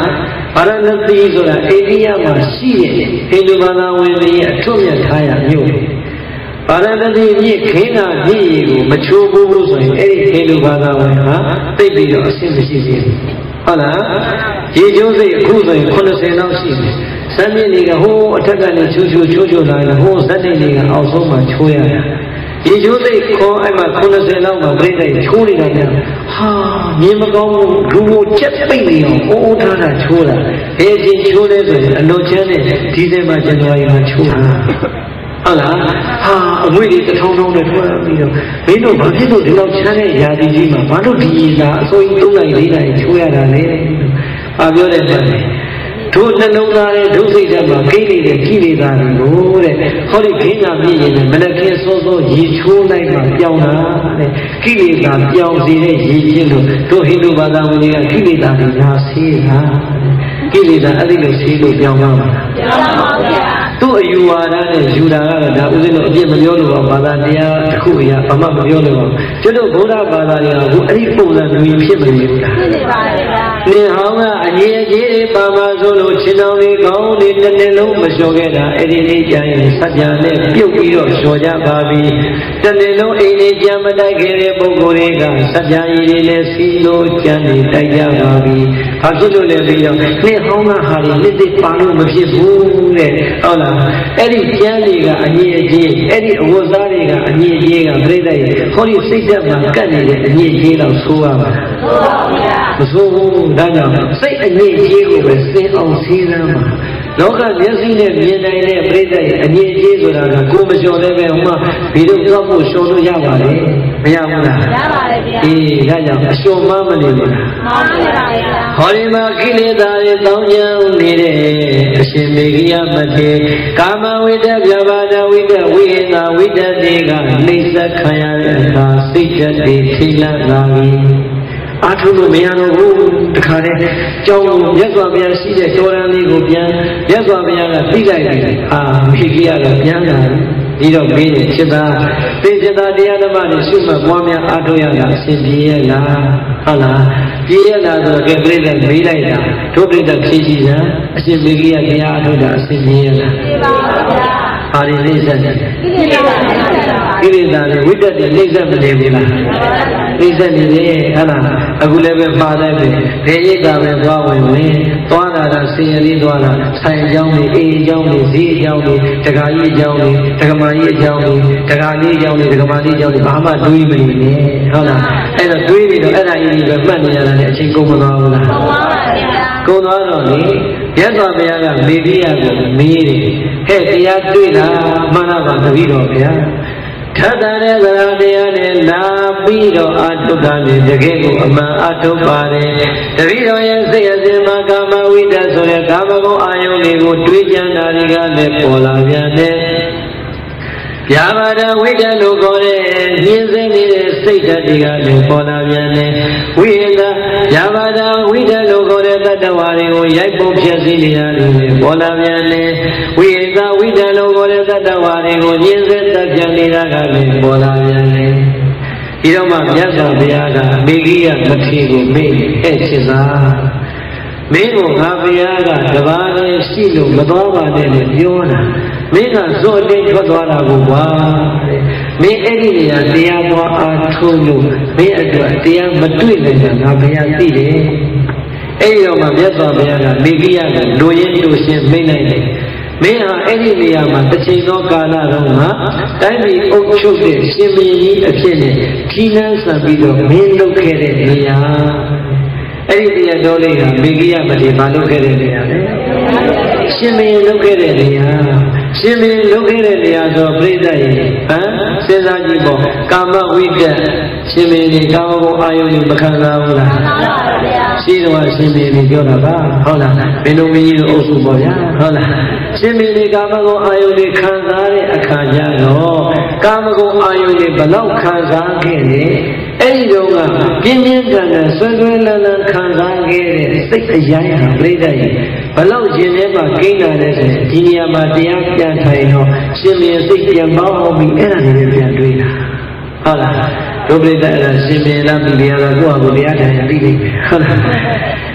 ဗာရာဏသီဆိုတာအိန္ဒိယမှာရှိတဲ့ဟိန္ဒူဘာသာဝင်တွေရဲ့အထွတ်မြတ်ထားရမြို့ဗာရာဏသီမြစ်ခင်းကမြစ်ရေကိုမချိုးဘူးလို့ဆိုရင်အဲ့ဒီဟိန္ဒူဘာသာဝင်ဟာသိပြီးတော့အဆင်မရှိသေးဘူးဟုတ်လားရေကျိုးစိတ်အခုဆိုရင်eightyလောက်ရှိတယ်ဇက်မြစ်တွေကဟိုးအထက်ကနေချိုးချိုးချိုးချိုးလာတယ်ဟိုးဇက်တွေတွေကအောက်ဆုံးမှာချိုးရတာရေကျိုးစိတ်ခေါ်အဲ့မှာeightyလောက်မှာပြိတ္တိချိုးနေတာများဟာမြင်မကောင်းဘူးလူကိုချက်ပိတ်နေအောင်အိုးအိုးထားတာချိုးတာဘယ်အချိန်ချိုးလဲဆိုရင်အလွန်ချမ်းတဲ့ဒီဇင်ဘာဇန်နဝါရီမှာချိုးတာဟုတ်လားဟာအမွေတွေတထောင်ထောင်နဲ့ထွက်ပြီးတော့မင်းတို့ဘာဖြစ်လို့ဒီလောက်ချမ်းတဲ့ຢာဒီကြီးမှာဘာလို့ဒီရေသာအစိုးရသုံးနိုင်လေးနိုင်ချိုးရတာလဲဘာပြောတဲ့တည်းတို့နှလုံးသားရဲ့ဒုစိတ်ဓာတ်မှာကိလေသာကိလေသာတွေကိုတဲ့ဟောဒီခင်းကပြည့်ရင်မနက်ခင်းစောစောရေချိုးလိုက်မှပြောင်းတာတဲ့ကိလေသာပြောင်းစေတဲ့ရေချင်းလို့တို့ဟိန္ဒူဘာသာဝင်တွေကကိလေသာတွေလာဆေးတာကိလေသာအဲ့ဒီလိုဆေးလို့ပြောင်းပါမလားပြောင်းပါဗျာသူ့အယူဝါဒနဲ့ယူတာကတော့ဒါဥစဉ်တော့အပြစ်မပြောလို့ပါဘာသာတရားတစ်ခုအရာဘာမှမပြောလို့ပါကျွတ်တို့ဗုဒ္ဓဘာသာတွေကအခုအဲ့ဒီပုံစံမျိုးဖြစ်မနေဘူးလားဖြစ်နေပါရဲ့ဗျာနေဟောင်းကအငြိအကျေးတွေပါပါဆိုလို့ခြေတော်လေးကောင်းလေးတစ်နေ့လုံးမလျှော်ခဲ့တာအဲ့ဒီနေ့ကျရင်စัจ जा နဲ့ပြုတ်ပြီးတော့လျှော်ကြပါပြီတစ်နေ့လုံးအိမ်လေးကြမ်းမတိုက်ခဲ့တဲ့ပုဂ္ဂိုလ်တွေကစัจ जा ကြီးတွေနဲ့စီလို့ကြမ်းနေတိုက်ကြပါပြီဘာဖြစ်လို့လဲပြီးတော့နေဟောင်းကဟာတွေနှစ်သိပါလို့မဖြစ်ဘူးတဲ့ဟုတ်လားအဲ့ဒီကျမ်းတွေကအငြိအကျေးအဲ့ဒီအဝတ်စားတွေကအငြိအကျေးကပြိတ္တရဲ့ခေါဒီစိတ်ဓာတ်မှာကတ်နေတဲ့အငြိအကျေးတော့ဆိုးရပါလားဆိုးပါဗျာမဆိုးဘူးဒါကြောင့်စိတ်အငြိအကျေးကိုပဲစင်အောင်စည်းစမ်းပါလောကမျက်စိနဲ့မြင်နိုင်တဲ့ပြိတ္တရဲ့အငြိအကျေးဆိုတာကကိုမလျှော်လည်းပဲဟိုမှာဒီလိုကြောက်ဖို့လျှော်လို့ရပါလေမရဘူးလားရပါတယ်ဗျာအေးဒါကြောင့်အလျှော်မမနေဘူးလားမှန်ပါဗျာဟောဒီမှာကိလေသာတွေတောင်းကြနေတဲ့အရှင်မေဂိယမထေကာမဝိတ္တဗျာပါဒဝိတ္တဝိဟိတဝိတ္တတွေကနှိစ္စခံရတဲ့အခါစိတ်ဓာတ်တွေထိလန့်လာပြီအာထုလို့မရတော့ဘူးတခါတည်းကြောင်းမြတ်စွာဘုရားရှိတဲ့တော်ရန်လေးကိုပြန်မြတ်စွာဘုရားကသိလိုက်တယ်အာမေဂိယကပြန်လာဒီတော့မေးတယ်จิตာသိจิตာတရားဓမ္မတွေရှုမှတ်ပွားများအားထုတ်ရတာအရှင်ပြေရဲ့လားဟုတ်လားပြေရဲ့လားဆိုတော့ကဲပြိတ္တမေးလိုက်တာတို့ပြိတ္တဖြေကြည့်စမ်းအရှင်မေဂိယတရားအားထုတ်တာအရှင်ပြေရဲ့လားပြေပါဗျာပါဠိနှိစ္စတယ်ကိလေသာတွေဝိတ္တတွေနှိစ္စမနေဘူးလားနှိစ္စနေတယ်ဟုတ်လားအခုလည်းပဲပါလိုက်ပြီဒေရိကပဲသွားဝင်ဝင်သွားတာကဆင်ရလေးသွားတာဆိုင်အကြောင်းတွေအေးအကြောင်းတွေဈေးအကြောင်းတွေတက္ကကြီးအကြောင်းတွေတက္ကမကြီးအကြောင်းတွေတက္ကလေးအကြောင်းတွေတက္ကမကြီးအကြောင်းတွေဘာမှတွေးမနေနဲ့ဟုတ်လားအဲ့တော့တွေးပြီးတော့အဲ့ဒါကြီးပဲမှတ်နေရတာနဲ့အချိန်ကုန်မသွားဘူးလားကုန်ပါပါဗျာကုန်သွားတော့လေမြတ်စွာဘုရားကမေဂိယကိုမေးတယ်ဟဲ့တရားတွေ့လားမှန်လားပါတပည့်တော်ဗျာထပ်တဲ့သရတရားနဲ့လာပြီးတော့အာထုတာလေတကယ်ကိုအမှန်အာထုပါတယ်တပည့်တော်ရဲ့စိတ်အစဉ်မှာကာမဝိတ္တဆိုတဲ့ကာမဂုဏ်အာယုန်တွေကိုတွေးကြံတာတွေကလည်းပေါ်လာပြန်တယ်ဗျာပါဒဝိတ္တလို့ခေါ်တဲ့ညှင်းဆဲနေတဲ့စိတ်ဓာတ်တွေကလည်းပေါ်လာပြန်တယ်ဝိဟိတဗျာပါဒဝိတ္တလို့ခေါ်တဲ့တတ္တဝါတွေကိုရိုက်ပုတ်ဖြစ်စေနေတာတွေပေါ်လာပြန်တယ်ဝိဟိတဝိတ္တလို့ခေါ်တဲ့တတ္တဝါတွေကိုညှင်းဆဲတတ်ပြန်နေတာကလည်းပေါ်လာပြန်တယ်ဒီတော့မှမြတ်စွာဘုရားကမေဂိယမထေရကိုမေးအဲ့ဖြစ်စားမင်းကိုငါဘုရားကတပါးနဲ့ရှိလို့မသွားပါနဲ့လို့ပြောတာမင်းကဇော့တင်းထွက်သွားတာကိုကွာမင်းအဲ့ဒီနေရာတရားသွားအားထုတ်လို့မင်းအတွက်တရားမတွေ့နိုင်တာငါဘုရားသိတယ်အဲ့ဒီတော့မှမြတ်စွာဘုရားကမေဂိယကိုလူရင်းလူရှင်းမိတ်လိုက်တယ်မင်းဟာအဲ့ဒီနေရာမှာတစ်ချိန်သောကာလတုန်းကတိုင်းပြည်အုပ်ချုပ်တဲ့ရှင်ဘုရင်ကြီးအဖြစ်နဲ့ခီးနှန်းဆန်ပြီးတော့မင်းလုပ်ခဲ့တဲ့နေရာအဲ့ဒီတရားတော်လေးကမေဂိယမထေရမလုပ်ခဲ့တဲ့နေရာလေရှင်မင်းလုပ်ခဲ့တဲ့နေရာရှင်မင်းလုပ်ခဲ့တဲ့နေရာဆိုပြိဿရဲ့ဟမ်စဉ်းစားကြည့်ပေါ့ကာမဝိတ္တရှင်မင်းဒီကာမဂုဏ်အာယုန်မခံစားဘူးလားရှိတော့ရှင်မင်းဒီပြောတာပါဟုတ်လားဘယ်လိုမကြီးလို့အုပ်စုပေါ့ဗျာဟုတ်လားရှင်မင်းဒီကာမဂုဏ်အာယုန်တွေခံစားတဲ့အခါကျတော့ကာမဂုဏ်အာယုန်တွေဘလောက်ခံစားခဲ့လဲအဲ့ဒီတော့ကပြင်းပြင်းထန်ထန်ဆွဲဆွဲလန်းလန်းခံစားခဲ့တဲ့စိတ်အရိုင်းဟာပြိဿရဲ့ဘလောက်ရှင်ထဲမှာကိန်းလာတဲ့ဆိုရင်ဒီနေရာမှာတရားပြန်ထိုင်တော့ရှင်မင်းစိတ်ပြန်ပေါင်းပြီးအဲ့ဒါတွေပြန်တွေးတာဟုတ်လားဒုပရိသအဲ့ဒါရှင်မင်းလားပြည်ရတာကိုယ့်ဟာကိုယ်တရားထိုင်ရပြီးပြီဟုတ်လား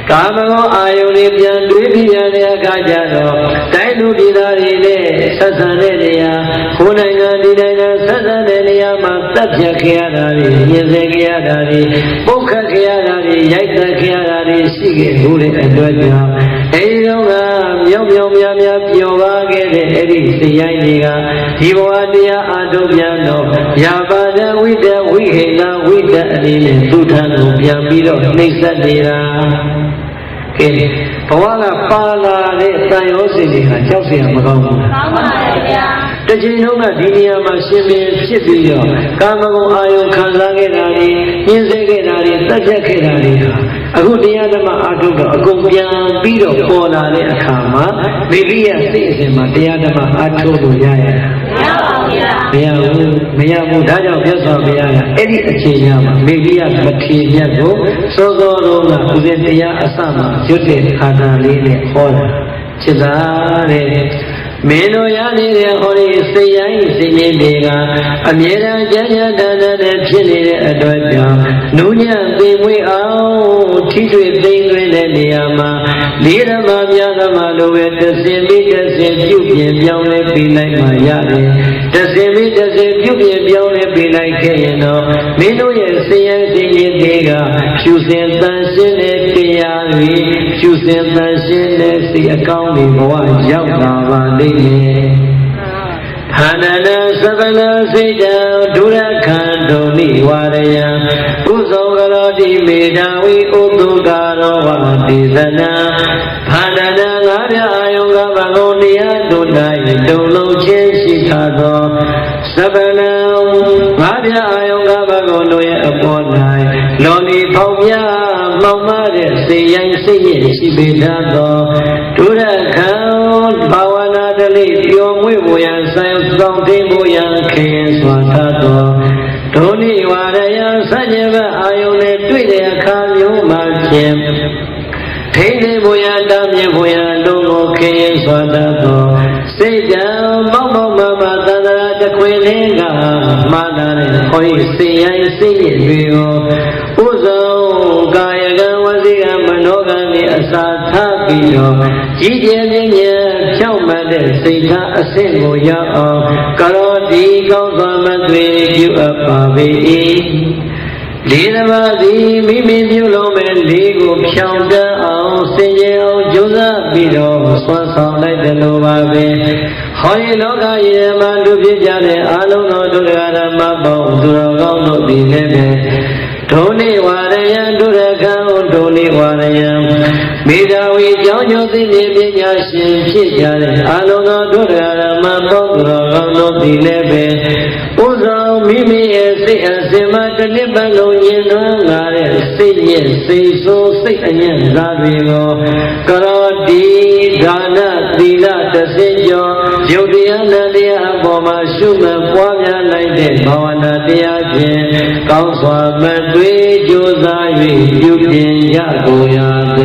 ကာမဂုဏ်အာယုန်တွေပြန်တွေးပြီးရတဲ့အခါကျတော့တိုင်းလူပြည်သားတွေနဲ့ဆက်ဆံတဲ့နေရာကိုယ်နိုင်ငံဒီနိုင်ငံဆက်ဆံတဲ့နေရာမှာတပ်ဖြတ်ခဲ့ရတာတွေညှဉ်းဆဲခဲ့ရတာတွေပုတ်ခတ်ခဲ့ရတာတွေရိုက်နှက်ခဲ့ရတာတွေရှိခဲ့ဘူးတဲ့အတွက်ကြောင့်အဲဒီတော့ကမြောက်မြောက်များများပျော်ပါခဲ့တဲ့အဲ့ဒီစိတ်ရိုင်းတွေကဒီဘဝတရားအားထုတ်ပြန်တော့ယာပါဒဝိတဝိဟိတဝိတအနေနဲ့သူထံကိုပြန်ပြီးတော့နှိမ့်ဆက်နေတာကဲဘဝကပါလာတဲ့တန်ရောစင်တွေကကြောက်เสียမကောင်းဘူးကောင်းပါရဲ့ဗျာတချိန်လုံးကဒီနေရာမှာရှင်ပင်ဖြစ်ပြီးတော့ကာမဂုဏ်အာယုံခံစားခဲ့တာတွေညှင်းဆဲခဲ့တာတွေတက်ချက်ခဲ့တာတွေဟာအခုတရားဓမ္မအားထုတ်တော့အကုန်ပြန်ပြီးတော့ပေါ်လာတဲ့အခါမှာမိမိရဲ့စိတ်အစဉ်မှာတရားဓမ္မအားထုတ်လို့ရရတာမရပါဘူးဗျာမရဘူးမရဘူးဒါကြောင့်မြတ်စွာဘုရားကအဲ့ဒီအခြေအနေမှာမိမိရဲ့မထေမြတ်ကိုစောစောလုံးကဥစဉ်တရားအစမှာကျွတ်တဲ့ခါတာလေးနဲ့ဟောတာจิตาတဲ့မင်းတို့ရနေတဲ့ဟောဒီစိတ်ရိုင်းစိတ်ရင်းတွေကအမြဲတမ်းကြမ်းကြမ်းတမ်းတမ်းနဲ့ဖြစ်နေတဲ့အတွက်ကြောင့်နူးညံ့သိမ်မွေ့အောင်ထိတွေ့သိမ်သွင်းတဲ့နေရာမှာလေးဓမ္မမြတ်ဓမ္မလိုပဲတစင်ပြီးတစင်ပြုပြင်ပြောင်းလဲပြီးလိုက်မှရတယ်တစင်ပြီးတစင်ပြုပြင်ပြောင်းလဲပြီးလိုက်ခဲ့ရင်တော့မင်းတို့ရဲ့စိတ်ရိုင်းစိတ်ရင်းတွေကဖြူစင်တန်ရှင်းတဲ့တရားတွေဖြူစင်တန်ရှင်းတဲ့စိတ်အကောင်းတွေဘဝရောက်လာပါလိမ့်ခန္ဓာနာသဗ္ဗနာစိတ်တံဒုရခန္တုန်နိဝရယံဥဇောကရောတိမေတံဝိဥတုကာရောဝတိသနာခန္ဓာနာငါးပြအာယုံကဘဂုံတရားတို့၌တုံလုံးချင်းရှိခါသောသဗ္ဗနာငါးပြအာယုံကဘဂုံတို့ရဲ့အပေါ်၌လောလီပေါင်းများမှောင်မာတဲ့စိတ်ရိုင်းစိတ်ရည်ရှိပေတတ်သောဒုရခံဘာဝနာတလိပျော်မွေ့ဖို့ရန်ဆိုင်ဆောင်သိဖို့ရန်ခင်စွာသတ်သောဒုနိဝရယံစัจ java အာယုန်နဲ့တွေ့တဲ့အခါမျိုးမှဖြင့်ထိမ့်သိဖို့ရန်တားမြစ်ဖို့ရန်တို့ကိုခင်စွာသတ်သောစိတ်တံမောက်မောက်မမသန္တရာတခွေလင်းကမှလာတဲ့ခေါ်ဤစိတ်ရိုင်းစိတ်ရည်တွေကိုဥဇောကာယကံဝစီကံမနောကံနှင့်အစာထားပြီးတော့ကြီးကျယ်မြင့်မြတ်ဖြောင့်မတ်တဲ့စိတ်ထားအဆင့်ကိုရောက်အောင်ကရောတိကောင်းစွာမသွေပြုအပ်ပါ၏လေးသမားသည်မိမိပြုလုံးမဲ့လေးကိုဖြောင့်တတ်အောင်စင်ကြယ်အောင်ကြိုးစားပြီးတော့ဆွမ်းဆောင်လိုက်တယ်လို့ပါပဲဟောဒီလောကရဲ့မှာလူဖြစ်ကြတဲ့အာလုံးသောဒုက္ခဓမ္မပေါင်းသူတော်ကောင်းတို့ဒီလည်းပဲဒုနိဝရယံဒုရကံဒုနိဝရယံမေတ္တာဝီကြောင့်ကျိုးသိမြင်ပညာရှင်ဖြစ်ကြတဲ့အာလုံးသောဒုက္ခဓမ္မပေါင်းသူတော်ကောင်းတို့ဒီလည်းပဲဥဇောမိမိရဲ့စိတ်အစဉ်မှာတစ်နှစ်ပတ်လုံးညင်သွန်းလာတဲ့စိတ်ရဲ့စိတ်ဆိုးစိတ်အညံ့စားတွေကိုကရောတိဒါနသီလတဆင်ကျော်ယုတ်တရားနဲ့တရားအပေါ်မှာရှုမှတ်ပွားများလိုက်တဲ့ဘာဝနာတရားဖြင့်ကောင်းစွာမသွေးကြိုးစား၍ပြုပြင်ရကိုရာတ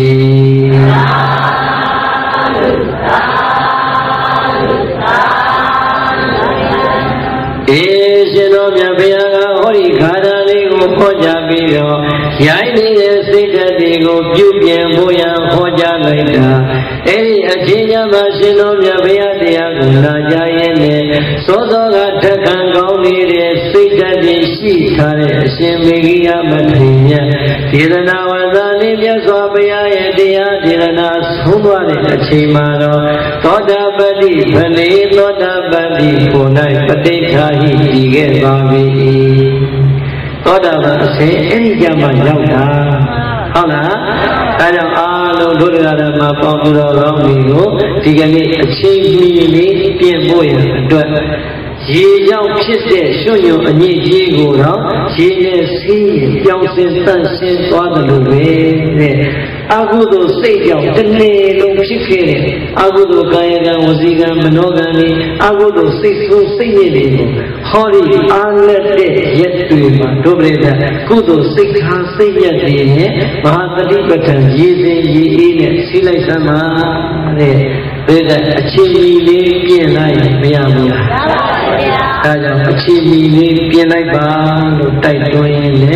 ည်းအေရှင်တော်မြတ်ဘုရားကဟောဒီခါဓာလေးကိုခေါ်ကြပြီးတော့ရိုင်းနေတဲ့စိတ်ဓာတ်တွေကိုပြုပြင်ဖို့ရန်ခေါ်ကြလိုက်တာအဲ့ဒီအချင်းချင်းမှာရှင်တော်မြတ်ဘုရားတရားကိုနာကြရင်နဲ့စောစောကထက်ခံကောင်းနေတဲ့စိတ်ဓာတ်တွေရှိထားတဲ့အရှင်မေဂိယမထေရမြတ်ဒေသနာဝဇာလေးမြတ်စွာဘုရားရဲ့တရားဒေသနာဆုံးသွားတဲ့အချိန်မှာတော့သောတာပတိဗလေသောတာပတိကို၌ပဋိဌာဟိတည်ခဲ့ပါပြီသောတာပန်အစဉ်အဲ့ဒီကြမှာရောက်တာဟုတ်လားဒါကြောင့်အားလုံးဒုရဓမ္မပေါင်းသူတော်ကောင်းတွေကိုဒီကနေ့အချိန်မီလေးပြင်ဖို့ရအတွက်ရေရောက်ဖြစ်တဲ့ရွှွညွန်အညစ်အကြေးကိုတော့ရေနဲ့ဆေးရင်ပြောင်းစင်တန့်ရှင်းသွားတယ်လို့ပဲတဲ့အကုသိုလ်စိတ်ကြောင့်တစ်နေ့လုံးဖြစ်ခဲ့တဲ့အကုသိုလ်ကာယကံဝစီကံမနောကံတွေအကုသိုလ်စိတ်ဆိုးစိတ်ညစ်တွေကိုဟောဒီအားလက်တဲ့ရက်တွေမှာဒုပရိသကုသိုလ်စိတ်ထားစိတ်ညစ်တွေနဲ့မဟာတတိပဋ္ဌာန်ရည်စင်ရည်အေးနဲ့စီးလိုက်စမ်းပါတဲ့ဒါကအချိန်ကြီးလေးပြင်လိုက်မရဘူးလားဒါကြောင့်အချိန်ကြီးလေးပြင်လိုက်ပါလို့တိုက်တွန်းရင်းနဲ့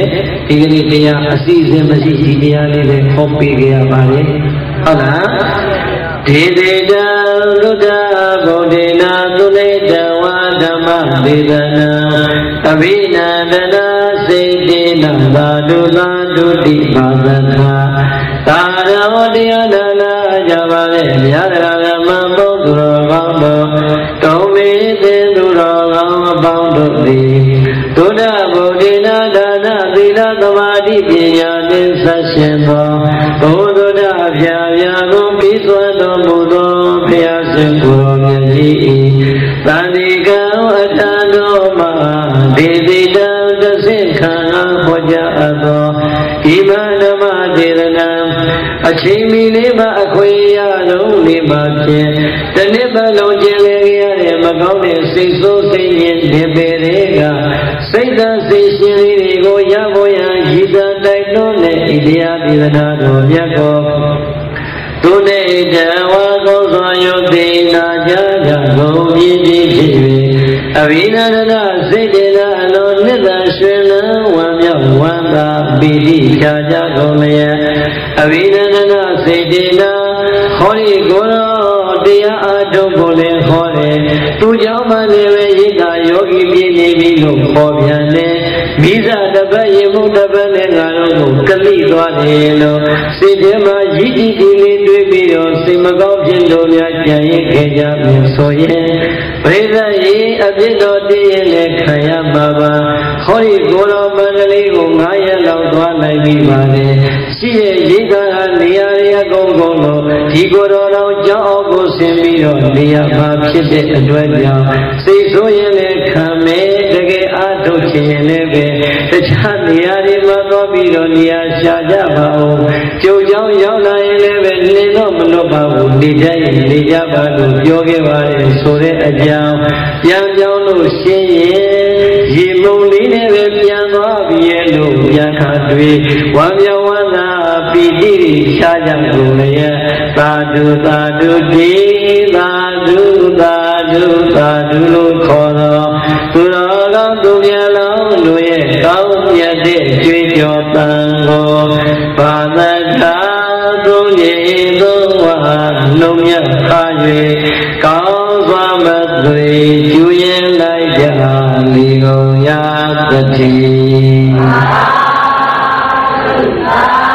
ဒီကနေ့တရားအစီအစဉ်မရှိဒီတရားလေးလည်းဟောပေးကြရပါလေဟုတ်လားဒေဒေတံလုဒ္ဓဗုဒ္ဓေနာသုနေတဝါဓမ္မဒေသနာအဘိနန္ဒနာစေတေနသာဓုသာဓုတိပါဒနာသာရဝတရားနာနာကြပါလေမြတ်ရာဂမဘုဒ္ဓရောကောင်းတို့တုံမေသင်သူတော်ကောင်းအပေါင်းတို့သည်သုဒ္ဓဗုဒ္ဓေနာဒါနသီလသမာဓိပညာသင်္သရှင်သောဘုဒ္ဓဗျာဗျာကိုပြီးသွန်တော်မူသောဘုရားရှင်ကိုယ်တော်မြတ်ကြီးသံဒီကံအထာတော်မှာဒေတိတံတဆင့်ခံအားဟောကြားအပ်သောဤမဓမ္မဒေသနာအချိန်မီလေးမှအခွင့်ရလုံးလေးမှဖြင့်တနည်းပတ်လုံးကျင်လည်ရတဲ့မကောင်းတဲ့စိတ်ဆိုးစိတ်ညစ်နေပေတွေကစိတ်သာစိတ်ရှင်လေးတွေကိုရဖို့ရရည်သာတိုက်တွန်းတဲ့ဤတရားဒေသနာတော်မြတ်ကိုသူနေတဝါကောင်းစွာယုတ်သိနာကြကြကုန်ပြည့်ပြည့်ဖြစ်၍အဘိနန္ဒနာစိတ်တေနာအလုံးနှစ်သာရွှင်လန်းဝမ်းမြောက်ဝမ်းသာပီတိဖြာကြကုန်လျက်အဘိနန္ဒနာစိတ်တေနာဟောဒီကိုယ်တော်တရားအားထုတ်ဖို့လည်းဟောတယ်သူကြောင့်မှလည်းပဲရိတာယောဂီပြည့်နေပြီလို့ဟောပြန်တယ်မိဇတပတ်ရေမှုတပတ်နဲ့ငါတို့ကိုကလိသွားတယ်လို့စိတ်ထဲမှာရည်ကြည်ကြည်လေးတွေးပြီးတော့စိတ်မကောင်းဖြစ်လို့များကြံရစ်ခဲ့ကြပြီဆိုရင်ပရိသတ်ရေအပြစ်တော်တည်ရင်လည်းခံရမှာပါဟောဒီကိုယ်တော်မန္တလေးကိုငါးရက်လောက်သွားလိုက်ပြီးပါလေရှိရဲ့ရိတာနေရာရအကုန်ကုန်လို့ဒီကိုယ်တော်တော်ကြောင်းအောင်ကိုဆင်ပြီးတော့နေရာမှာဖြစ်တဲ့အတွက်ကြောင့်စိတ်ဆိုးရင်လည်းခံမယ်တကယ်အားထုတ်ခြင်းရင်လည်းပဲတခြားနေရာတွေမှာသွားပြီးတော့နေရာရှာကြပါဦးကြုံကြောင်းရောက်လာရင်လည်းပဲနေတော့မလွတ်ပါဘူးနေကြရင်နေကြပါလို့ပြောခဲ့ပါတယ်ဆိုတဲ့အကြောင်းပြန်ပြောင်းလို့ရှင်းရင်ရေမုံလေးနဲ့ပဲပြန်သွားပြီရဲ့လို့ပြန်ခါတွေ့ဝမ်းမြောက်ဝမ်းသာပီတိရှားကြကုန်ရဲ့သာဓုသာဓုတိသာဓုသာဓုသာဓုလို့ခေါ်တော့သူတော်ကောင်းသူမြတ်လောင်းတို့ရဲ့ကောင်းမြတ်တဲ့ကြွေးကြော်တန်ကိုဘာသာသာသုံးရည်သုံးဝါလုံးမြတ်ခါ၍ကောင်းစွာမသွေကျူရင်လိုက်ကြလီကုန်ရာသတိ